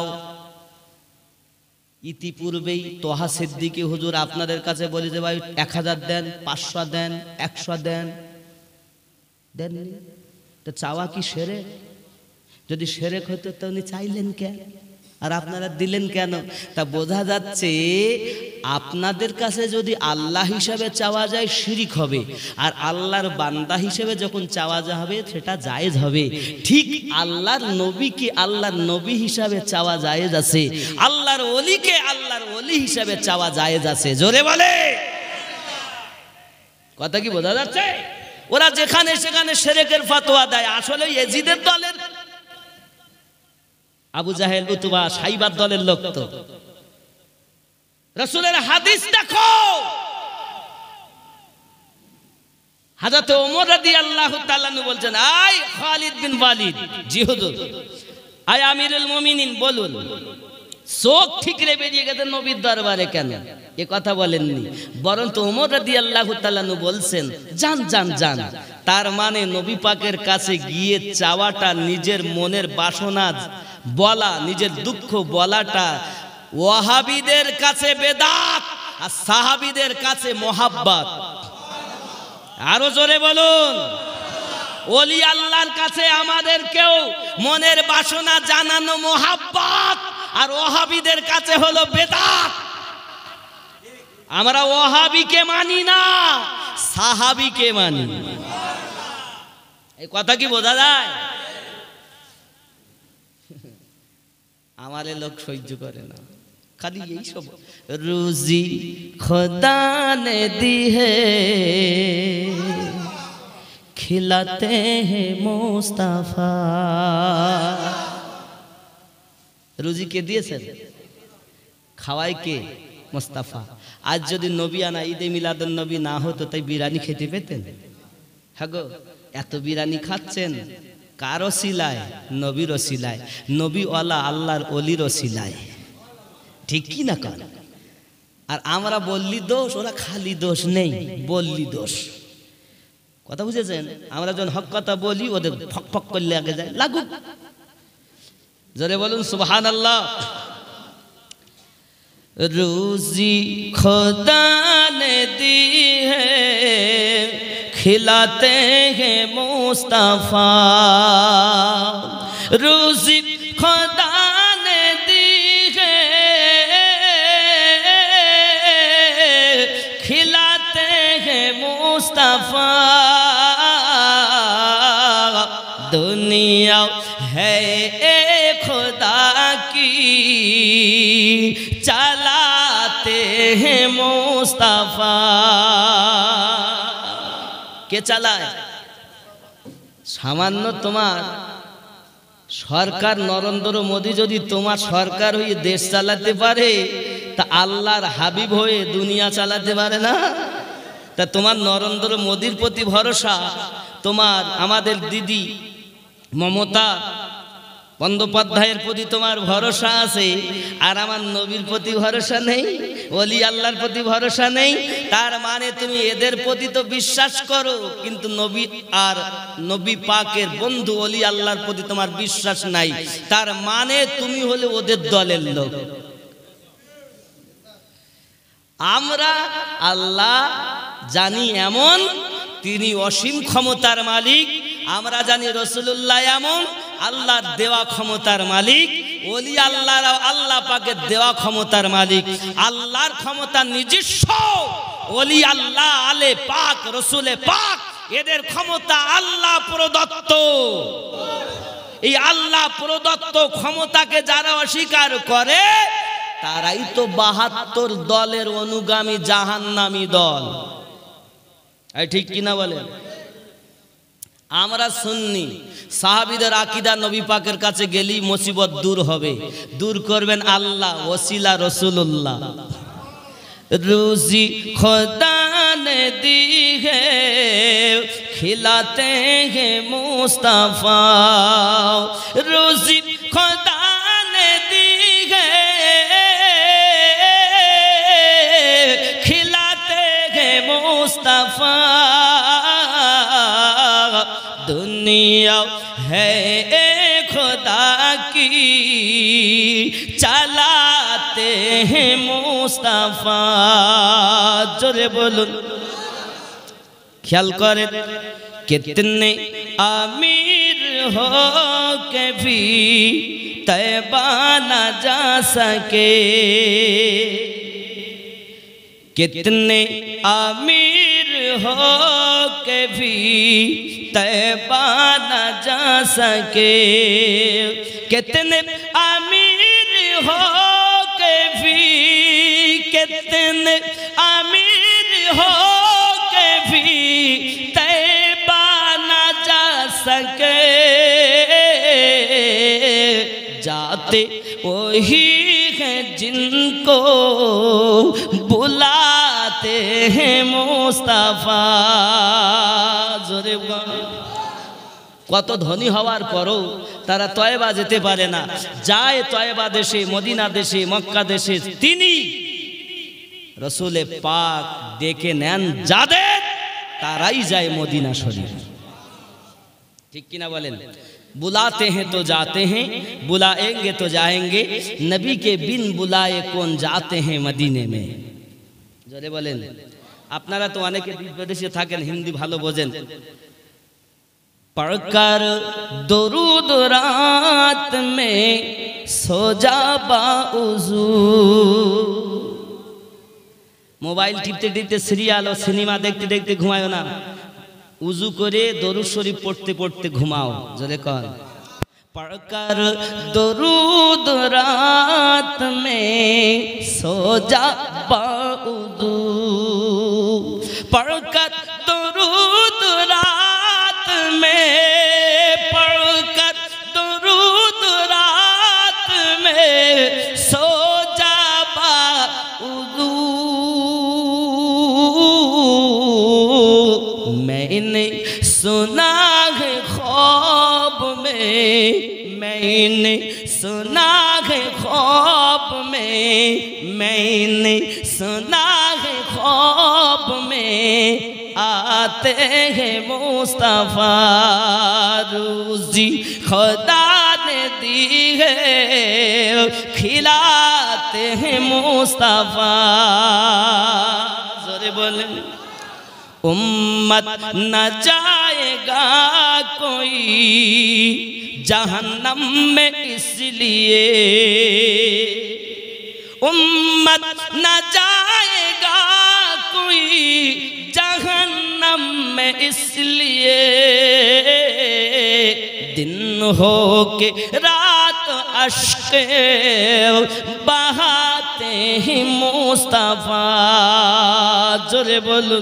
S2: ইতিপূর্বেই তোহা সিদ্দিকী হুজুর আপনাদের কাছে বলি যে ভাই 1000 দেন, 500 দেন, 100 দেন, দেননি তো চাওয়া কি শিরক? যদি শিরক হতো তো উনি চাইলেন কেন আর আপনারা দিলেন কেন? তা বোঝা যাচ্ছে আপনাদের কাছে যদি আল্লাহ হিসাবে চাওয়া যায় শিরিক হবে, আর আল্লাহর বান্দা হিসেবে যখন চাওয়া যাবে সেটা জায়েজ হবে। ঠিক আল্লাহর নবীকে আল্লাহর নবী হিসাবে চাওয়া জায়েজ আছে, আল্লাহর ওলিকে আল্লাহর ওলি হিসাবে চাওয়া জায়েজ আছে। জোরে বলে, কথা কি বোঝা যাচ্ছে? ওরা যেখানে সেখানে শিরকের ফতোয়া দেয়, আসলে ইয়াজিদের দলের, আবু জাহেল, উতবা, সাইবার দলের লোক। তো রাসূলের হাদিস দেখো, হযরত ওমর রাদিয়াল্লাহু তাআলা বলছেন, আয় খালিদ বিন ওয়ালিদ, জি হুজুর, আয় আমিরুল মুমিনিন, বলুন চোখ ঠিকরে বেরিয়ে গেছে নবীর দরবারে কেন? এ কথা বলেননি, বরং তো ওমর রাদিয়াল্লাহু তাআলা বলছেন, যান যান যান। তার মানে নবী পাকের কাছে গিয়ে চাওয়াটা, নিজের মনের বাসনা বলা, নিজের দুঃখ বলাটা ওয়াহাবীদের কাছে বেদাত আর সাহাবীদের কাছে মোহাব্বত। আরো জোরে বলুন, ওলি আল্লাহর কাছে আমাদেরকেও মনের বাসনা জানানো মোহাব্বত, আর ওয়াহাবীদের কাছে হলো বেদাত। আমরা ওয়াহাবীকে মানি না, সাহাবীকে মানি। এই কথা কি বোঝা যায়? আমারে লোক সহ্য করে না, খালি এই সব রুজি খোদা নে दी है खिलाते हैं मुस्ताफा। রুজি কে দিয়েছেন? খাওয়াই কে? মুস্তাফা। আজ যদি নবী আনা ঈদে মিলাদুন নবী না হতো, তাই বিরিয়ানি খেতে পেতেন? হ্যাঁ গো, এত বিরিয়ানি খাচ্ছেন কার ওসিলায়? নবীর ওসিলায়, নবীওয়ালা আল্লাহর ওলির ওসিলায়। ঠিক কি না কর? আর আমরা বললি দোষ, ওরা খালি দোষ নেই, বললি দোষ। কথা বুঝেছেন? আমরা যখন হক কথা বলি, ওদের ফক ফক করলে আগে যায়, লাগুক। জোরে বলুন সুবহানাল্লাহ। রুজি খোদা নে दी है खिलाते हैं मुस्ताफा। रोजी खुदा ने दी है खिलाते हैं मुस्ताफा। दुनिया है खुदा की चलाते हैं मुस्ताफा। কে চালায়? সামান্য তোমার সরকার নরেন্দ্র মোদী যদি তোমার সরকার হয়ে দেশ চালাতে পারে, তা আল্লাহর হাবিব হয়ে দুনিয়া চালাতে পারে না? তা তোমার নরেন্দ্র মোদীর প্রতি ভরসা, তোমার আমাদের দিদি মমতা বন্দ্যোপাধ্যায়ের প্রতি তোমার ভরসা আছে, আর আমার নবীর প্রতি ভরসা নেই, ওলি আল্লাহর প্রতি ভরসা নেই। তার মানে তুমি এদের প্রতি তো বিশ্বাস করো, কিন্তু নবী আর নবী পাকের বন্ধু ওলি আল্লাহর প্রতি তোমার বিশ্বাস নাই। তার মানে তুমি হলে ওদের দলের লোক। আমরা আল্লাহ জানি এমন, তিনি অসীম ক্ষমতার মালিক। আমরা জানি রাসূলুল্লাহ এমন, আল্লাহর দেওয়া ক্ষমতার মালিক। ওলি আল্লাহর আল্লাহ পাকের দেওয়া ক্ষমতার মালিক। আল্লাহর ক্ষমতা নিজস্ব, ওলি আল্লাহ, আলে পাক, রসুলে পাক, এদের ক্ষমতা আল্লাহ প্রদত্ত। এই আল্লাহ প্রদত্ত ক্ষমতাকে যারা অস্বীকার করে, তারাই তো ৭২ দলের অনুগামী জাহান্নামী দল। ঠিক কিনা বলেন? আমরা সুন্নি, সাহাবীদের আকীদা নবী পাকের কাছে গেলেই মুসিবত দূর হবে। দূর করবেন আল্লাহ, ওসিলা রাসূলুল্লাহ। রুজি খোদা নে दी है खिलाते हैं मुस्ताफा। রুজি খোদা নে दी है खिलाते हैं मुस्तफा दुनिया है खुदा की चलाते हैं मुस्तफा। जोरे बोलूं ख्याल करें कितने अमीर हो के भी तैबा न जा सके, कितने अमीर हो के भी तैबा न जा सके, कितने अमीर हो के भी, कितने अमीर हो के भी तैबा न जा सके, जाते वही हैं जिनको बुलाते हैं मुस्तफा। जोरे কত ধনী হওয়ার পরও তারা তয়বা যেতে পারে না, যায় তয়বা দেশে, মদিনা দেশে, মক্কা দেশে। তিনি রসুলে পাক ডেকে নেন যাদের, তারাই যায় মদিনা শরীফ। ঠিক কিনা বলেন? बुलाते हैं तो जाते हैं, बुलाएंगे तो जाएंगे, नबी के बिन बुलाए कौन जाते हैं मदीने में। जोरे बोलें। আপনারা তো অনেকে বিদেশে থাকেন, হিন্দি ভালো বোঝেন। पढ़कर दुरूद रात में सो जा बाउज़ू। मोबाइल टिपते टिपते सीरियल और सिनेमा देखते देखते घुमाओ ना, उजू करे दरूद शरीफ पढ़ते पढ़ते घुमाओ। जोरे कौन? पढ़कर दुरूद रात में सो जा बाउज़ू, पढ़कर दुरूद रात में, पढ़कर दुरूद रात में सो जा बाउज़ू। मैंने सुना है ख्वाब में, मैंने सुना है ख्वाब में, मैंने सुना है ख्वाब में आते हैं मुस्तफा। रोज़ी खुदा ने दी है खिलाते हैं मुस्तफा। जोरे बोले। उम्मत न जाएगा कोई जहन्नम में इसलिए, उम्मत न जाएगा कोई जहन्नम में इसलिए, दिन हो के रात अश्के बहाते हैं मुस्तफा। जोरे बोलो।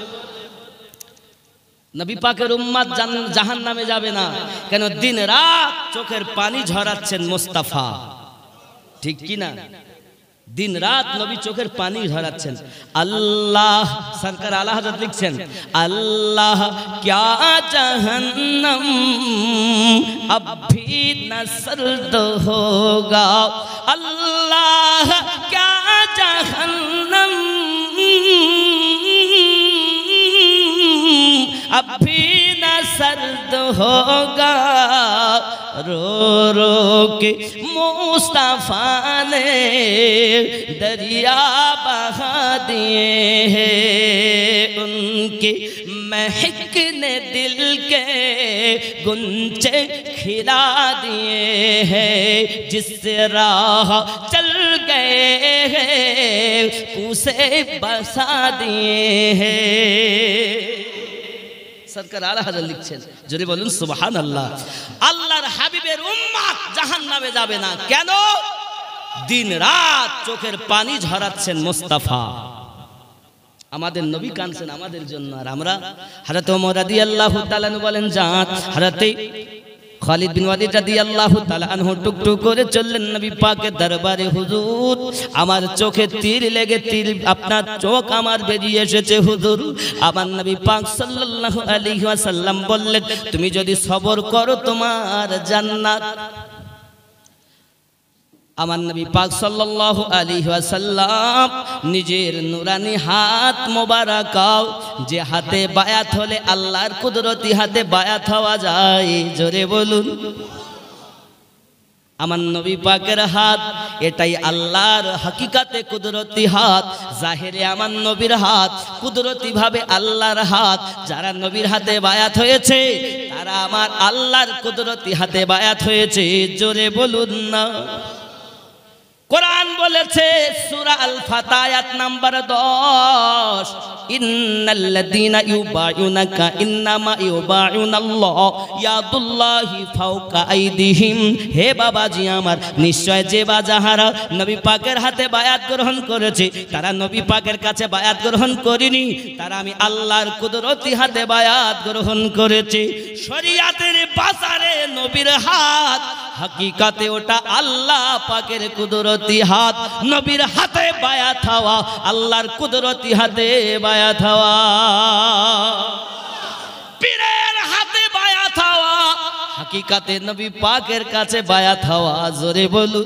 S2: नबी पाकेर उम्मत জাহান্নামে যাবে না কেন? দিন রাত চোখের পানি ঝরাচ্ছেন মুস্তাফা। ঠিক কি না? दिन रात नबी चोखेर पानी झराচ্ছেন। अल्लाह सरकार आला हजरत लिखছেন, अल्लाह क्या जहन्नम अब भी न सर्द होगा, अल्लाह क्या जहन्नम अब भी न सर्द होगा। रो रो के मुस्तफा ने दरिया बहा दिए हैं, उनके महक ने दिल के गुंचे खिला दिए हैं। जिस राह चल गए हैं उसे बसा दिए हैं। सरकार आला हजरत लिखছেন, জোরে বলুন সুবহানাল্লাহ। আল্লাহর হাবিবের উম্মত জাহান্নামে যাবে না কেন? দিন রাত চোখের পানি ঝরাচ্ছেন মুস্তাফা। আমাদের নবী কাঁদছেন আমাদের জন্য, আর আমরা হযরত ওমর রাদিয়াল্লাহু তাআলা বলেন জাত, হযরত খালিদ বিন ওয়ালিদ রাদিয়াল্লাহু তাআলা আনহু টুকটুক করে চললেন নবী পাকের দরবারে। হুজুর আমার চোখে তীর লেগে তীর আপনার চোখ আমার বেরিয়ে এসেছে হুজুর। আমার নবী পাক সাল্লাল্লাহু আলাইহি ওয়াসাল্লাম বললেন, তুমি যদি সবর করো তোমার জান্নাত। আমার নবী পাক সাল্লাল্লাহু আলাইহি ওয়াসাল্লাম নিজের নুরানি হাত মোবারক যে হাতে বায়াত হলে আল্লাহর কুদরতি হাতে বায়াত হওয়া যায়, জোরে বলুন। আমার নবী পাকের হাত এটাই আল্লাহর হাকিকাতে কুদরতি হাত, জাহেরে আমার নবীর হাত কুদরতি ভাবে আল্লাহর হাত। যারা নবীর হাতে বায়াত হয়েছে তারা আমার আল্লাহর কুদরতি হাতে বায়াত হয়েছে, জোরে বলুন না। কোরআন বলেছে সূরা আল ফাতহ আয়াত নাম্বার 10, ইন্নাল্লাযীনা ইউবায়ুনাকা ইন্নামা ইউবায়ুনাল্লাহ ইয়াদুল্লাহি ফাওকা আইদিহিম। হে বাবাজি আমার, নিশ্চয় যে বাজাহারা নবী পাকের হাতে বায়াত গ্রহণ করেছে তারা নবী পাকের কাছে বায়াত গ্রহণ করেনি, তারা আমি আল্লাহর কুদরতি হাতে বায়াত গ্রহণ করেছে। শরীয়তের বাজারে নবীর হাত, হাকিকাতে ওটা আল্লাহ পাকের কুদরতি হাত। নবীর হাতে বায়াত হওয়া, আল্লাহর কুদরতি হাতে বায়াত হওয়া, পীরের হাতে বায়াত হওয়া, হাকিকাতে নবী পাকের কাছে বায়াত হওয়া, জোরে বলুন।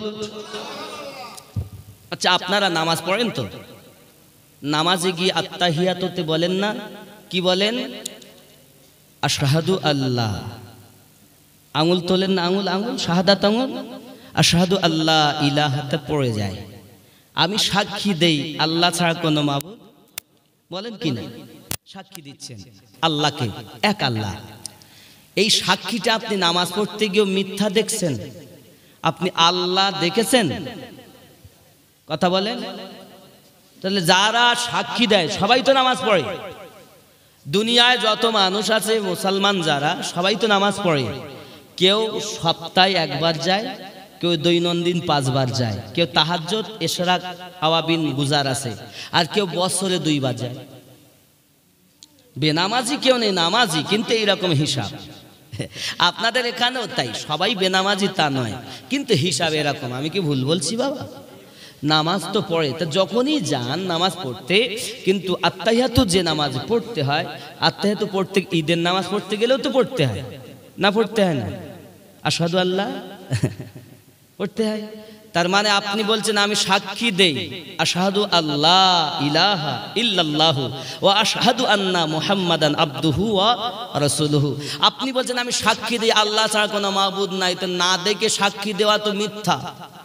S2: আচ্ছা, আপনারা নামাজ পড়েন তো? নামাজে গিয়ে আত্তাহিয়াতুতে বলেন না? কি বলেন? আশহাদু আল্লাহ, আঙুল তোলেন না, আঙুল আঙুল শাহাদাত আঙুল, আশহাদু আল্লাহ ইলাহাতে পড়ে যায়। আমি সাক্ষী দেই আল্লাহ ছাড়া কোনো মাবুদ, বলেন কি না? সাক্ষী দিচ্ছেন আল্লাহকে, এক আল্লাহ। এই সাক্ষীটা আপনি নামাজ পড়তে গিয়েও মিথ্যা দেখছেন? আপনি আল্লাহ দেখেছেন? কথা বলেন। তাহলে যারা সাক্ষী দেয় সবাই তো নামাজ পড়ে। দুনিয়ায় যত মানুষ আছে মুসলমান যারা, সবাই তো নামাজ পড়ে। কেউ সপ্তাহে একবার যায়, কেউ দৈনন্দিন 5 বার যায়, কেউ তাহাজ্জুদ ইশরাক আওয়াবিন গুজার আছে, আর কেউ বছরে 2 বার যায়। বেনামাজি কেউ নেই, নামাজি, কিন্তু এইরকম হিসাব। আপনাদের এখানেও তাই, সবাই বেনামাজি তা নয়, কিন্তু হিসাব এরকম। আমি কি ভুল বলছি বাবা? নামাজ তো পড়ে, তা যখনই যান নামাজ পড়তে, কিন্তু আত্তাহিয়াতু যে নামাজ পড়তে হয়, আত্তাহিয়াতু পড়তে, ঈদের নামাজ পড়তে গেলেও তো পড়তে হয় না? পড়তে হয় না? আশহাদু আল্লাহ পড়তে হয়। তার মানে আপনি বলছেন আমি সাক্ষী দেই আশহাদু আল্লাহ ইলাহা ইল্লাল্লাহু ওয়া আশহাদু আন্না মুহাম্মাদান আবদুহু ওয়া রাসূলুহু। আপনি বলছেন আমি সাক্ষী দেই আল্লাহ ছাড়া কোনো মাবুদ নাই, তো না দেখে সাক্ষী দেওয়া তো মিথ্যা।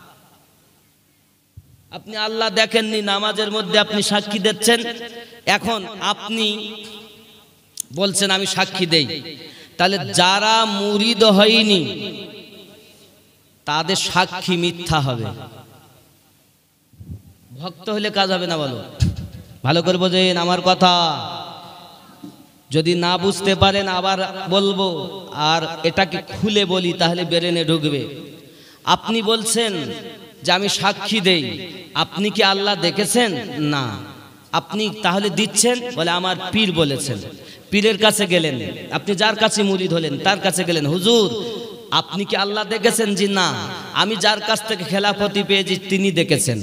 S2: আপনি আল্লাহ দেখেননি, নামাজের মধ্যে আপনি সাক্ষী দিচ্ছেন। এখন আপনি বলছেন আমি সাক্ষী দেই, তাহলে যারা মুরিদ হয়নি তাদের সাক্ষী মিথ্যা হবে। ভক্ত হলে কাজ হবে না, বলো ভালো করে বোঝেন আমার কথা। যদি না বুঝতে পারেন আবার বলবো, আর এটাকে খুলে বলি তাহলে ব্রেনে ঢুকবে। আপনি বলছেন যে আমি সাক্ষী দেই, আপনি কি আল্লাহ দেখেছেন? না। আপনি তাহলে দিচ্ছেন বলে আমার পীর বলেছেন। পীরের কাছে গেলেন, আপনি যার কাছে মুরিদ হলেন তার কাছে গেলেন, হুজুর আপনি কি আল্লাহ দেখেছেন? জি না। আমি যার কাছ থেকে খেলাফতি পেয়েছি তিনি দেখেছেন।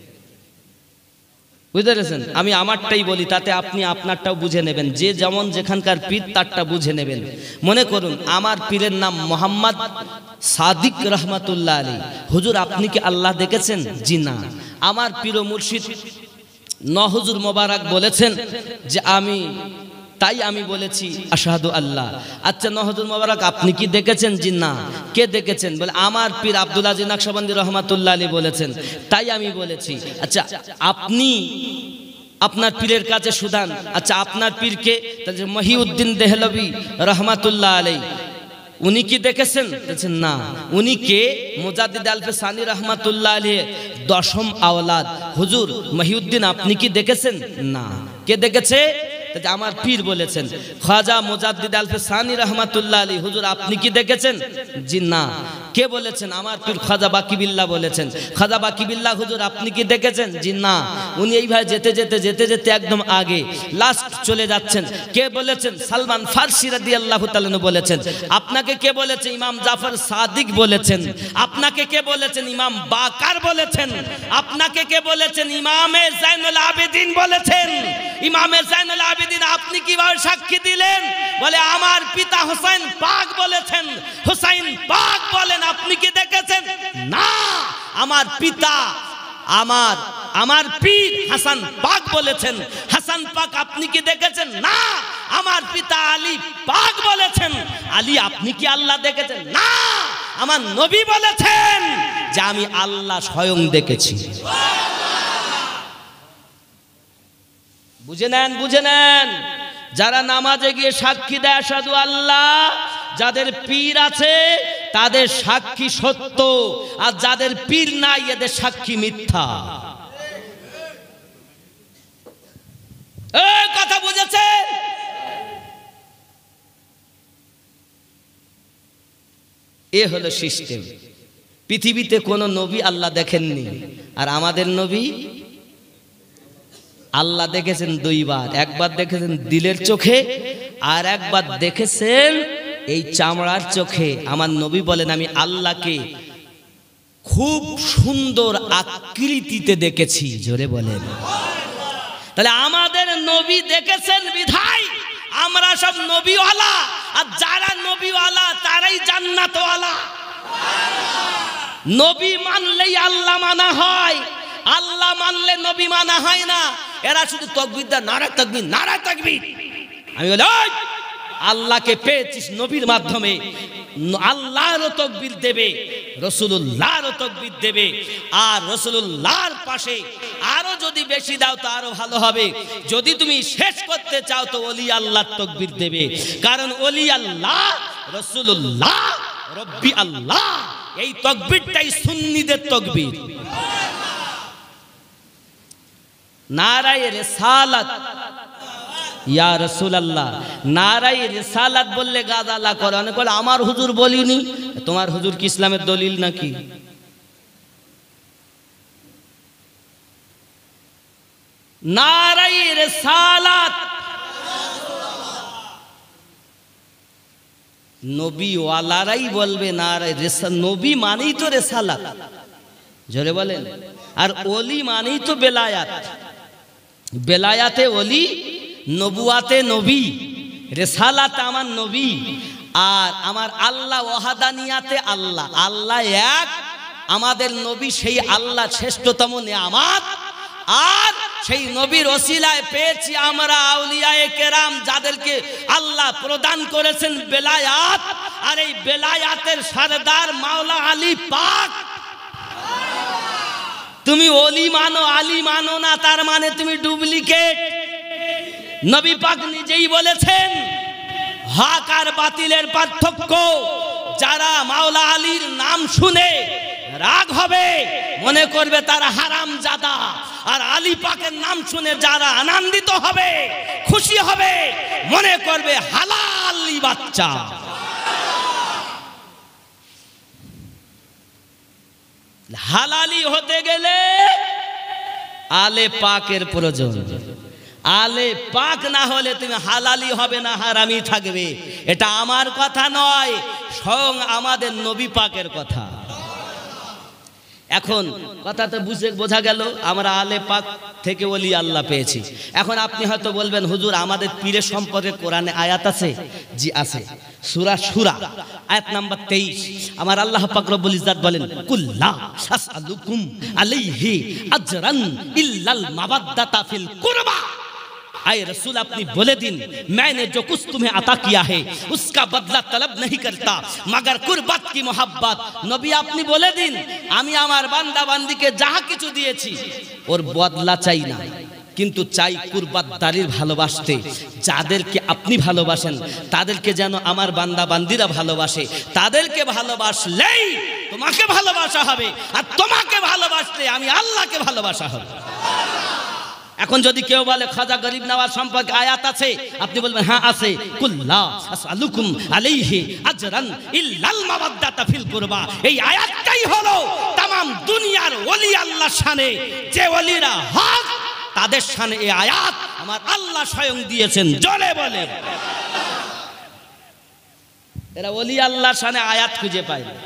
S2: বুঝতে পেরেছেন? আমি আমারটাই বলি, তাতে আপনি আপনারটাও বুঝে নেবেন। যে যেমন যেখানকার পীর তারটা বুঝে নেবেন। মনে করুন আমার পীরের নাম মোহাম্মদ সাদিক রহমাতুল্লাহ আলী। হুজুর আপনি কি আল্লাহ দেখেছেন? জি না। আমার পীর ও মুর্শিদ হুজুর মোবারক বলেছেন যে তাই আমি বলেছি আশহাদু আল্লাহ। আচ্ছা হুজুর মোবারক আপনি কি দেখেছেন? জি না। কে দেখেছেন? বলে আমার পীর আব্দুল আজিজ নকশবন্দি রহমাতুল্লাহ আলী বলেছেন, তাই আমি বলেছি। আচ্ছা আপনি আপনার পীরের কাছে সুদান, আচ্ছা আপনার পীরকে মহিউদ্দিন দেহলভী রহমাতুল্লাহ আলী, উনি কি দেখেছেন? বলছেন না। উনি কে? মুজাদ্দিদ আলফে সানি রহমাতুল্লাহ আলাইহি 10ম আওলাদ। হুজুর মহিউদ্দিন আপনি কি দেখেছেন? না। কে দেখেছে? আমার পীর বলেছেন। খাজা মুজাদ্দিদ আলফে সানি রহমাতুল্লাহ আলাইহি, হুজুর আপনি কি দেখেছেন? জি না। কে বলেছেন? আমার পীর খাজা বাকি বিল্লাহ বলেছেন। খাজা বাকি বিল্লাহ, হুজুর আপনি কি দেখেছেন? জি না। উনি এইভাবে যেতে যেতে একদম আগে লাস্ট চলে যাচ্ছেন। কে বলেছেন? সালমান ফারসি রাদিয়াল্লাহু তাআলা বলেছেন। আপনাকে কে বলেছে? ইমাম জাফর সাদিক বলেছেন। আপনাকে কে বলেছেন? ইমাম বাকার বলেছেন। আপনাকে কে বলেছেন? ইমামে জাইনুল আবেদিন বলেছেন। ইমামে জাইনুল আবেদিন আপনি কিভাবে সাক্ষী দিলেন? বলে আমার পিতা হুসাইন পাক বলেছেন। হুসাইন পাক বলেন, আপনি কি দেখেছেন? না। আমার পিতা আমার পীর হাসান পাক বলেছেন। হাসান পাক আপনি কি দেখেছেন? না। আমার পিতা আলী পাক বলেছেন। আলী আপনি কি আল্লাহ দেখেছেন? না। আমার নবী বলেছেন যে আমি আল্লাহ স্বয়ং দেখেছি। বুঝে নেন। যারা নামাজে গিয়ে সাক্ষী দেয় আশহাদু আল্লাহ, যাদের পীর আছে তাদের সাক্ষী সত্য, আর যাদের পীর নাই এদের সাক্ষী মিথ্যা। এই কথা বুঝেছেন? এ হলো সিস্টেম। পৃথিবীতে কোন নবী আল্লাহ দেখেননি, আর আমাদের নবী আল্লাহ দেখেছেন দুইবার। একবার দেখেছেন দিলের চোখে, আর একবার দেখেছেন এই চামড়ার চোখে। আমার নবী বলেন আমি আল্লাহকে খুব সুন্দর আকৃতিতে দেখেছি। জোরে বলেন। তাহলে আমাদের নবী দেখেছেন বিধায় আমরা সব নবীওয়ালা, আর যারা নবীওয়ালা তারাই জান্নাতওয়ালা। নবী মানলেই আল্লাহ মানা হয়, আল্লাহ মানলে নবী মানা হয় না। এরা শুধু তাকবীর দেয়, নারায়ে তাকবীর, নারায়ে তাকবীর। আমি বলি আল্লাহকে পেয়েছিস নবীর মাধ্যমে, আল্লাহরও তাকবীর দেবে, রাসূলুল্লাহরও তাকবীর দেবে। আর রাসূলুল্লাহর পাশে আরো যদি বেশি দাও তো আরো ভালো হবে। যদি তুমি শেষ করতে চাও তো ওলি আল্লাহর তাকবীর দেবে, কারণ ওলি আল্লাহ, রাসূলুল্লাহ, রব্বি আল্লাহ, এই তাকবীরটাই সুন্নিদের তাকবীর। নারায়ে রিসালাত ইয়া রাসূলুল্লাহ। নারায়ে রিসালাত বললে গাদালা করে। অনেক বলে আমার হুজুর বলিনি। তোমার হুজুর কি ইসলামের দলিল নাকি? নারায়ে রিসালাত, নবী ওয়ালারাই বলবে নারায়ে রিসালাত। নবী মানেই তো রিসালাত। জোরে বলেন। আর ওলি মানেই তো বেলায়াত। বেলায়াতে ওলি, নবুয়াতে নবী, রেসালাতে আমার নবী। আর আমার আল্লাহ ওয়াহাদানিয়াতে আল্লাহ, আল্লাহ এক, আমাদের নবী সেই আল্লাহ শ্রেষ্ঠতম নেয়ামত। আর সেই নবীর ওসিলায় পেয়েছি আমরা আউলিয়ায়ে কেরাম, যাদেরকে আল্লাহ প্রদান করেছেন বেলায়াত। আর এই বেলায়াতের সরদার মাওলা আলী পাক। তুমি ওলি মানো, আলী মানো না, তার মানে তুমি ডুপ্লিকেট। নবী পাক নিজেই বলেছেন হক আর বাতিলের পার্থক্য। যারা মাওলা আলীর নাম শুনে রাগ হবে, মনে করবে তারা হারামজাদা। আর আলী পাকের নাম শুনে যারা আনন্দিত হবে, খুশি হবে, মনে করবে হালালি বাচ্চা। হালালি হতে গেলে আলে পাকের প্রয়োজন। আলে পাক না হলে তুমি হালালি হবে না, হারামি থাকবে। এটা আমার কথা নয়, স্বয়ং আমাদের নবী পাকের কথা। এখন কথা তো বোঝা গেল আমরা আলে পাক থেকে ওলি আল্লাহ পেয়েছি। এখন আপনি হয়তো বলবেন হুজুর আমাদের পীরের সম্পর্কে কোরআনে আয়াত আছে? জি আছে। সূরা সূরা আয়াত নাম্বার 23 আমার আল্লাহ পাক রব্বুল ইজ্জত বলেন কুল্লা আসআলুকুম আলাইহি আজরান ইল্লাল মাওয়াদ্দাতা ফিল কুরবা। आए रसूल अपनी बोले दिन मैंने जो कुछ तुम्हें अता किया है उसका बदला तलब नहीं करता मगर कुर्बत की मोहब्बत। नबी अपनी बोले दिन आमी आमार बांदा बांदी के जहाँ किछु दिएছি और बदला চাই না, কিন্তু চাই কুরবাতদারির ভালোবাসতে। যাদেরকে আপনি ভালোবাসেন তাদেরকে যেন আমার বান্দা বান্দিরা ভালোবাসে। তাদেরকে ভালোবাসলেই তোমাকে ভালোবাসা হবে, আর তোমাকে ভালোবাসলে আমি আল্লাহকে ভালোবাসা হবে। এখন যদি কেউ বলে খাজা গরিব নওয়াজ সম্পর্কে আয়াত আছে, আপনি বলবেন হ্যাঁ আছে। কুল্লা আসআলুকুম আলাইহি আজরান ইল্লাল মাওয়াদ্দাতা ফিল কুরবা। এই আয়াতটাই হলো तमाम দুনিয়ার ওলি আল্লাহর শানে। যে ওলিরা হক তাদের শানে এই আয়াত আমার আল্লাহ স্বয়ং দিয়েছেন। জোরে বলে এরা ওলি আল্লাহর শানে আয়াত খুঁজে পায় না।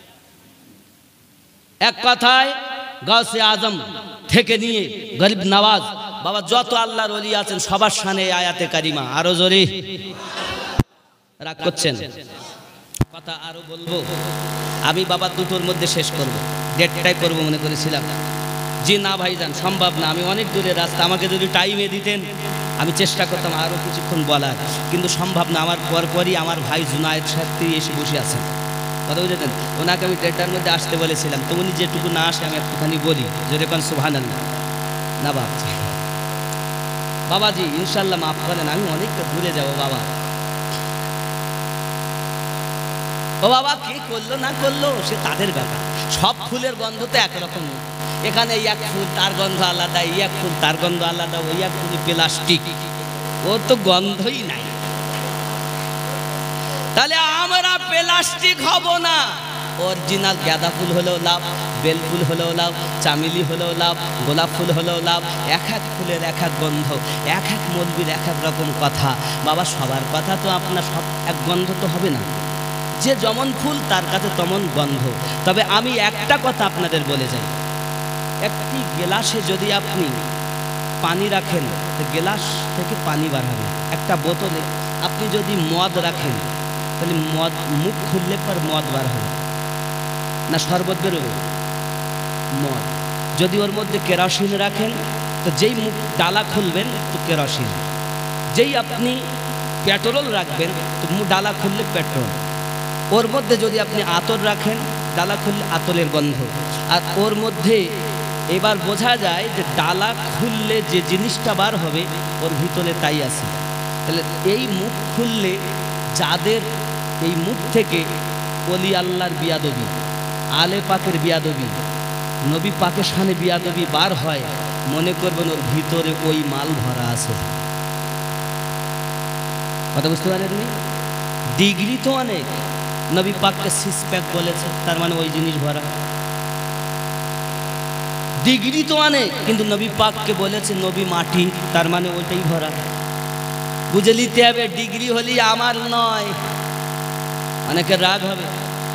S2: এক কথায় গাউসে আজম থেকে নিয়ে গরিব নওয়াজ বাবা যত আল্লাহর ওলি আছেন সবার শানে আয়াতে কারিমা। আরো জোরে রাগ করছেন? কথা আরো বলবো আমি বাবা, দুটোর মধ্যে শেষ করব। 1:30টায় করবো মনে করেছিলাম। জি না ভাইজান, সম্ভব না, আমি অনেক দূরের রাস্তা, আমাকে যদি টাইমে দিতেন আমি চেষ্টা করতাম আরও কিছুক্ষণ বলার, কিন্তু সম্ভব না। আমার পরপরই আমার ভাই জুনায়েদ সাহেব এসে বসে আছেন, কথা বুঝেছেন। ওনাকে আমি 1:30টার মধ্যে আসতে বলেছিলাম, তো উনি যেটুকু না আসে আমি একটুখানি বলি, জোরে কোন সুবহানাল্লাহ। না বাবাজি ইনশাল্লাহ মাফ করেন, আমি অনেকটা দূরে যাব বাবা। ও বাবা, কে করলো না করলো সে তাদের ব্যাপার, সব ফুলের গন্ধ তো একরকম। এখানে এই এক ফুল তার গন্ধ আলাদা, এই এক ফুল তার গন্ধ আলাদা, ওই এক ফুল প্লাস্টিক, ওর তো গন্ধই নাই। তাহলে আমরা প্লাস্টিক হব না, অরিজিনাল গাঁদা ফুল হলেও লাভ, বেল ফুল হলেও লাভ, চামেলি হলেও লাভ, গোলাপ ফুল হলেও লাভ। এক এক ফুলের এক এক গন্ধ, এক এক মৌলবীর এক এক রকম কথা। বাবা সবার কথা তো আপনার সব এক গন্ধ তো হবে না, যে যেমন ফুল তার কাছে তেমন গন্ধ। তবে আমি একটা কথা আপনাদের বলে যাই, একটি গেলাসে যদি আপনি পানি রাখেন তো গেলাস থেকে পানি বার হবে। একটা বোতলে আপনি যদি মদ রাখেন তাহলে মদ মুখ খুললে পর মদ বার হবে না, শরবত বেরোবে মদ। যদি ওর মধ্যে কেরোসিন রাখেন তো যেই মুখ ডালা খুলবেন তো কেরোসিন, যেই আপনি পেট্রোল রাখবেন তো ডালা খুললে পেট্রোল। ওর মধ্যে যদি আপনি আতর রাখেন ডালা খুললে আতরের গন্ধ। আর ওর মধ্যে এবার বোঝা যায় যে ডালা খুললে যে জিনিসটা বার হবে ওর ভিতরে তাই আছে। তাহলে এই মুখ খুললে যাদের এই মুখ থেকে ওলি আল্লাহর বিয়াদবি, আলে পাকের বিয়াদবি, নবী পাকের শানে বিয়াদবি বার হয়, মনে করবেন ওর ভিতরে ওই মাল ভরা আছে। কথা বুঝতে পারেননি? ডিগ্রি তো অনেক, নবী পাককে সিক্স প্যাক বলেছে, তার মানে ওই জিনিস ভরা। ডিগ্রি তো অনেক, কিন্তু নবী পাককে বলেছে নবী মাটি, তার মানে ওইটাই ভরা। বুঝে নিতে হবে, ডিগ্রি হলি আমার নয়। অনেকের রাগ হবে,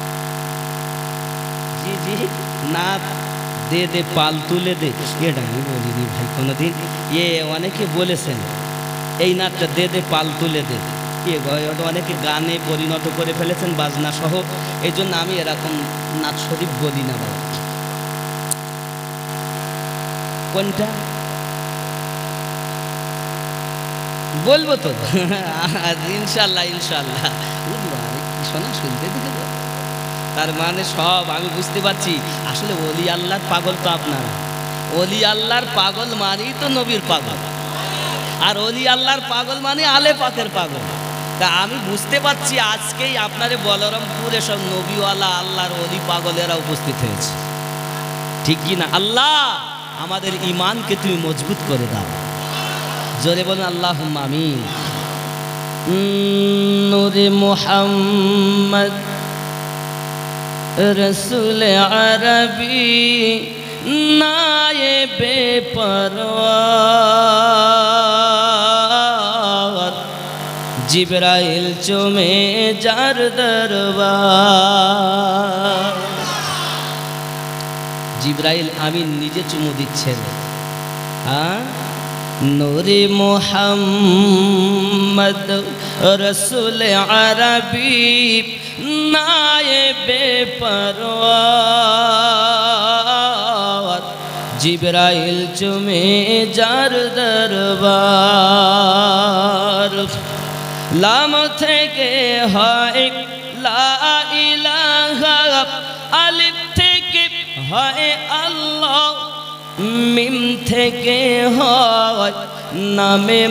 S2: জি জি না দে দে পাল তুলে দে, এটা আমি বলিনি ভাই কোনোদিন। অনেকে বলেছেন এই নাচটা দে দে পাল তুলে দে, অনেকে গানে পরিণত করে ফেলেছেন বাজনা সহ। এই জন্য আমি এরকম নাচ শরীফ বলি না বাবা। কোনটা বলবো তো ইনশাল্লাহ ইনশাল্লাহ। শোনা শুনতে দিকে তো, তার মানে সব আমি বুঝতে পারছি। আসলে ওলি আল্লাহর পাগল তো আপনারা, ওলি আল্লাহর পাগল মানেই তো নবীর পাগল, আর ওলি আল্লাহর পাগল মানে আলে পাকের পাগল। তা আমি বুঝতে পারছি আজকেই আপনারে বলরামপুরে সব নবীওয়ালা আল্লাহর ওলি পাগলেরা উপস্থিত হয়েছে, ঠিক কি না? আল্লাহ আমাদের ঈমানকে তুমি মজবুত করে দাও, জোরে বলুন আল্লাহুম্মা আমিন। নূরে মুহাম্মদ রসুল আরবি নায়েবে পরওয়ার, জিবরাইল চুমে যার দরবার। জিবরাইল আমিন নিজে চুমু দিচ্ছেন। নূরে মুহাম্মদ রসুল আরবি নায়েবে পরওয়ার, জিবরাইল চুমে যার দরবার। লাম থেকে হয় লা ইলাহা, আলিফ থেকে হয় আল্লাহ, মিম থেকে হয় নামে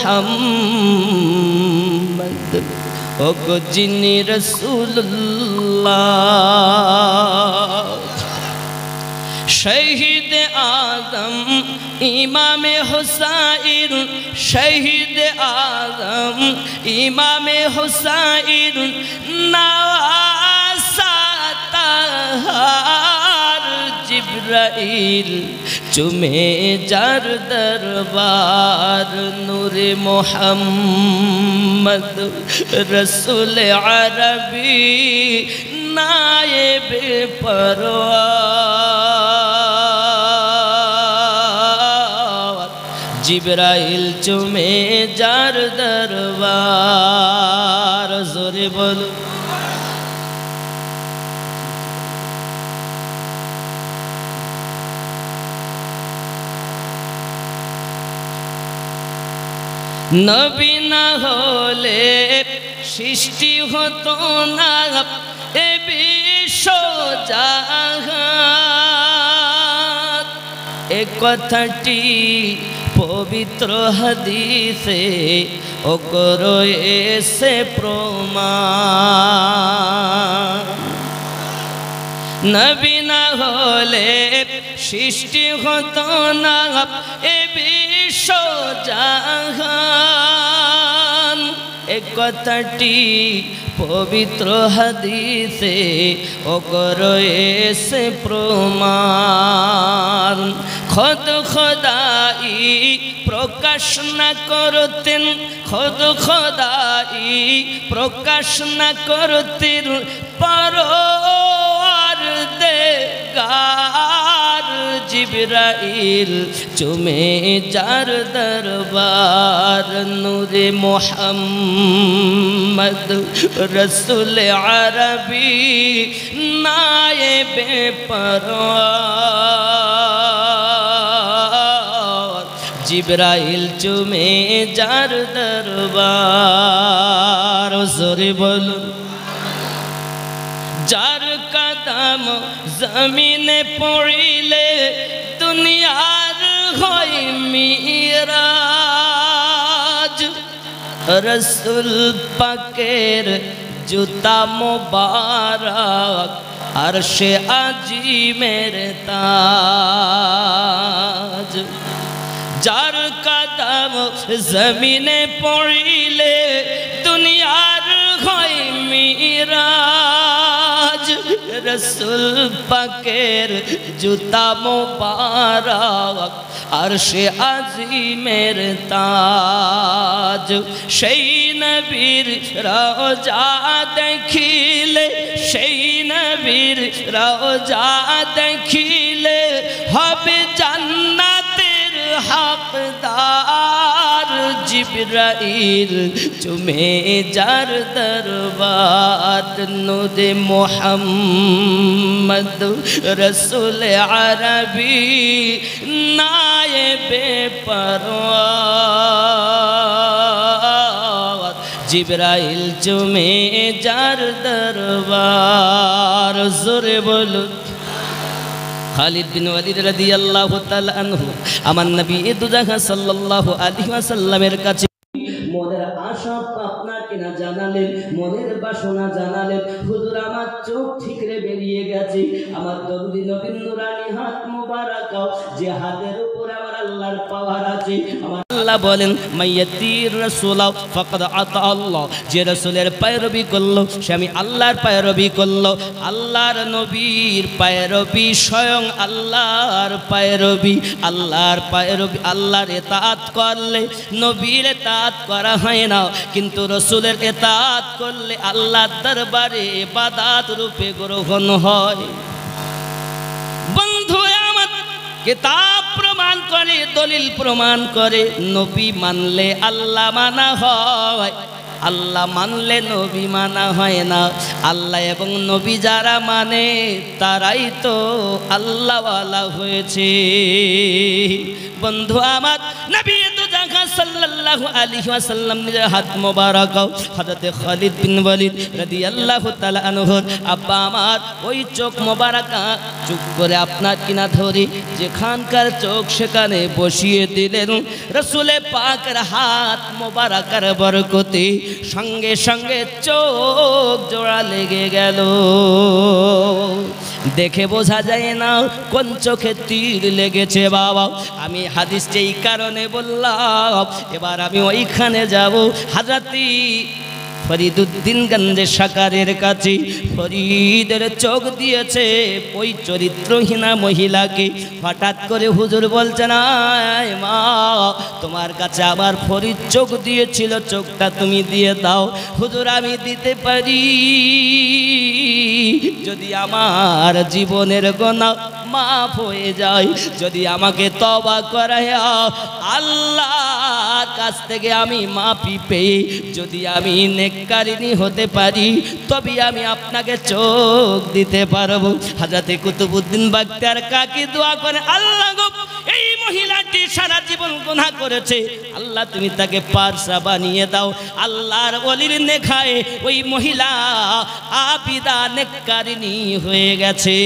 S2: মুহাম্মদ, ওগো যিনি রাসূলুল্লাহ। শহীদ আজম ইমামে হুসাইন, শহীদ আজম ইমামে হুসাইন, নওয়াসা তাহার জিবরাইল চুমে যার দরবার। নূরে মুহাম্মদ রসুল আরবি নায়েবে পরওয়ার, জিবরাইল চুমে যার দরবার। জোরে বলো নবী না হলে সৃষ্টি হতো না এ বিশ্ব জাহান। এ কথাটি পবিত্র হাদিসে রয়েছে প্রমাণ। নবী না হলে সৃষ্টি হতো না এ বিশ্ব জাহান। এ কথাটি পবিত্র হাদিসে রয়েছে প্রমাণ। খোদ খোদাই প্রকাশ না করতেন, খোদ খোদাই প্রকাশ না করতেন পরওয়ারদিগার জিবরাইল চুমে যার দরবার। নূরে মুহাম্মদ রসুল আরবি নায়েবে পরওয়ার জিবরাইল চুমে যার দরবার। জোরে বলুন। যার কদম জমিনে পড়িলে দুনিয়ার হয় মিরাজ। রসুল পাকের জুতা মোবারক আরশে আজিমের তাজ। যার কদম জমিনে পড়িলে দুনিয়ার হয় মিরাজ। রসুল পাকের জুতা মোবারক আরশে আজিমের তাজ। সেই নবীর রওজা দেখিলে, সেই নবীর রওজা দেখিলে হবে জান্নাতের হকদার। জিবরাইল চুমে যার দরবার। নূরে মুহাম্মদ রসুল আরবি নায়েবে পরওয়ার জিবরাইল চুমে যার দরবার। জোরে বলুন। খালিদ বিন ওয়ালিদ রাদিয়াল্লাহু তাআলা আনহু আমার নবী দুজাহা সাল্লাল্লাহু আলাইহি ওয়াসাল্লামের কাছে মনের আশা আপনার কিনা জানালেন, মনের বাসনা জানালেন। হুজুর আমার চোখ ঠিকরে বেরিয়ে গেছে, আমার দরুদি নবীর নুরানি হাত মোবারক যে হাতের উপর আমার আল্লাহর পাওয়ার আছে। আমার আল্লাহ বলেন মাইয়াতির রাসূলা ফাকাদ আতা আল্লাহ। যে রাসূলের পায়রবি করলো সে আমি আল্লাহর পায়রবি করলো। আল্লাহর নবীর পায়রবি স্বয়ং আল্লাহর পায়রবি। আল্লাহর পায়রবি, আল্লাহর ইতাআত করলে নবীর ইতাআত করা হয় না, কিন্তু রাসূলের ইতাআত করলে আল্লাহর দরবারে ইবাদত রূপে গ্রহণ হয়। বন্ধু আমার কিতাব প্রমাণ করে, দলিল প্রমাণ করে নবী মানলে আল্লাহ মানা হয়, আল্লাহ মানলে নবী মানা হয় না। আল্লাহ এবং নবী যারা মানে তারাই তো আল্লাহওয়ালা হয়েছে। বন্ধু আমার নবী দুজাহা সাল্লাল্লাহু আলাইহি ওয়াসাল্লাম নিজের হাত মোবারক হযরত খালিদ বিন ওয়ালিদ রাদিয়াল্লাহু তাআলা আনহু আব্বা আমার ওই চোখ মোবারক চুপ করে আপনার কিনা ধরে যেখানকার চোখ সেখানে বসিয়ে দিলেন। রাসূলে পাকের হাত মোবারকের বরকতে সঙ্গে সঙ্গে চোখ জোড়া লেগে গেল। দেখে বোঝা যায় না কোন চোখে তীর লেগেছে বাবা। আমি হাদিসটা এই কারণে বললাম, এবার আমি ওইখানে যাব। হাজরাতি ফরিদুদ্দিন গঞ্জে সাকারের কাছে ফরিদের চোখ দিয়েছে ওই চরিত্রহীনা মহিলাকে। হঠাৎ করে হুজুর বলছেন আয় মা, তোমার কাছে আবার ফরিদ চোখ দিয়েছিল, চোখটা তুমি দিয়ে দাও। হুজুর আমি দিতে পারি যদি আমার জীবনের গুনাহ মাফ হয়ে যায়, যদি আমাকে তওবা করায়। আল্লাহ আল্লাহর কাছ থেকে আমি মাফি পেয়ে যদি আমি নেককারিনী হতে পারি তবে আমি আপনাকে চোখ দিতে পারবো। হযরত কুতুবউদ্দিন বাখতিয়ার কাকি দোয়া করে, আল্লাহ গো এই মহিলাটি সারা জীবন গুনাহ করেছে, আল্লাহ তুমি তাকে পারসা বানিয়ে দাও। আল্লাহর ওলির নেখায় ওই মহিলা আবিদা নেককারিনী হয়ে গেছে।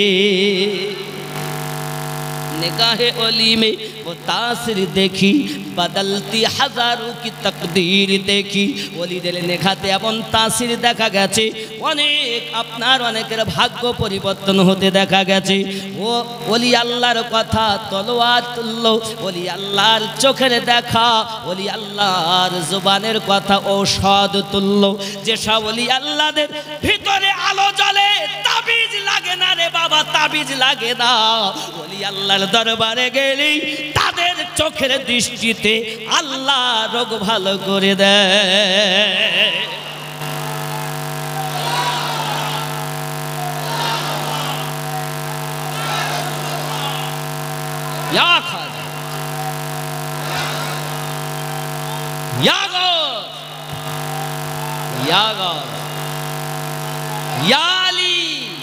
S2: निगाहे ओली में वो तासिर देखी बदलती हजारों की तकदीर देखी। ओली दिल नेखाते एमन तासिर देखा गेছে অনেক আপনার অনেকের ভাগ্য পরিবর্তন হতে দেখা গেছে। ও ওলি আল্লাহর কথা তলোয়ার তুললো, ওলি আল্লাহর চোখের দেখা, ওলি আল্লাহর জবানের কথা ঔষধ তুললো। যে সব ওলি আল্লাহদের ভিতরে আলো জ্বলে তাবিজ লাগে না রে বাবা, তাবিজ লাগে না। ওলি আল্লাহর দরবারে গেলেই তাদের চোখের দৃষ্টিতে আল্লাহ রোগ ভালো করে দেয়। या खाजा या गौस या गौस या अली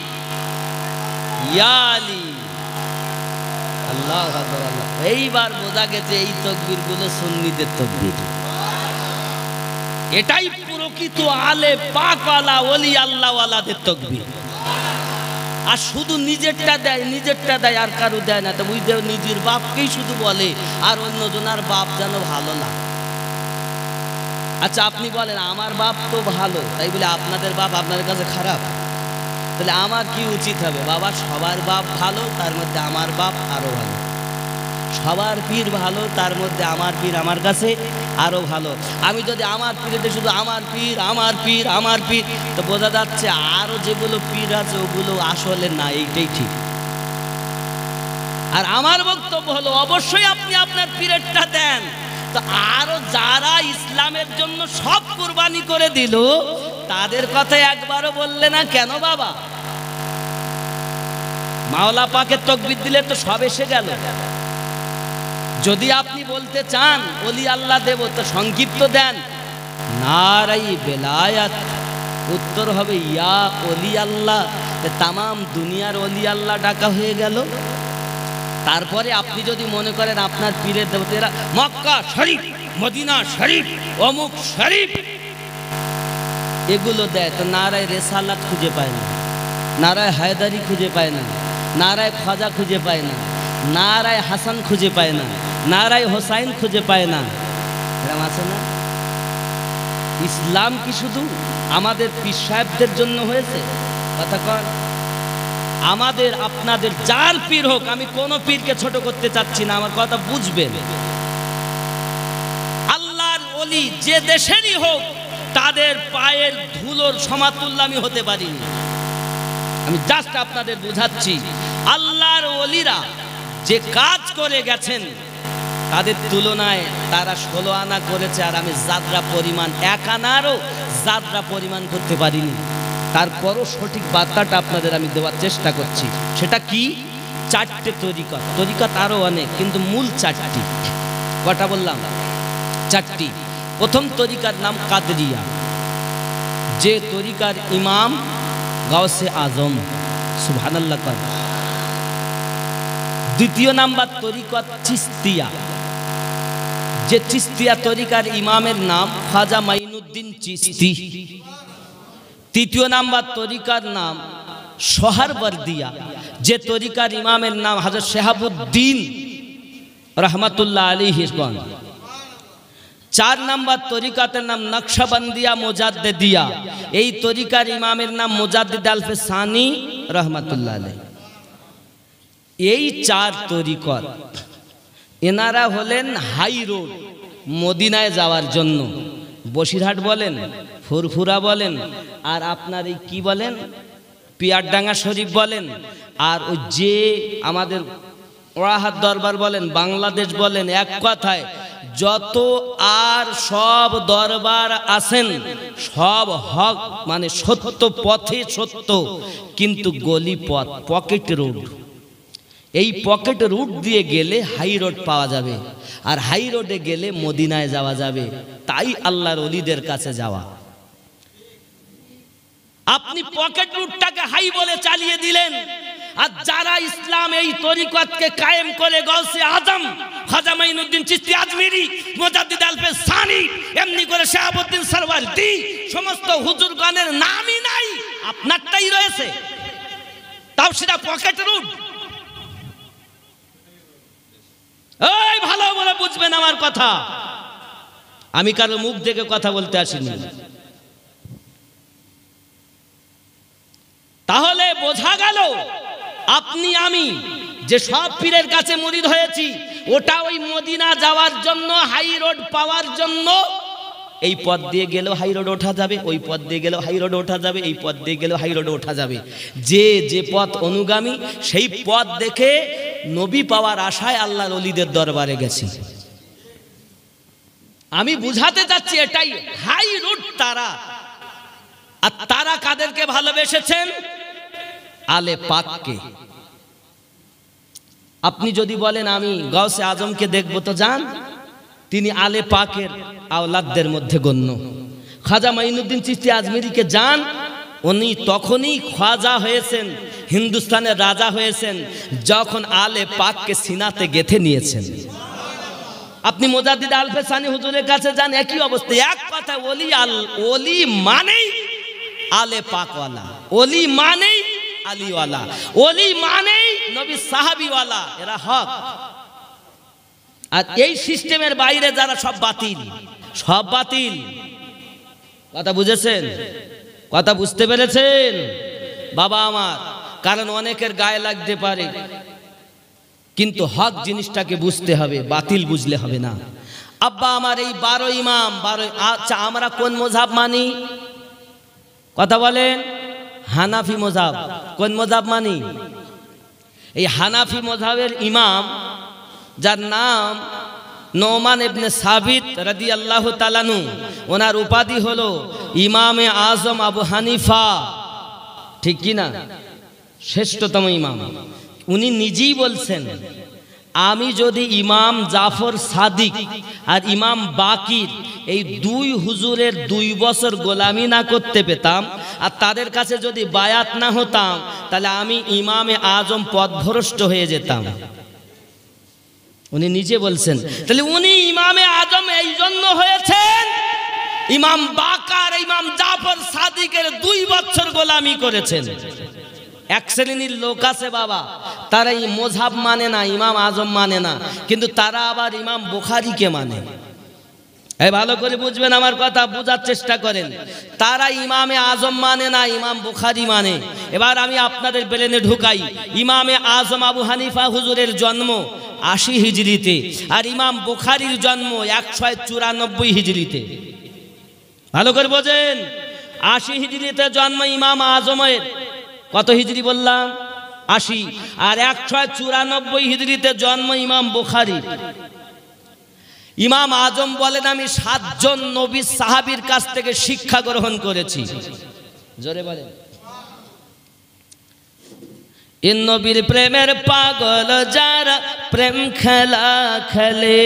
S2: या अली আল্লাহু আকবার আল্লাহ। এইবার বোঝা গেছে এই তাকবীরগুলো সুন্নিদের তাকবীর। এটাই প্রকৃত আলে পাকওয়ালা ওলি আল্লাহওয়ালাদের তাকবীর। আর শুধু নিজেরটা দেয় আর কারো দেয় না। তো ওই নিজের বাপকেই শুধু বলে আর অন্যজনের বাপ যেন ভালো না। আচ্ছা আপনি বলেন আমার বাপ তো ভালো, তাই বলে আপনাদের বাপ আপনার কাছে খারাপ? তাহলে আমার কি উচিত হবে? বাবা সবার বাপ ভালো, তার মধ্যে আমার বাপ আরো ভালো। সবার পীর ভালো, তার মধ্যে আমার পীর আমার কাছে আরো ভালো। আমি যদি আমার পীরেতে শুধু আমার পীর আমার পীর আমার পীর, তো বোঝা যাচ্ছে আরো যেগুলো পীর আছে ওগুলো আসলে না, এইটাই ঠিক। আর আমার বক্তব্য হলো অবশ্যই আপনি আপনার পীরেরটা দেন। তো আরো যারা ইসলামের জন্য সব কুরবানি করে দিল তাদের কথা একবারও বললে না কেন বাবা? মাওলা পাকের তাকবীর দিলে তো সব এসে গেল। যদি আপনি বলতে চান ওলি আল্লাহ দেব তো সংক্ষিপ্ত দেন, নারাই বেলায়াত, উত্তর হবে ইয়া ওলি আল্লাহ। তামাম দুনিয়ার ওলি আল্লাহ ডাকা হয়ে গেল। তারপরে আপনি যদি মনে করেন আপনার পীরের দেবতারা মক্কা শরীফ, মদিনা শরীফ, অমুক শরীফ এগুলো দেয়, তো নারায় রেসালাত খুঁজে পায় না, নারায় হায়দারি খুঁজে পায় না, নারায় খাজা খুঁজে পায় না, নারায় হাসান খুঁজে পায় না, নারায় হোসাইন খুঁজে পায় না। এরকম আছে না? ইসলাম কি শুধু আমাদের পীর সাহেবদের জন্য হয়েছে? কথা কর। আমাদের আপনাদের যার পীর হোক, আমি কোন পীরকে ছোট করতে চাচ্ছি না, আমার কথা বুঝবেন। আল্লাহর ওলি যে দেশেরই হোক তাদের পায়ের ধুলোর সমাতুল্য আমি হতে পারিনি। আমি জাস্ট আপনাদের বুঝাচ্ছি আল্লাহর ওলিরা যে কাজ করে গেছেন তাদের তুলনায় তারা 16 আনা করেছে, আর আমি জাদরা পরিমাণ 1 আনারও জাদরা পরিমাণ করতে পারিনি। তারপরও সঠিক বার্তাটা আপনাদের আমি দেওয়ার চেষ্টা করছি। সেটা কি? 4টে তরিকত। তরিকত আরো অনেক, কিন্তু মূল 4টি। কটা বললাম? 4টি। প্রথম তরিকার নাম কাদরিয়া, যে তরিকার ইমাম গাউসে আজম, সুবহানাল্লাহ। দ্বিতীয় নাম্বার তরিকত চিস্তিয়া, যে চিস্তিয়া তরিকার ইমামের নাম খাজা মাইনুদ্দিন চিস্তি। তৃতীয় নাম্বার তরিকার নাম সোহরবর্দিয়া, যে তরিকার ইমামের নাম হযরত শিহাবুদ্দিন রহমাতুল্লাহ আলাইহি। 4 নাম্বার তরিকাতের নাম নকশবন্দিয়া মুজাদ্দিদিয়া, এই তরিকার ইমামের নাম মুজাদ্দিদ আলফে সানি রহমাতুল্লাহ আলাইহি। এই 4 তরিকত এনারা হলেন হাই রোড মদিনায় যাওয়ার জন্য। বসিরহাট বলেন, ফুরফুরা বলেন, আর আপনার এই কি বলেন পিয়ারডাঙ্গা শরীফ বলেন, আর ওই যে আমাদের ওরাহাত দরবার বলেন, বাংলাদেশ বলেন, এক কথায় যত আর সব দরবার আছেন সব হক মানে সত্য পথে সত্য, কিন্তু গলি পথ, পকেট রোড। এই পকেট রুট দিয়ে গেলে হাই রোড পাওয়া যাবে, আর হাই রোডে গেলে মদিনায় যাওয়া যাবে। তাই আল্লাহর ওলিদের কাছে যাওয়া। আপনি পকেট রুটটাকে হাই বলে চালিয়ে দিলেন, আর যারা ইসলাম এই তরিকতকে কায়েম করে গৌসে আজম খাজা মাইনুদ্দিন চিশতি আজমিরি, মুজাদ্দিদ আলফে সানি, এমনি করে শাহাবুদ্দিন সরওয়ারদি, সমস্ত হুজুরগণের নামই নাই, আপনারটাই রয়েছে, তাও সেটা পকেট রুট। এই ভালো বলে বুঝবেন আমার কথা, আমি কারো মুখ দেখে কথা বলতে আসিনি। তাহলে বোঝা গেল আপনি আমি যে সব পীরের কাছে মুরিদ হয়েছি, ওটা ওই মদিনা যাওয়ার জন্য, হাই রোড পাওয়ার জন্য। এই পথ দিয়ে গেলেও হাই রোড ওঠা যাবে, ওই পথ দিয়ে গেলেও হাই রোড ওঠা যাবে, এই পথ দিয়ে গেলেও হাই রোড ওঠা যাবে। যে যে পথ অনুগামী সেই পথ দেখে নবী পাওয়ার আশায় আল্লাহর ওলিদের দরবারে গেছি। আমি বুঝাতে চাচ্ছি এটাই, হাই রোড তারা। আর তারা কাদেরকে ভালোবেসেছেন? আলে পাককে। আপনি যদি বলেন আমি গাউসে আজমকে দেখব, তো যান, তিনি আলে পাকের আওলাদদের মধ্যে গণ্য। খাজা মাইনুদ্দিন চিশতি আজমিরিকে যান, উনি তখনই খাজা হয়েছেন, হিন্দুস্তানের রাজা হয়েছেন, যখন আলে পাককে সিনাতে গেঁথে নিয়েছেন। আপনি মুজাদ্দিদ আলফে সানি হুজুরের কাছে যান, একই অবস্থা। এক কথা, ওলি মানেই আলে পাকওয়ালা, ওলি মানেই আলীওয়ালা, ওলি মানেই নবী সাহাবীওয়ালা, এরা হক। আর এই সিস্টেমের বাইরে যারা, সব বাতিল, সব বাতিল। কথা বুঝেছেন? কথা বুঝতে পেরেছেন বাবা আমার? কারণ অনেকের গায়ে লাগতে পারে, কিন্তু হক জিনিসটাকে বুঝতে হবে, বাতিল বুঝলে হবে না। আব্বা আমার, এই 12 ইমাম, 12। আচ্ছা, আমরা কোন মযহাব মানি? কথা বলেন। হানাফি মযহাব। কোন মযহাব মানি? এই হানাফি মযহাবের ইমাম, যার নাম নোমান ইবনে সাবিত রাদিয়াল্লাহু তাআলা আনহু, ওনার উপাধি হলো ইমামে আজম আবু হানিফা, ঠিক কি না? শ্রেষ্ঠতম ইমাম। উনি নিজেই বলছেন, আমি যদি ইমাম জাফর সাদিক আর ইমাম বাকির এই 2 হুজুরের 2 বছর গোলামি না করতে পেতাম, আর তাদের কাছে যদি বায়াত না হতাম, তাহলে আমি ইমামে আজম পথভ্রষ্ট হয়ে যেতাম। উনি নিজে বলছেন। তাহলে উনি ইমামে আজম এই জন্য হয়েছেন, ইমাম বাকার, ইমাম জাফর সাদিকের 2 বছর গোলামি করেছেন। এক শ্রেণীর লোক আছে বাবা, তারা এই মযহাব মানে না, ইমাম আজম মানে না, কিন্তু তারা আবার ইমাম বুখারীকে মানে। এই ভালো করে বুঝবেন আমার কথা, বোঝার চেষ্টা করেন। তারা ইমামে আজম মানে না, ইমাম বুখারী মানে। এবার আমি আপনাদের ব্রেনে ঢুকাই, ইমামে আজম আবু হানিফা হুজুরের জন্ম 80 হিজরিতে, আর ইমাম বুখারীর জন্ম 194 হিজরিতে। ভালো করে বোঝেন, 80 হিজরিতে জন্ম ইমাম আজমের। কত হিজরি বললাম? 80। আর 194 হিজরিতে জন্ম ইমাম বুখারীর। ইমাম আজম বলেন, আমি 7 জন নবী সাহাবীর কাছ থেকে শিক্ষা গ্রহণ করেছি। জোরে বলেন। ইন নবীর প্রেমের পাগল যারা, প্রেম খেলা খেলে,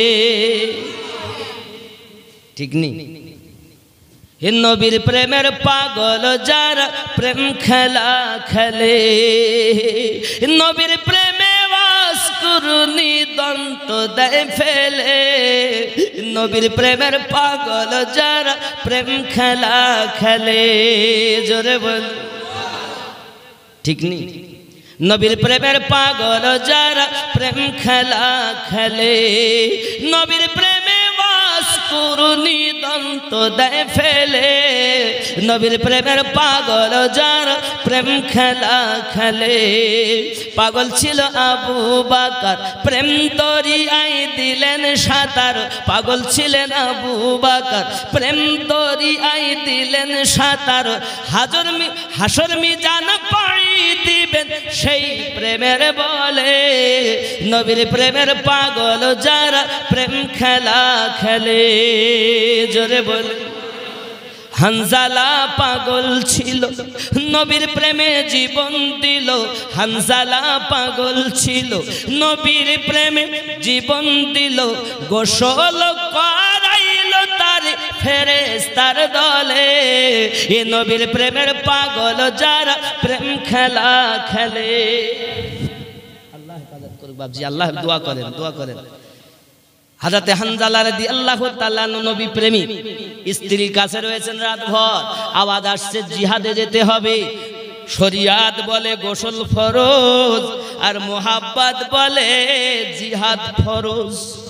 S2: ঠিক নেই? ইন নবীর প্রেমের পাগল যারা, প্রেম খেলা খেলে, নবীর প্রেমে বাস করুনি দন্ত দেয় ফেলে, নবীর প্রেমের পাগল যারা, প্রেম খেলা খেলে। জোরে বল, ঠিক নেই? নবীর প্রেমের পাগল যারা, প্রেম খেলা খেলে, নবীর প্রেমে বাস করুনি দন্ত দেয় ফেলে, নবীর প্রেমের পাগল যারা, প্রেম খেলা খেলে। পাগল ছিল আবু বকর, প্রেম দরিয়ায় দিলেন সাঁতার, পাগল ছিলেন আবু বকর, প্রেম দরিয়ায় দিলেন সাঁতার, হাসর মিজান পাড়ি দিবেন সেই প্রেমের বলে, নবীর প্রেমের পাগল যারা, প্রেম খেলা খেলে। জোরে বলে। হানজালা পাগল ছিল নবীর প্রেমে জীবন দিল হানজালা পাগল ছিল নবীর প্রেমে জীবন দিল গোসল করাইল তার ফেরেশতার দলে এ নবীর প্রেমের পাগল যারা প্রেম খেলা খেলে আল্লাহ হেফাজত করুক বাবজি আল্লাহ দোয়া করেন হযরত হানজালা রাদিয়াল্লাহু তাআলা নবী প্রেমিক স্ত্রীর কাছে রয়েছেন রাতভর আওয়াজ আসছে জিহাদে যেতে হবে শরিয়াত বলে গোসল ফরজ আর মোহাব্বত বলে জিহাদ ফরজ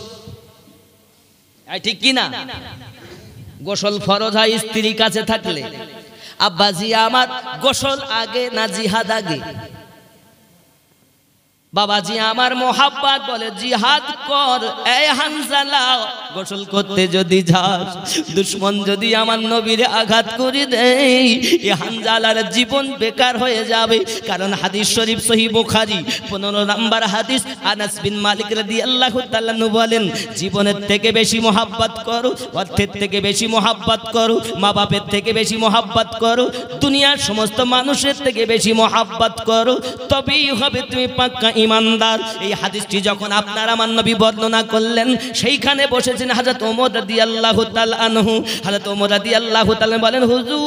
S2: ঠিক কি না গোসল ফরজ হয় স্ত্রীর কাছে থাকলে আব্বাজি আমার গোসল আগে না জিহাদ আগে বাবাজি আমার মোহাব্বত বলে জিহাদ কর এই হানজালা গোসল করতে যদি যাস দুশমন যদি আমার নবীর আঘাত করে দেয় এই হানজালার জীবন বেকার হয়ে যাবে কারণ হাদিস শরীফ সহিহ বুখারী 15 নম্বর হাদিস আনাস বিন মালিক রাদিয়াল্লাহু তাআলা বলেন জীবনের থেকে বেশি মোহাব্বত করো অর্থের থেকে বেশি মোহাব্বত করো মা বাপের থেকে বেশি মোহাব্বত করো দুনিয়ার সমস্ত মানুষের থেকে বেশি মোহাব্বত করো তবেই হবে তুমি পাক্কা ইমানদার এই হাদিসটি যখন আপনার আমার নবী বর্ণনা করলেন সেইখানে বসেছেন হযরত ওমর রাদিয়াল্লাহু তাআলা আনহু হযরত ওমর রাদিয়াল্লাহু তাআলা বলেন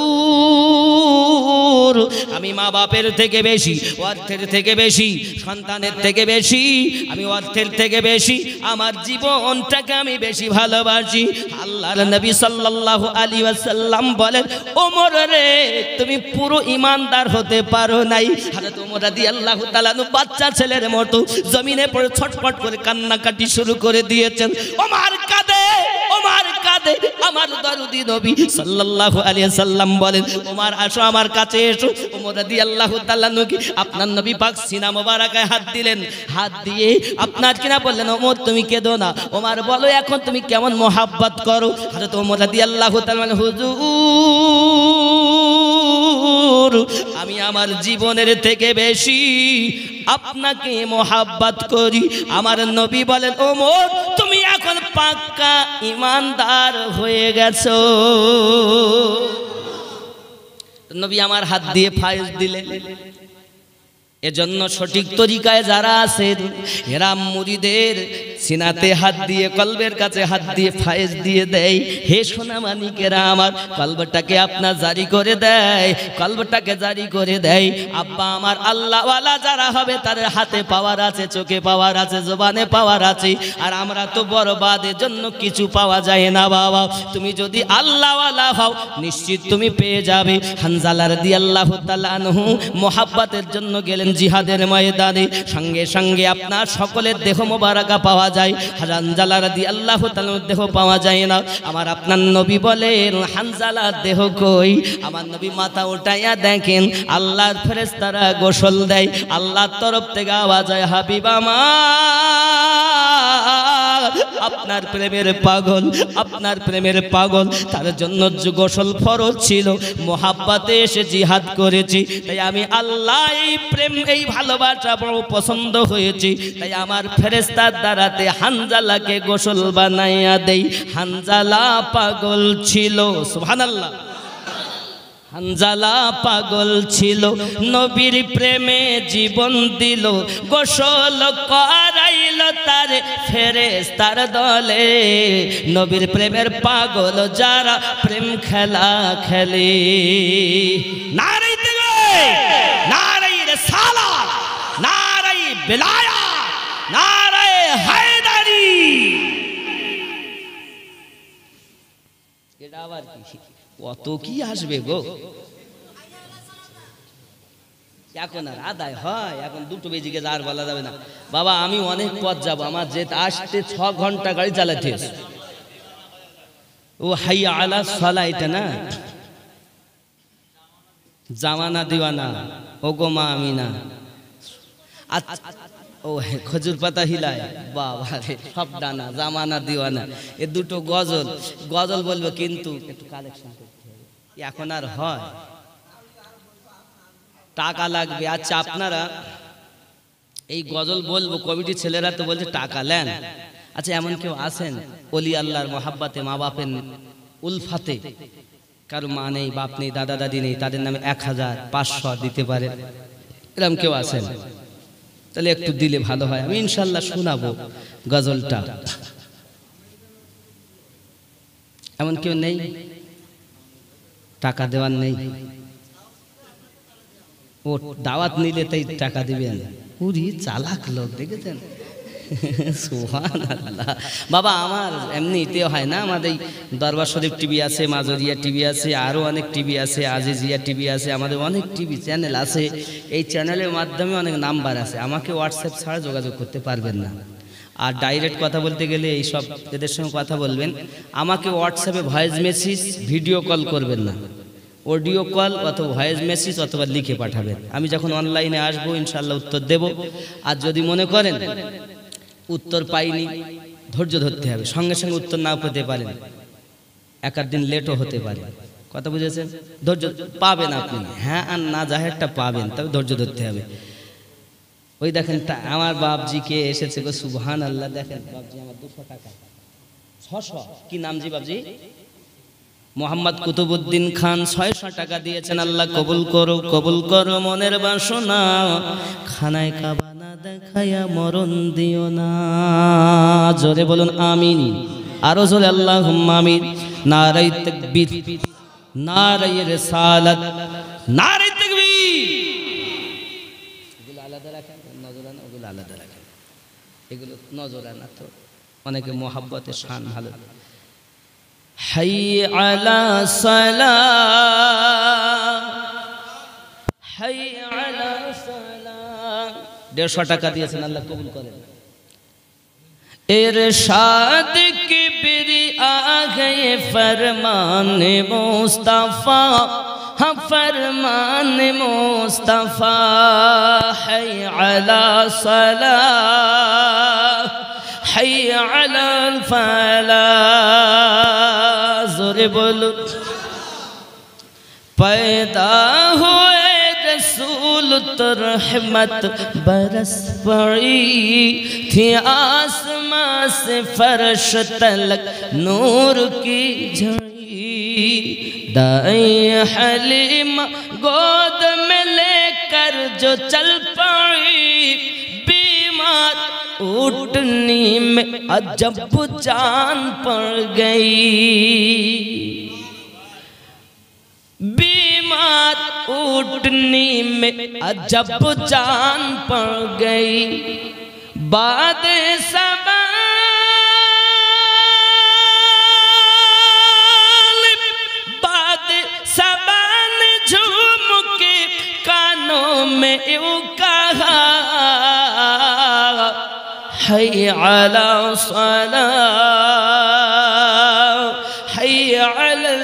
S2: হুজুর আমি মা বাপের থেকে বেশি অর্থের থেকে বেশি সন্তানের থেকে বেশি আমি অর্থের থেকে বেশি আমার জীবনটাকে আমি বেশি ভালোবাসি আল্লাহর নবী সাল্লাল্লাহু আলাইহি ওয়াসাল্লাম বলেন ওমর রে তুমি পুরো ইমানদার হতে পারো নাই হযরত ওমর রাদিয়াল্লাহু তাআলা বাচ্চা ছেলের মতো জমিনে পড়ে ছটফট করে কান্নাকাটি শুরু করে দিয়েছেন ওমর কাঁদে আমার দরদি নবী সাল্লাল্লাহু আলাইহি ওয়াসাল্লাম বলেন ওমর আসো আমার কাছে এসো ওমর রাদিয়াল্লাহু তাআলা নবী আপনার নবী পাক সিনা মোবারকায় হাত দিলেন হাত দিয়ে আপনার কিনা বললেন ওমর তুমি কেঁদো না ওমর বলো এখন তুমি কেমন মোহাব্বত করো হযরত ওমর রাদিয়াল্লাহু তাআলা বলেন হুজুর আমি আমার জীবনের থেকে বেশি আপনাকে মোহাব্বত করি আমার নবী বলেন ওমর তুমি এখন পাক্কা ইমানদার হয়ে গেছো নবী আমার হাত দিয়ে ফায়েজ দিলেন এজন্য সঠিক তরিকায় যারা আছেন এরা মুরিদের সিনাতে হাত দিয়ে কলবের কাছে হাত দিয়ে ফায়েজ দিয়ে দেয় হে সোনা মানিকেরা আমার কলবটাকে আপনার জারি করে দেয় কলবটাকে জারি করে দেয় আব্বা আমার আল্লাহওয়ালা যারা হবে তাদের হাতে পাওয়ার আছে চোখে পাওয়ার আছে জবানে পাওয়ার আছে আর আমরা তো বরবাদের জন্য কিছু পাওয়া যায় না বাবা তুমি যদি আল্লাহওয়ালা হও নিশ্চিত তুমি পেয়ে যাবে হানজালা রাদিয়াল্লাহু তাআলা আনহু মোহাব্বতের জন্য গেলেন জিহাদের ময়দানে সঙ্গে সঙ্গে আপনার সকলের দেহ মোবারকা পাওয়া যায় হানজালা রাদিয়াল্লাহু তাআলার দেহ পাওয়া যায় না আমার আপনার নবী বলেন হানজালার দেহ কই আমার নবী মাথা উঠাইয়া দেখেন আল্লাহর ফেরেশতারা গোসল দেয় আল্লাহর তরফ থেকে আওয়াজ হয় হাবিব আমার আপনার প্রেমের পাগল তার জন্য গোসল ফরজ ছিল মোহাব্বতে এসে জিহাদ করেছি তাই আমি আল্লাহ এই প্রেম এই ভালোবাসা বড় পছন্দ হয়েছে তাই আমার ফেরেশতার দ্বারাতে হানজালাকে গোসল বানাইয়া দেই হানজালা পাগল ছিল সুবহানাল্লাহ হানজালা পাগল ছিল নবীর প্রেমে জীবন দিল গোসল করাইল তার ফেরেশতার দলে নবীর প্রেমের পাগল যারা প্রেম খেলা খেলে নারে তাকবীর নারে রিসালাত নারে বিলায়াত নারে হায়দারি এটা আবার কি কত কি আসবে গো এখন আর আদায় হয় এখন 2 বেজে গেছে আর বলা যাবে না বাবা আমি অনেক পথ যাব আমার যেতে আসতে 6 ঘন্টা গাড়ি চালাতে ও হাইয়া আলা সালাহ এটা না জামানা দিওয়ানা ও গো মা আমিনা ও খজুর পাতা হিলায় বাবা রে সব ডানা জামানা দিওয়ানা এ দুটো গজল বলবো কিন্তু একটু কালেকশন করতে হবে এখন আর হয় টাকা লাগবে আচ্ছা আপনারা এই গজল বলবো কমিটির ছেলেরা তো বলছে টাকা নেন আচ্ছা এমন কেউ আছেন ওলি আল্লাহর মহাব্বতে মা বাপের উলফাতে কারো মা নেই, বাপ নেই, দাদা দাদি নেই, তাদের নামে 1000 500 দিতে পারেন, এরকম কেউ আছেন? তাহলে একটু দিলে ভালো হয়। আমি ইনশাল্লাহ শোনাবো গজলটা। এমন কেউ নেই? টাকা দেওয়ার নেই? ও দাওয়াত নিলে তাই টাকা দিবেন? পুরি চালাক লোক, দেখেছেন? সুবহানাল্লাহ। বাবা আমার এমনিতে হয় না, আমাদের দরবার শরীফ টিভি আছে, মাজরিয়া টিভি আছে, আরও অনেক টিভি আছে, আজিজিয়া টিভি আছে, আমাদের অনেক টিভি চ্যানেল আছে। এই চ্যানেলের মাধ্যমে অনেক নাম্বার আছে, আমাকে হোয়াটসঅ্যাপ ছাড়া যোগাযোগ করতে পারবেন না। আর ডাইরেক্ট কথা বলতে গেলে এইসব এদের সঙ্গে কথা বলবেন, আমাকে হোয়াটসঅ্যাপে ভয়েস মেসেজ, ভিডিও কল করবেন না, অডিও কল অথবা ভয়েস মেসেজ অথবা লিখে পাঠাবেন। আমি যখন অনলাইনে আসবো ইনশাল্লাহ উত্তর দেব। আর যদি মনে করেন উত্তর পাইনি, ধৈর্য ধরতে হবে, সঙ্গে সঙ্গে উত্তর নাও পেতে পারেন, এক আধ দিন লেটও হতে পারে। কথা বুঝেছেন? ধৈর্য পাবেন আপনি, হ্যাঁ আর না জাহেরটা পাবেন, তবে ধৈর্য ধরতে হবে। ওই দেখেন আমার বাপজি কে এসেছে গো, সুবহানাল্লাহ। দেখেন বাপজি আমার 200 টাকা, 600, কি নাম জি বাপজি? মোহাম্মদ কুতুবউদ্দিন খান 600 টাকা দিয়েছেন। আল্লাহ কবুল করো, কবুল করো মনের বাসনা, খানায় কাবা না দেখায়া মরণ দিও না। জোরে বলুন আমিন, আরো জোরে আল্লাহুম্মা আমিন। নারায়ে তাকবীর, নারায়ে রিসালাত, নারায়ে তাকবীর। এগুলো আলাদা রাখেন, নজরানা ওগুলো আলাদা রাখেন, এগুলো নজরানা তো অনেকে মোহাব্বতের শান ভালো। হাইয়া আলা সালাহ, হাইয়া আলা সালাহ। 150 টাকা দিয়েছেন, আল্লাহ কবুল করেন। इरशाद किबरी आ गए फरमान मुस्तफ़ा, हाँ फरमान मुस्तफ़ा। है अला सलाह, है अला फलाह। ज़ोरे बोलो। पैदा हुए रसूल तो रहमत बरस पड़ी थी, आसमां से फर्श तलक नूर की झड़ी। दाई हलीमा गोद में लेकर जो चल पड़ी, बीमार उठनी में अजब जान पड़ गई। बीमार उठनी में अजब जान पड़ गई। बाद सबान झूम के कानों में यूं कहा, है अला सलाह, है अलल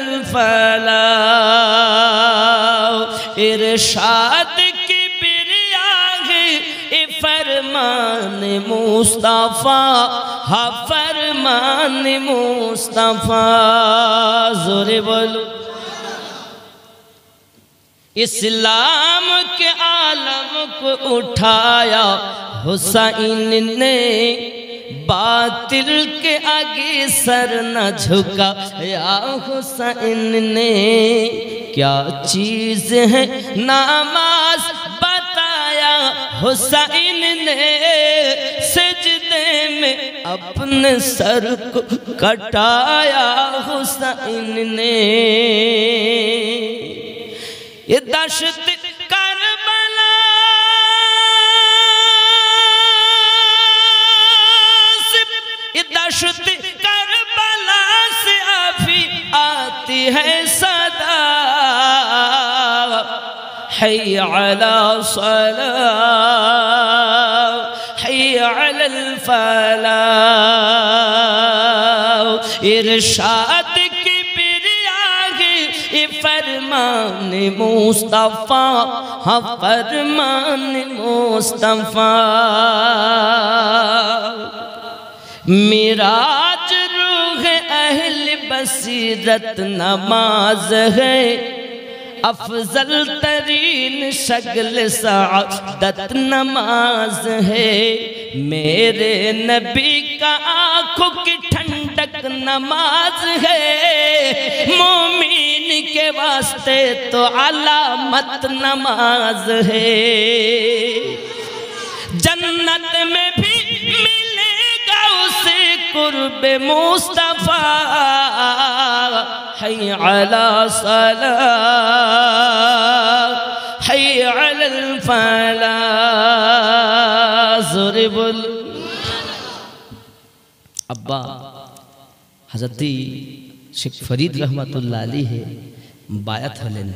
S2: फलाह। इरशाद की बिरियागे फरमान मुस्तफ़ा, हा फरमान मुस्तफ़ा। ज़ोरे बोलो। इस्लाम के आलम को उठाया हुसैन ने, बातिल के आगे सर न झुका या हुसैन ने। क्या चीज है नमाज बताया हुसैन ने, सजदे में अपने सर को कटाया हुसैन ने। ये दशत करबला से, ये दशत करबला से अभी आती है सदा। है अला सलाह, है अलल फलाह। इरशाद की बिरियागे फरमान मुस्तफ़ा, हाँ फरमान मुस्तफ़ा। मिराज रूह अहल बसीरत नमाज है, अफजल तरीन शगल सआदत नमाज है। मेरे नबी का आँखों की ठंडक नमाज है, मोमिन के वास्ते तो अलामत नमाज है। जन्नत में भी मिलेगा उसे कुर्बे मुस्तफा। हय अला सलाह हय अलल फलाह। ज़ुरिबुल अब्बा हज़रती शेख फरीद रहमतुल्लाह अलैहि बायात हलेन।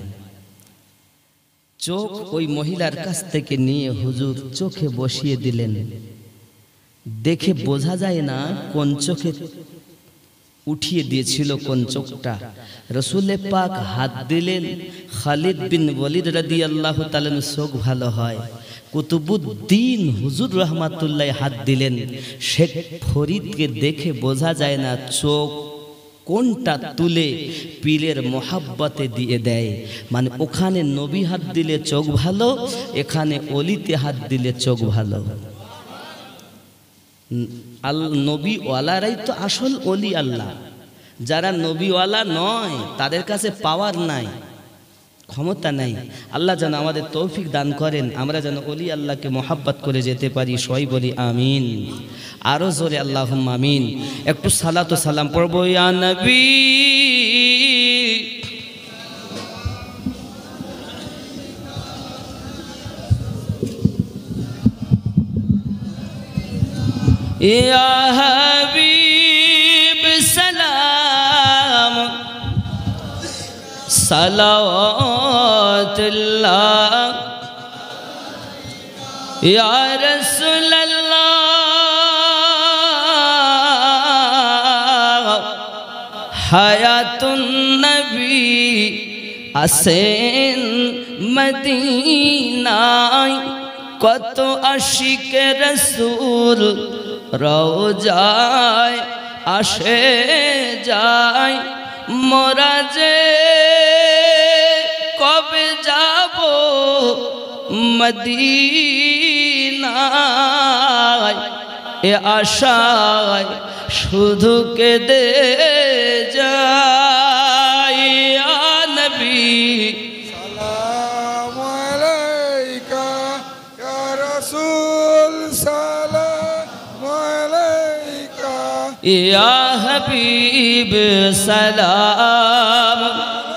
S2: चोख ওই মহিলার কাছ থেকে নিয়ে হুজুর চোখে বসিয়ে দিলেন। দেখে বোঝা যায় না কোন চোখে উঠিয়ে দিয়েছিল কোন চোখটা। রাসূল পাক হাত দিলেন, খালিদ বিন ওয়ালিদ রাদিয়াল্লাহু তাআলা চোখ ভালো হয়। কুতুবুদ্দিন হুজুর রহমাতুল্লাহ হাত দিলেন। শেখ ফরিদকে দেখে বোঝা যায় না চোখ কোনটা তুলে পীরের মোহাব্বতে দিয়ে দেয়। মানে ওখানে নবী হাত দিলে চোখ ভালো, এখানে অলিতে হাত দিলে চোখ ভালো। নবী ওয়ালারাই তো আসল অলি আল্লাহ। যারা নবীওয়ালা নয় তাদের কাছে পাওয়ার নাই, ক্ষমতা নাই। আল্লাহ যেন আমাদের তৌফিক দান করেন, আমরা যেন অলি আল্লাহকে মোহাব্বত করে যেতে পারি। সবাই বলি আমিন, আরো জোরে আল্লাহুম্মা আমিন। একটু সালাত ও সালাম পড়বো। ইয়া নবী ইয়া হাবিব সালাম সালাওয়াতুল্লাহ ইয়া রাসূলুল্লাহ। হায়াতুন নবী আসেন মদিনায়, কত আশিকে রাসূল রওজায় আসে যায়। মোরা যে কবে যাব মদিনায়, এ আশায় শুধু কেঁদে যাই। ইয়া নবী
S3: সালামু আলাইকা ইয়া রাসূল সালামু আলাইকা
S2: ইয়া হাবিব সালাম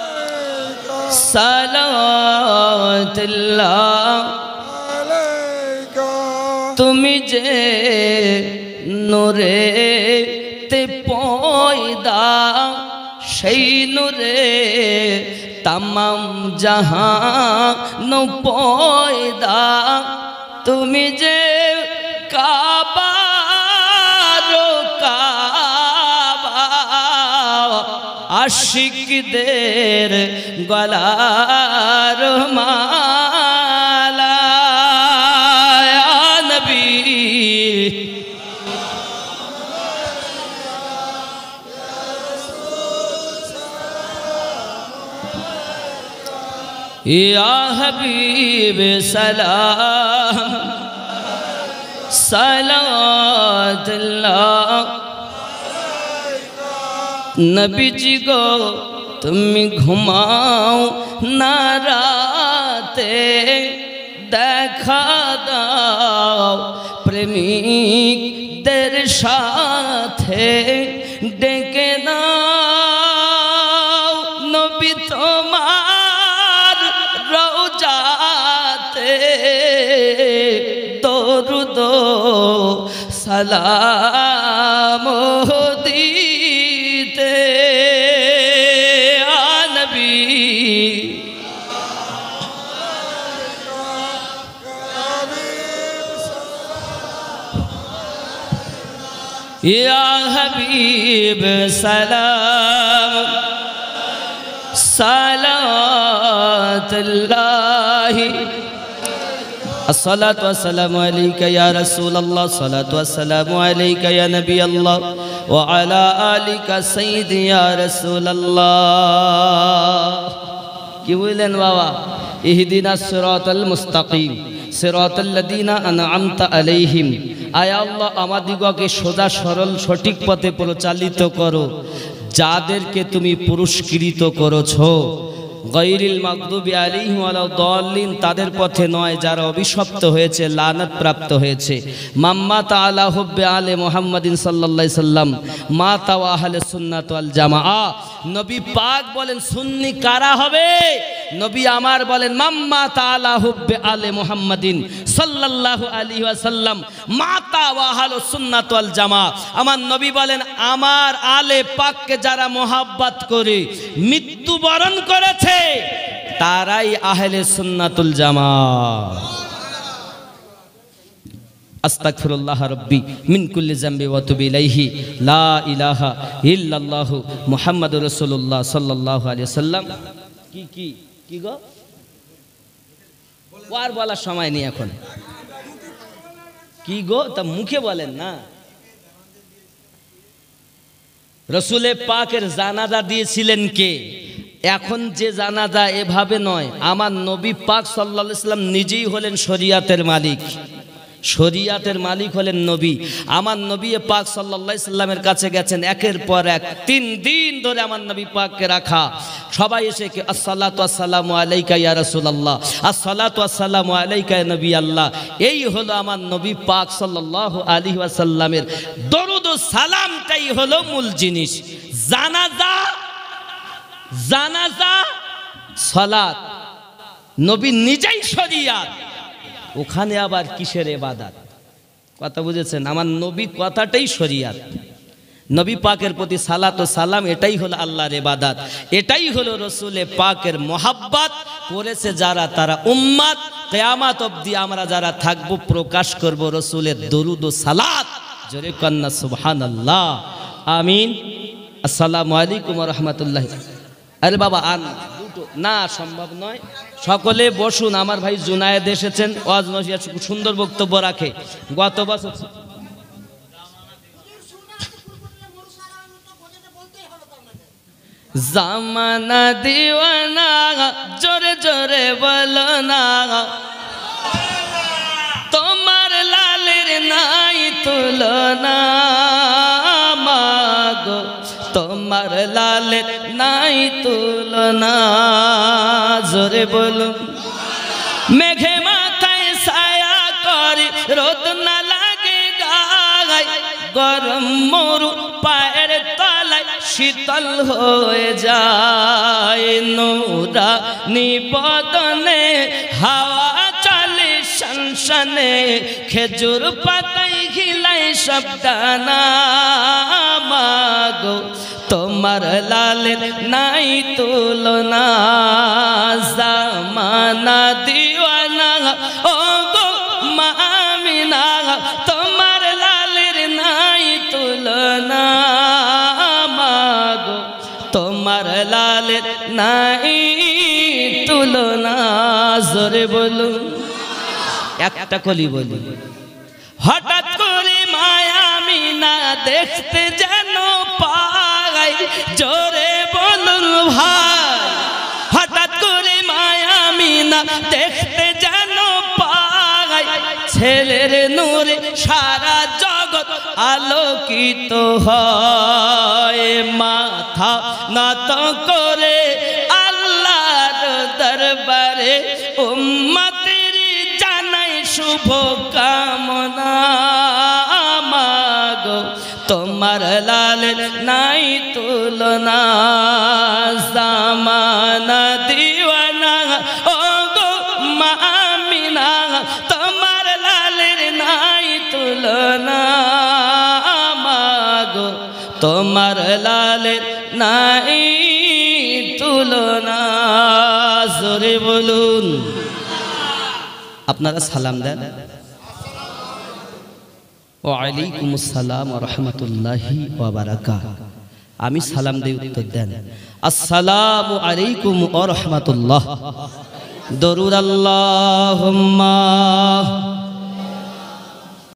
S2: সালাওয়াতুল্লাহ
S3: আলাইকা।
S2: তুমি যে নূরে তে পয়দা, সেই নূরে তামাম জাহান পয়দা। তুমি যে কাবা আশিকদের গলার মালা। ইয়া নবী ইয়া হাবিব সালাম সালাওয়াতুল্লাহ। নবী জি গো তুমি ঘুমাও না রাতে, দেখা দাও প্রেমিকদের সাথে। ডেকে নাও নবী তোমার রওজাতে, দরুদ সালাম দিতে। ইয়া নবী ইয়া হাবিব সালাম সালাওয়াতুল্লাহ। আসসালাতু ওয়াসসালামু আলাইকা ইয়া রাসূলুল্লাহ, আসসালাতু ওয়াসসালামু আলাইকা ইয়া নবিয়াল্লাহ ওয়া আলা আলিকা সাইয়্যিদি ইয়া রাসূলুল্লাহ। কি বললেন বাবা? ইহদিনাস সিরাতাল মুস্তাকিম সিরাতাল্লাযীনা আন'আমতা আলাইহিম। আয় আল্লাহ আমাদিগকে সোজা সরল সঠিক পথে পরিচালিত করো। যাদেরকে তুমি পুরস্কৃত করেছো গায়রিল মাগদুবি আলাইহিম ওয়ালাদ-দাল্লিন, তাদের পথে নয় যারা অভিশপ্ত হয়েছে, লানত প্রাপ্ত হয়েছে। মাম্মা তাআলা হুব্বে আলে মুহাম্মাদিন সাল্লাল্লাহু আলাইহি সাল্লাম মা তাওয়া আহলে সুন্নাত ওয়াল জামাআ। নবী পাক বলেন সুন্নি কারা হবে? নবী আমার বলেন মাম্মা তাআলা হুব্বে আলে মুহাম্মাদিন সাল্লাল্লাহু আলাইহি ওয়াসাল্লাম মা তাওয়া আহলে সুন্নাত ওয়াল জামাআ। আমার নবী বলেন আমার আলে পাককে যারা মোহাব্বত করে মৃত্যুবরণ করেছে তারাই আহলে সুন্নাতুল জামাত। আস্তাগফিরুল্লাহ রাব্বি মিন কুল্লি যামবি ওয়া তুবু ইলাইহি লা ইলাহা ইল্লাল্লাহু মুহাম্মাদুর রাসূলুল্লাহ সাল্লাল্লাহু আলাইহি ওয়াসাল্লাম। কি গো আর বলার সময় নেই এখন। কি গো তা মুখে বলেন না। রাসূলে পাকের জানাজা দিয়েছিলেন কে? এখন যে জানাজা এভাবে নয়, আমার নবী পাক সাল্লাল্লাহু আলাইহি সাল্লাম নিজেই হলেন শরীয়তের মালিক। শরীয়তের মালিক হলেন নবী। আমার নবী পাক সাল্লাল্লাহু আলাইহি সাল্লামের কাছে গেছেন, একের পর এক 3 দিন ধরে আমার নবী পাককে রাখা। সবাই এসে কি আসসালাতু আসসালামু আলাইকা ইয়া রাসূলুল্লাহ, আসসালাতু আসসালামু আলাইকা ইয়া নবী আল্লাহ। এই হলো আমার নবী পাক সাল্লাল্লাহু আলাইহি ওয়াসাল্লামের দরুদ ও সালামটাই হলো মূল জিনিস। জানাজা সালাত নবী নিজেই শরীয়ত, ওখানে আবার কিসের ইবাদত? কথা বুঝেছেন? আমার নবী কথাটাই শরীয়ত। নবী পাকের প্রতি সালাত ও সালাম এটাই হলো আল্লাহর ইবাদত, এটাই হলো রাসূলে পাকের মোহাব্বত করেছে যারা, তারা উম্মত। কিয়ামত অবধি আমরা যারা থাকবো প্রকাশ করব রাসূলের দরুদ ও সালাত। জোরে কন্না সুবহানাল্লাহ, আমিন। আসসালামু আলাইকুম ওয়া রাহমাতুল্লাহি। আরে বাবা আন দুটো না, সম্ভব নয়। সকলে বসুন। আমার ভাই জুনায়েদ এসেছেন, ওয়াজ নসিহত সুন্দর বক্তব্য রাখে। গত বছর জামানা দিওয়ানা, জোরে জোরে বলো না, তোমার লালের নাই তুলনা মাগো, তোমার লালের নাই তুলনা। জোরে বলো। মেঘে মাথায় ছায়া করে, রোদ না লাগে গায়, গরম মরু পায়ের তলায় শীতল হয়ে যায়। নূরানি বদনে হাওয়া চলে শনশনে, খেজুর পাতায় খিলাই সব দানা মাগো, তোমার লালের নাই তুলনা। জামানা দিওয়ানা ও গো মা আমিনা, তোমার লালের নাই তুলনা মাগো, তোমার লালের নাই তুলনা। জোরে বলুন। একটা কলি বলি। হঠাৎ করে মায়া আমিনা দেখতে যেন পাই, জোরে বলুন ভাই। হঠাৎ করে মায়া আমিনা দেখতে যেন পাই, ছেলের নূরে সারা জগৎ আলোকিত হয়। মাথা নত করে আল্লাহর দরবারে উম্মতের জানাই শুভ কামনা মাগো, তোমার লালের নাই তুলনা। জামানা দিওয়ানা ও গো মা আমিনা, তোমার লালের নাই তুলনা মাগো, তোমার লালের নাই তুলনা। জোরে বলুন। আপনারা সালাম দেন। ওয়ালাইকুম আসসালাম ওয়া রাহমাতুল্লাহি ওয়া বারাকাতুহু। আমি সালাম দেই, উত্তর দেন আসসালামু আলাইকুম ওয়া রাহমাতুল্লাহ। দরুদ আল্লাহুম্মা